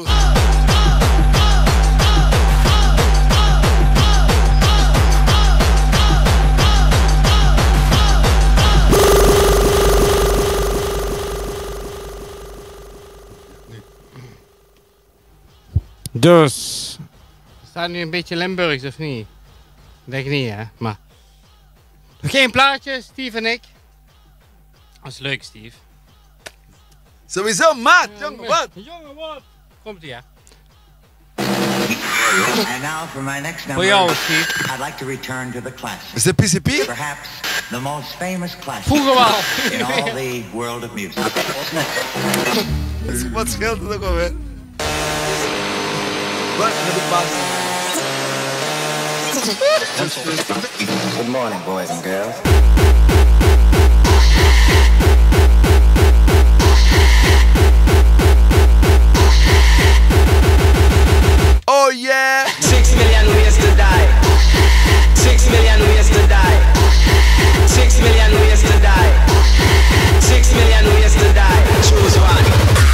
Dus, staat nu een beetje Limburgs of niet? Denk niet, hè? Maar nog geen plaatje, Steve en ik. Dat is leuk, Steve. Sowieso, maat, jongen, wat? Jongen, wat? Komt ie, ja. And now for my next number, For jou, Steve. I'd like to return to the classics. Is het P C P? Perhaps the most famous classic Vroeger wel. in all the world of music. Wat scheelt het ook alweer? Wat? Met de pas. Good morning, boys and girls. Oh yeah! Six million ways to die. Six million ways to die. Six million ways to die. Six million ways to die. Choose one.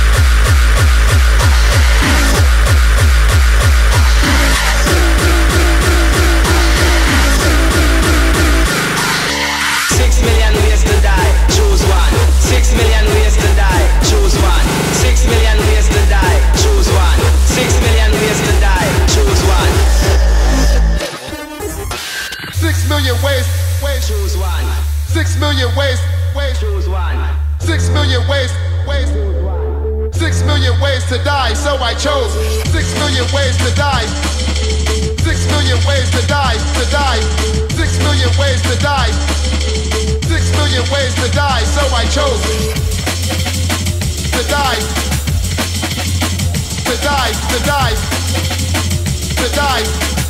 Six million ways to die. Choose one. Six million ways to die. Choose one. Six million ways to die. Choose one. Six million ways to die. Choose one. Six million ways, ways. Choose one. Six million ways, ways. Choose one. Six million ways, ways. Six million ways to die, so I chose six million ways to die. Six million ways to die, to die. Six million ways to die. Six million ways to die, so I chose to die. To die, to die. To die.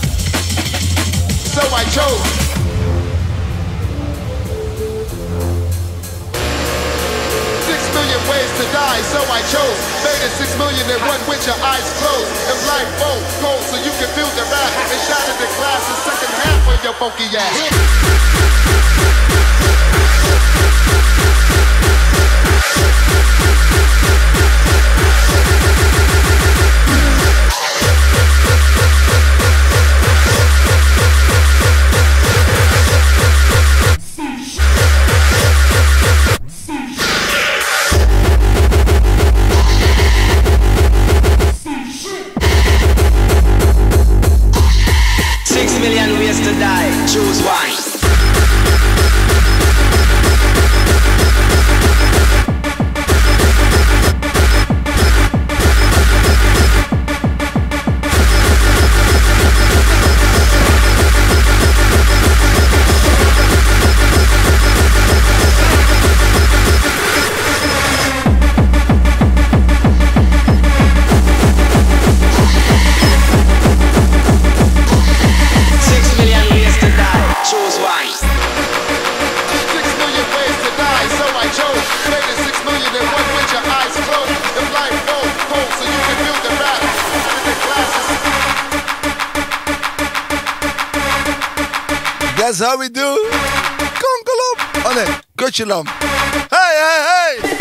So I chose. Six million ways to die, so I chose. Made it six million and one with your eyes closed. And life won't cold so you can feel the wrath. And shatter the glass the second half of your funky ass. Six million ways to die. Choose one. That's how we do. Konkelop. Oh nee, kutjelam. Hey, hey, hey.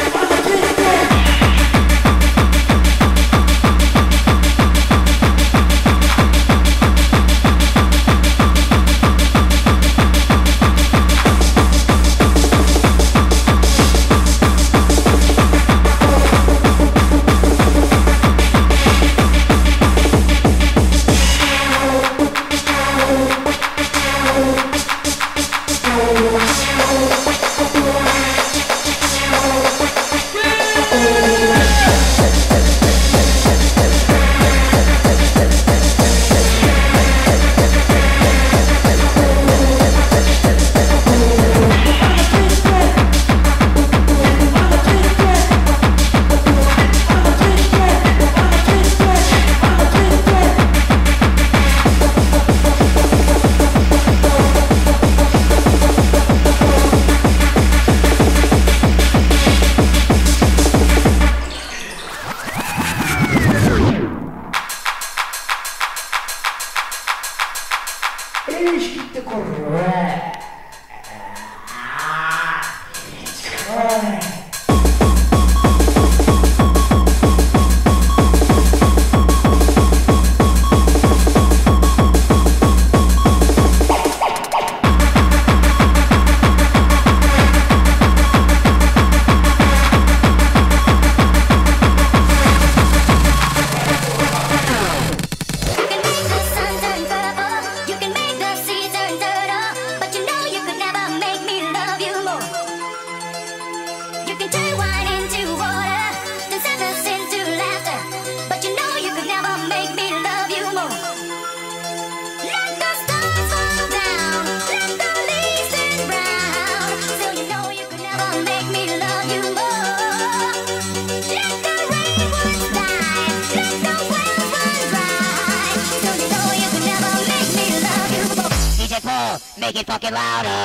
Make it fucking louder.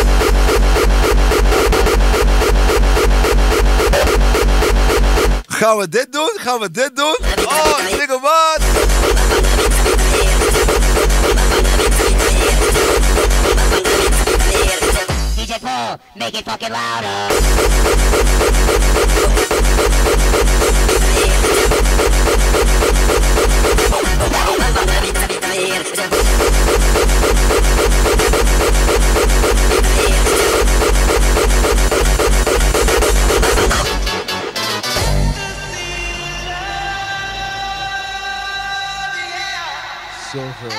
Gaan we dit doen? Gaan we dit doen? Oh, nigga, wat? D J Paul, make it fucking louder. Zoveel.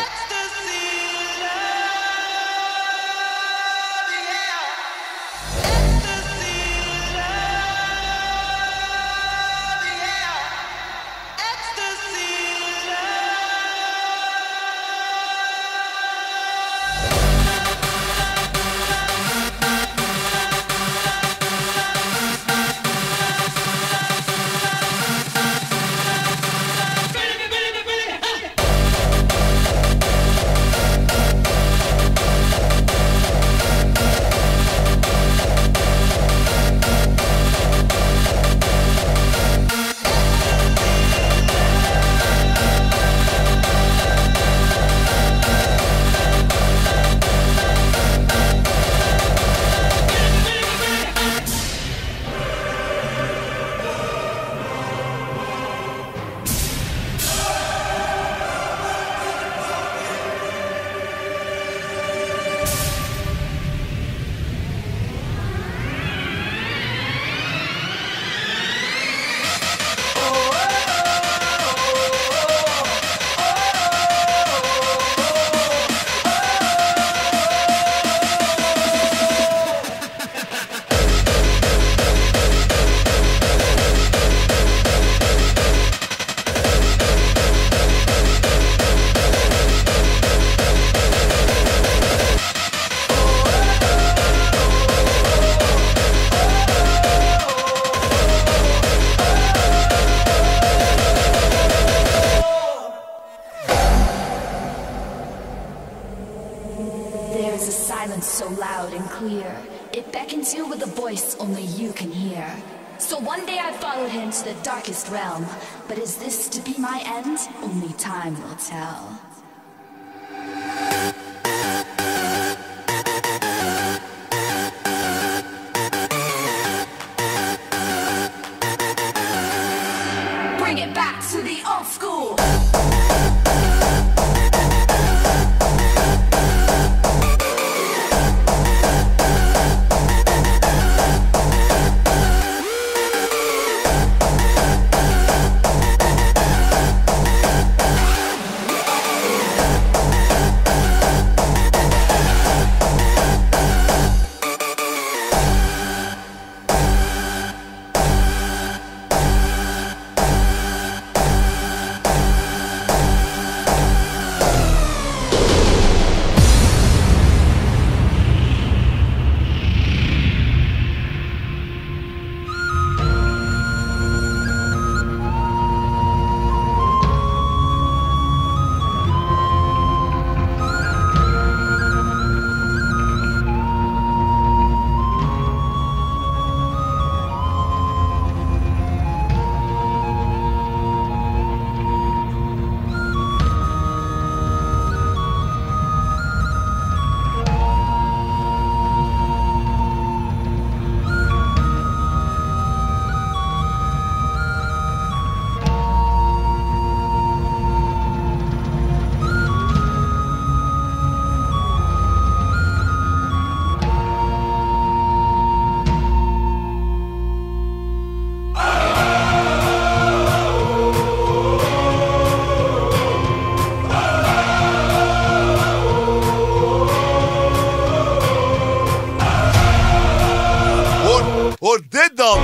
So loud and clear, it beckons you with a voice only you can hear. So one day I followed him to the darkest realm, but is this to be my end? Only time will tell. to the old school. Hoor dit dan!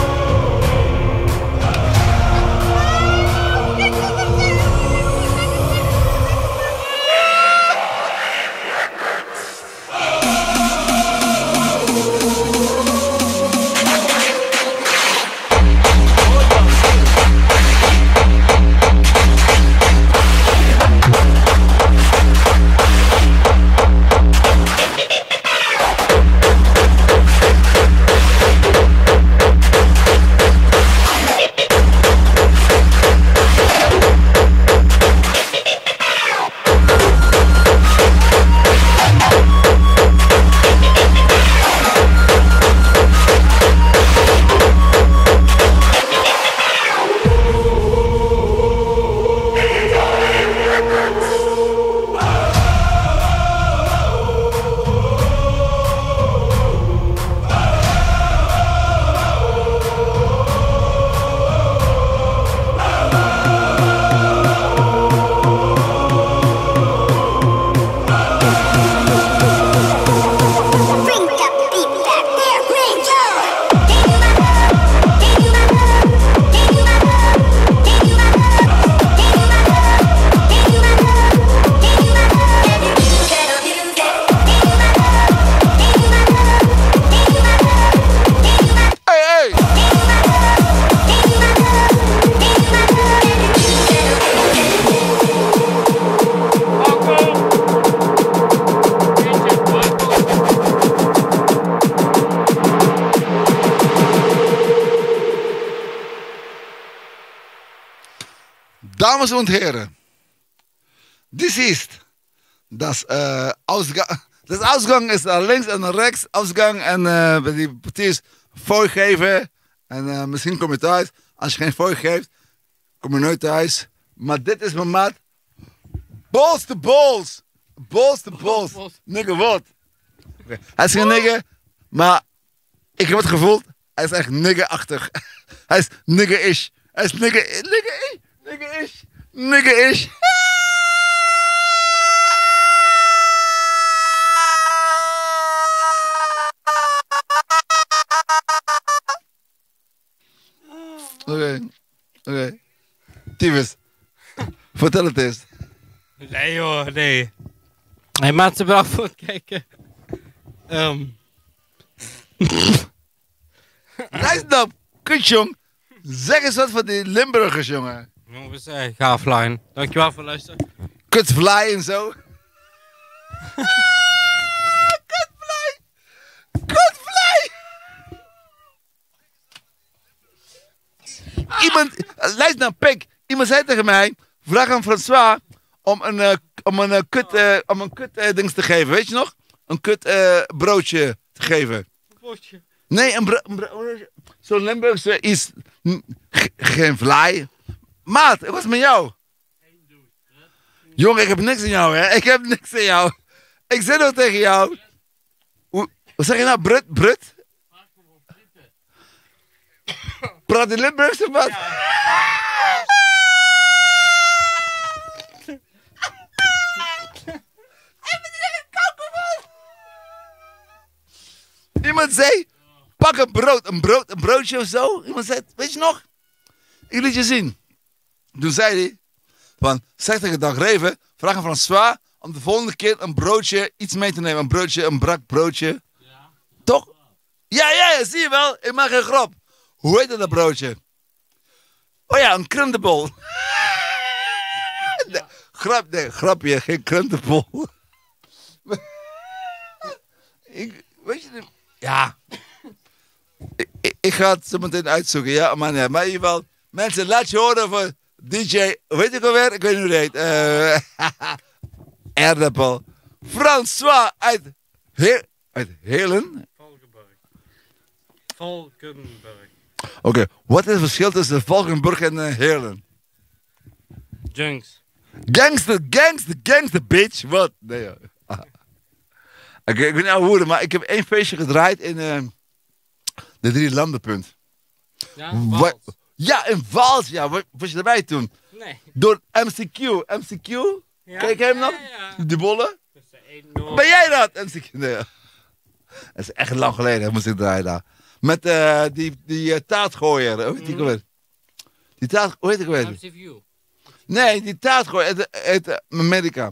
Dames und Herren, dies ist das äh, Ausgang. Das Ausgang ist nach links en naar rechts. Ausgang en uh, die partijen voorgeven. En uh, misschien kom je thuis. Als je geen fooi geeft, kom je nooit thuis. Maar dit is mijn maat. Balls to balls. Balls to balls. Nigga, wat? Okay. Hij is geen nigger, maar ik heb het gevoeld. Hij is echt nigger-achtig. Hij is nigger-ish. Hij is nigger... Nigger-ish. Nigger-ish. Nigger-ish. Oké, okay. oké. Okay. Tyfus, vertel het eens. Nee joh, nee. Hey maat, bedankt voor het kijken. Um. Luister nou, kutjong. Zeg eens wat van die Limburgers, jongen. Jongens, hey, ga offline. Dankjewel voor het luisteren. Kutvlaai en zo. Kutvlaai! Kutvlaai! Iemand, luister nou, pik. Iemand zei tegen mij, vraag aan François om een, uh, om een uh, kut, uh, om een kut uh, dings te geven, weet je nog? Een kut uh, broodje te geven. Broodje? Nee, een bro bro zo'n Limburgse is geen vlaai, Maat, wat is met jou? Jongen, ik heb niks aan jou, hè. Ik heb niks aan jou. Ik zeg nog tegen jou. Hoe, wat zeg je nou? Brut, brut? Praat je Limburgs of wat? Iemand zei, pak een brood, een brood, een broodje of zo. Iemand zei, weet je nog? Ik liet je zien. Toen zei hij, van, zeg tegen Dag Reven, vraag aan François om de volgende keer een broodje, iets mee te nemen. Een broodje, een brak broodje. Ja. Toch? Ja, ja, ja, zie je wel. Ik maak geen grap. Hoe heet dat broodje? Oh ja, een krentenbol. Nee, grap, nee, grapje, geen krentenbol. ik, weet je, ja. ik, ik, ik ga het zo meteen uitzoeken, ja, maar nee. Maar in ieder geval, mensen, laat je horen van D J, weet ik alweer? Ik weet niet hoe het heet. Uh, Aardappel. François uit, He uit Helen. Valkenburg. Valkenburg. Oké, okay, wat is het verschil tussen Valkenburg en uh, Heerlen? Junks. Gangster, gangster, gangster, bitch. Wat? Nee, ja. Ah. Oké, okay, ik ben niet ouwe, maar ik heb één feestje gedraaid in uh, de Drie Landenpunt. Ja, Waals. Ja, in Waals, ja. Was je erbij toen? Nee. Door M C Q. M C Q? Ja, kijk hem nog? Ja, ja. Die bollen? Ben jij dat? M C Q? Nee. Dat is echt lang geleden, moest ik draaien daar. Met uh, die, die uh, taartgooier. Hoe heet die mm. weer? Die taart, hoe heet ik weer? M C V U. Nee, die taartgooier uit, uit uh, Amerika.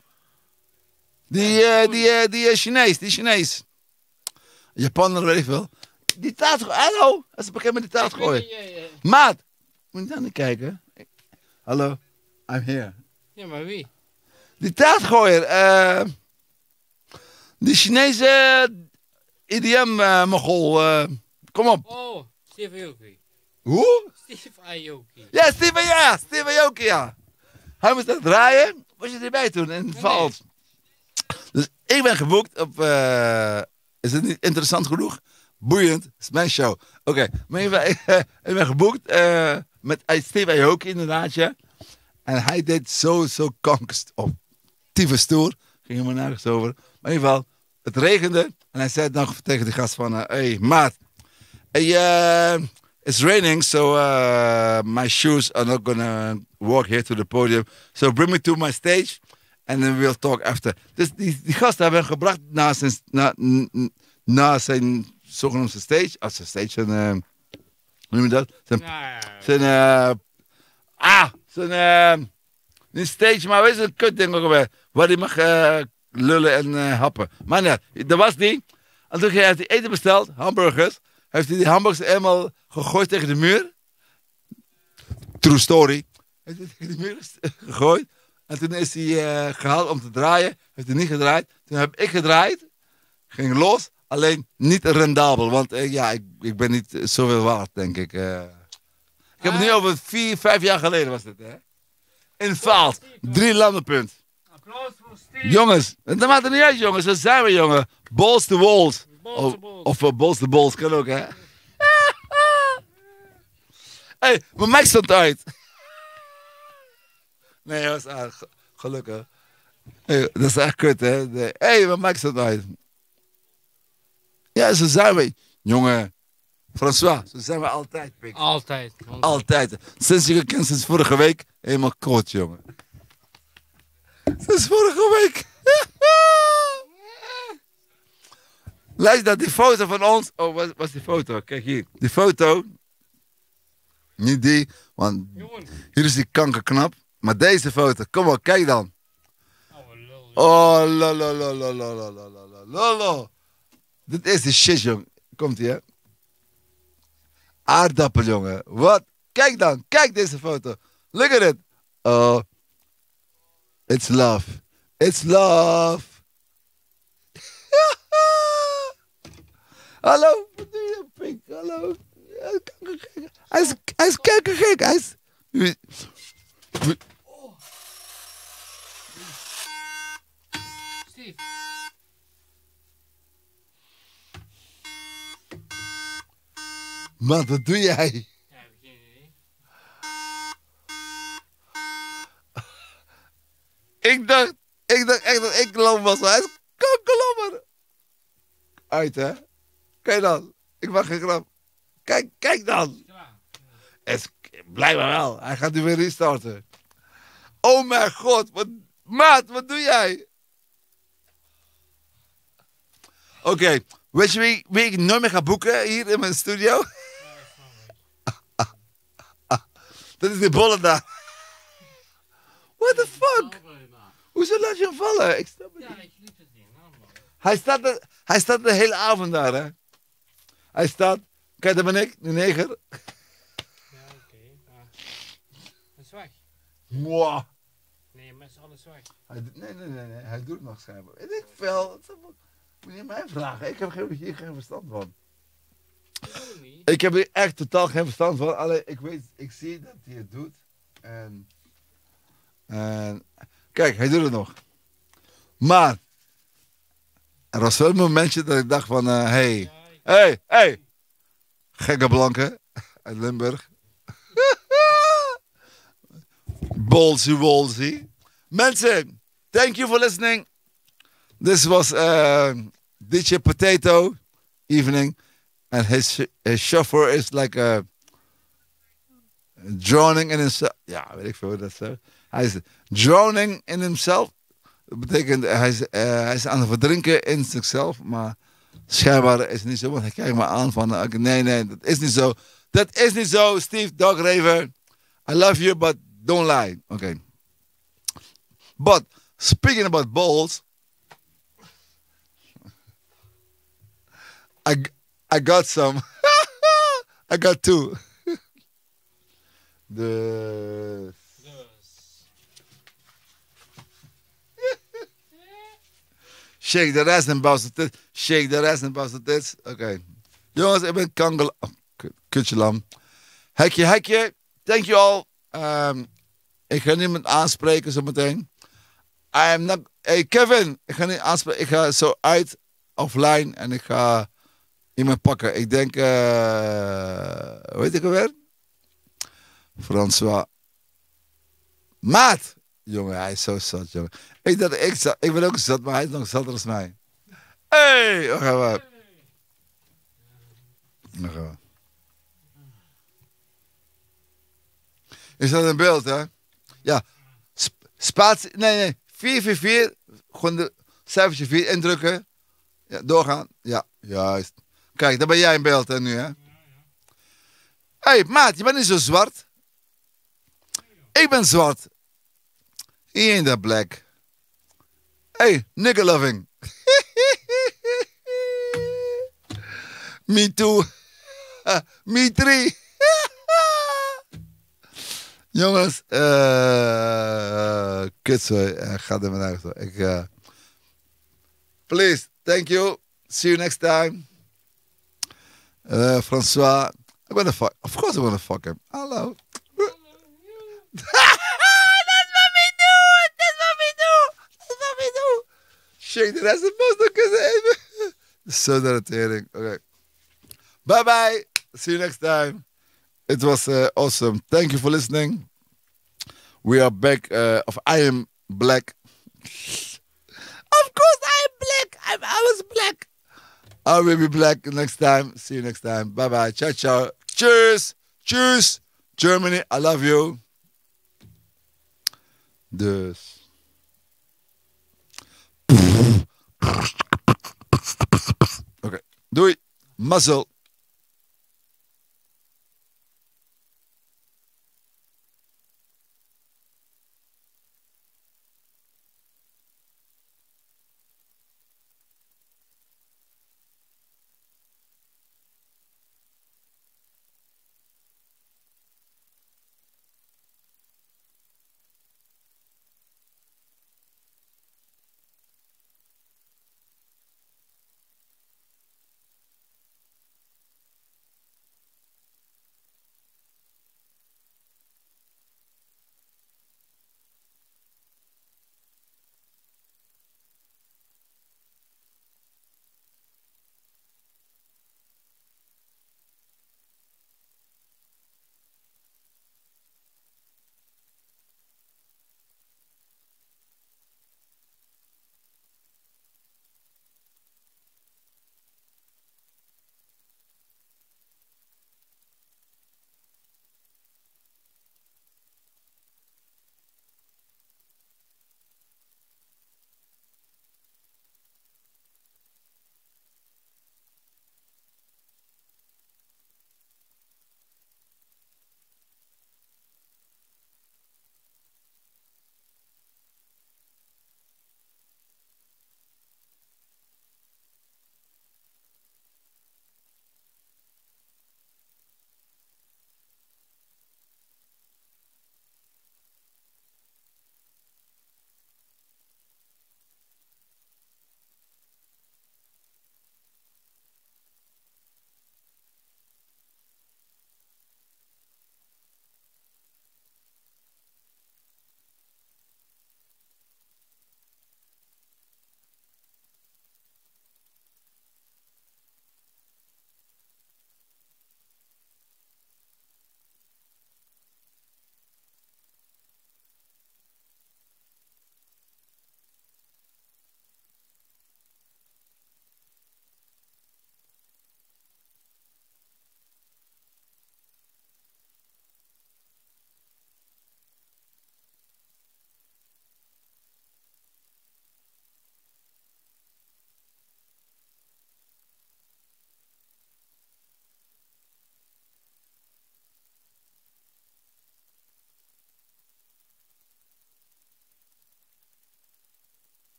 Die, uh, die, uh, die uh, Chinees, die Chinees. Japaner, weet ik veel. Die taartgooier, hallo. Dat is bekend met die taartgooier. Ja, ja, ja. Maat, moet je daar niet kijken? Hallo, I'm here. Ja, maar wie? Die taartgooier, eh... Uh, die Chinese I D M-mogol, uh, kom op. Oh, Steve Aoki. Hoe? Steve Aoki. Ja, Steve, ja, Steve Aoki, ja. Hij moest dat draaien. Was je erbij toen in het Vals? Nee. Dus ik ben geboekt op, uh, is het niet interessant genoeg? Boeiend, het is mijn show. Oké, okay. Maar ik ben, uh, ik ben geboekt uh, met uh, Steve Aoki inderdaad, ja. En hij deed zo, zo kankst op. Tyfus stoer, ging helemaal nergens over. Maar in ieder geval, het regende. En hij zei nog tegen de gast van, hé uh, hey, maat, hey, uh, it's raining, so uh, my shoes are not gonna walk here to the podium. So bring me to my stage and then we'll talk after. Dus die, die gasten hebben hem gebracht naar zijn, na, na zijn zogenaamde stage. Als zijn stage, zijn, uh, hoe noem je dat? Zijn, ja, ja, ja. zijn uh, ah, zijn, uh, niet stage, maar wees een kutding ook alweer. Waar hij mag uh, lullen en uh, happen. Maar nee, dat was die. En toen heeft hij eten besteld, hamburgers. Heeft hij die hamburgers eenmaal gegooid tegen de muur. True story. Heeft hij tegen de muur gegooid. En toen is hij uh, gehaald om te draaien. Heeft hij niet gedraaid. Toen heb ik gedraaid. Ging los. Alleen niet rendabel. Want uh, ja, ik, ik ben niet zoveel waard, denk ik. Uh, ik heb het nu over vier, vijf jaar geleden was het, hè. In Vaals. Drie landenpunt. Applaus voor Steve. Jongens, dat maakt er niet uit, jongens. Dat zijn we, jongen. Balls to walls. Of, of uh, balls to balls, kan ook, hè. Hé, hey, mijn mic stond uit. Nee, dat is echt gelukkig. Hey, dat is echt kut, hè. Hé, hey, mijn mic stond uit. Ja, zo zijn we. Jongen, François, zo zijn we altijd, pik. Altijd. Altijd. Altijd. Sinds je gekend, sinds vorige week, helemaal kort, jongen. Sinds vorige week. Luister naar die foto van ons. Oh, wat was die foto? Kijk hier. Die foto. Niet die, want hier is die kankerknap. Maar deze foto. Kom op, kijk dan. Oh, la la la la la la la la la la. Dit is de shit, jongen. Komt ie, hè? Aardappel, jongen. Wat? Kijk dan. Kijk deze foto. Look at it. Oh. It's love. It's love. Hallo, wat doe je, pik? Hallo. Hij is, hij is kijkergek. Hij is... Oh. Steve. Man, wat doe jij? Ja, heb ik geen idee. Ik dacht, ik dacht echt dat ik lom was. Hij is kankerlommer. Uit, hè? Kijk dan. Ik mag geen grap. Kijk, kijk dan. Het is, blijkbaar wel. Hij gaat nu weer restarten. Oh mijn god. Wat, maat, wat doe jij? Oké. Okay. Weet je wie, wie ik nooit meer ga boeken hier in mijn studio? Dat is die bolle daar. What the fuck? Hoezo laat je hem vallen? Ik snap het niet. Hij staat, de, hij staat de hele avond daar, hè? Hij staat... Kijk, daar ben ik, de neger. Ja, oké. Okay. Ah. Dat is weg. Mwah. Nee, maar is alles weg. Hij, nee, nee, nee, nee. Hij doet het nog schijnbaar. Weet ik veel. Moet je mij vragen. Ik heb geen, hier geen verstand van. Ik heb hier echt totaal geen verstand van. Alleen, ik weet, ik zie dat hij het doet. En... En... Kijk, hij doet het nog. Maar... Er was wel een momentje dat ik dacht van... Hé, uh, hey, hey, hey. Gekke blanke. Uit Limburg. Bolsy Wolsy. Mensen, thank you for listening. This was uh, D J Potato evening. And his, his chauffeur is like a drowning in himself. Ja, weet ik veel hoe dat zo. Hij is drowning in himself. Dat betekent, hij is, uh, hij is aan het verdrinken in zichzelf. Maar schijnbaar is het niet zo. Want hij kijkt me aan van, uh, nee, nee, dat is niet zo. Dat is niet zo, Steve Dograver. I love you, but don't lie. Oké. Okay. But, speaking about balls. I, I got some. I got two. Dus. Shake the rest en bounce the tits. Shake the rest en bounce the tits. Oké. Okay. Jongens, ik ben kangel... Oh, kutje lam. Hekje, hekje. Thank you all. Um, ik ga niemand aanspreken zometeen. I am not... Hey Kevin, ik ga niet aanspreken. Ik ga zo uit, offline, en ik ga iemand pakken. Ik denk... Uh, hoe heet ik alweer? François. Maat! Jongen, hij is zo zat, jongen. Ik, dacht, ik, zat, ik ben ook zat, maar hij is nog zatter als mij. Hé! Hey, oh, gaan we. Dan gaan we. Is dat een beeld, hè? Ja. Sp spatie, nee, nee. vier vier vier. Gewoon de cijfertje vier indrukken. Ja, doorgaan. Ja, juist. Kijk, daar ben jij in beeld, hè, nu, hè? Hé, hey, maat, je bent niet zo zwart. Ik ben zwart. He ain't that black. Hey, nigger loving. Me too. Me three. Jongens, uh, kutzooi. Uh, ga er maar uit. Ik, uh, please, thank you. See you next time. Uh, François. I'm gonna fuck. Of course I'm gonna fuck him. Hallo. Shake the rest of the So irritating. Okay. Bye bye. See you next time. It was uh, awesome. Thank you for listening. We are back. Uh, of I am black. Of course I am black. I'm, I was black. I will be black next time. See you next time. Bye bye. Ciao ciao. Cheers. Cheers. Germany, I love you. Dus. Oké, okay. Doei. Mazzel.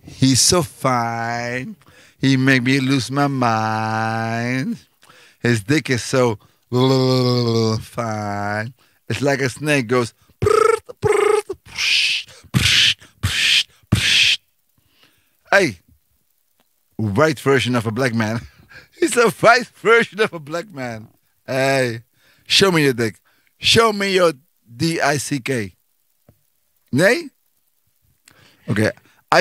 He's so fine. He make me lose my mind. His dick is so fine. It's like a snake goes. Hey, white version of a black man. He's a white version of a black man. Hey, show me your dick. Show me your D I C K. Nee? Okay. I...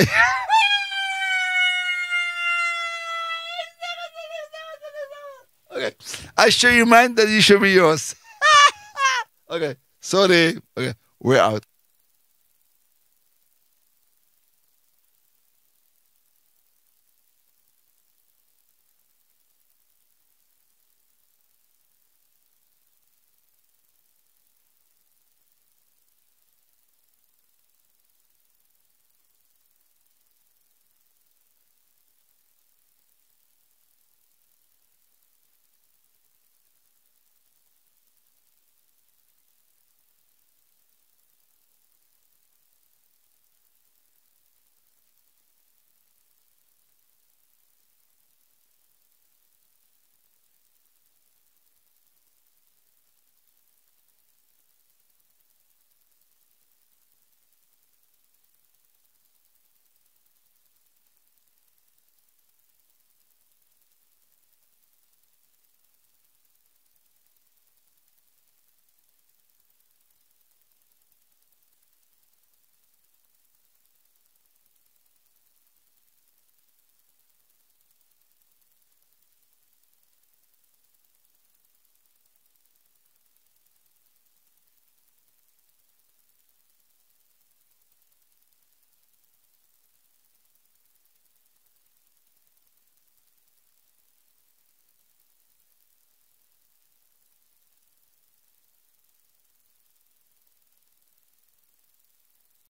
okay. I show you mine, then you show me yours. Okay. Sorry. Okay. We're out.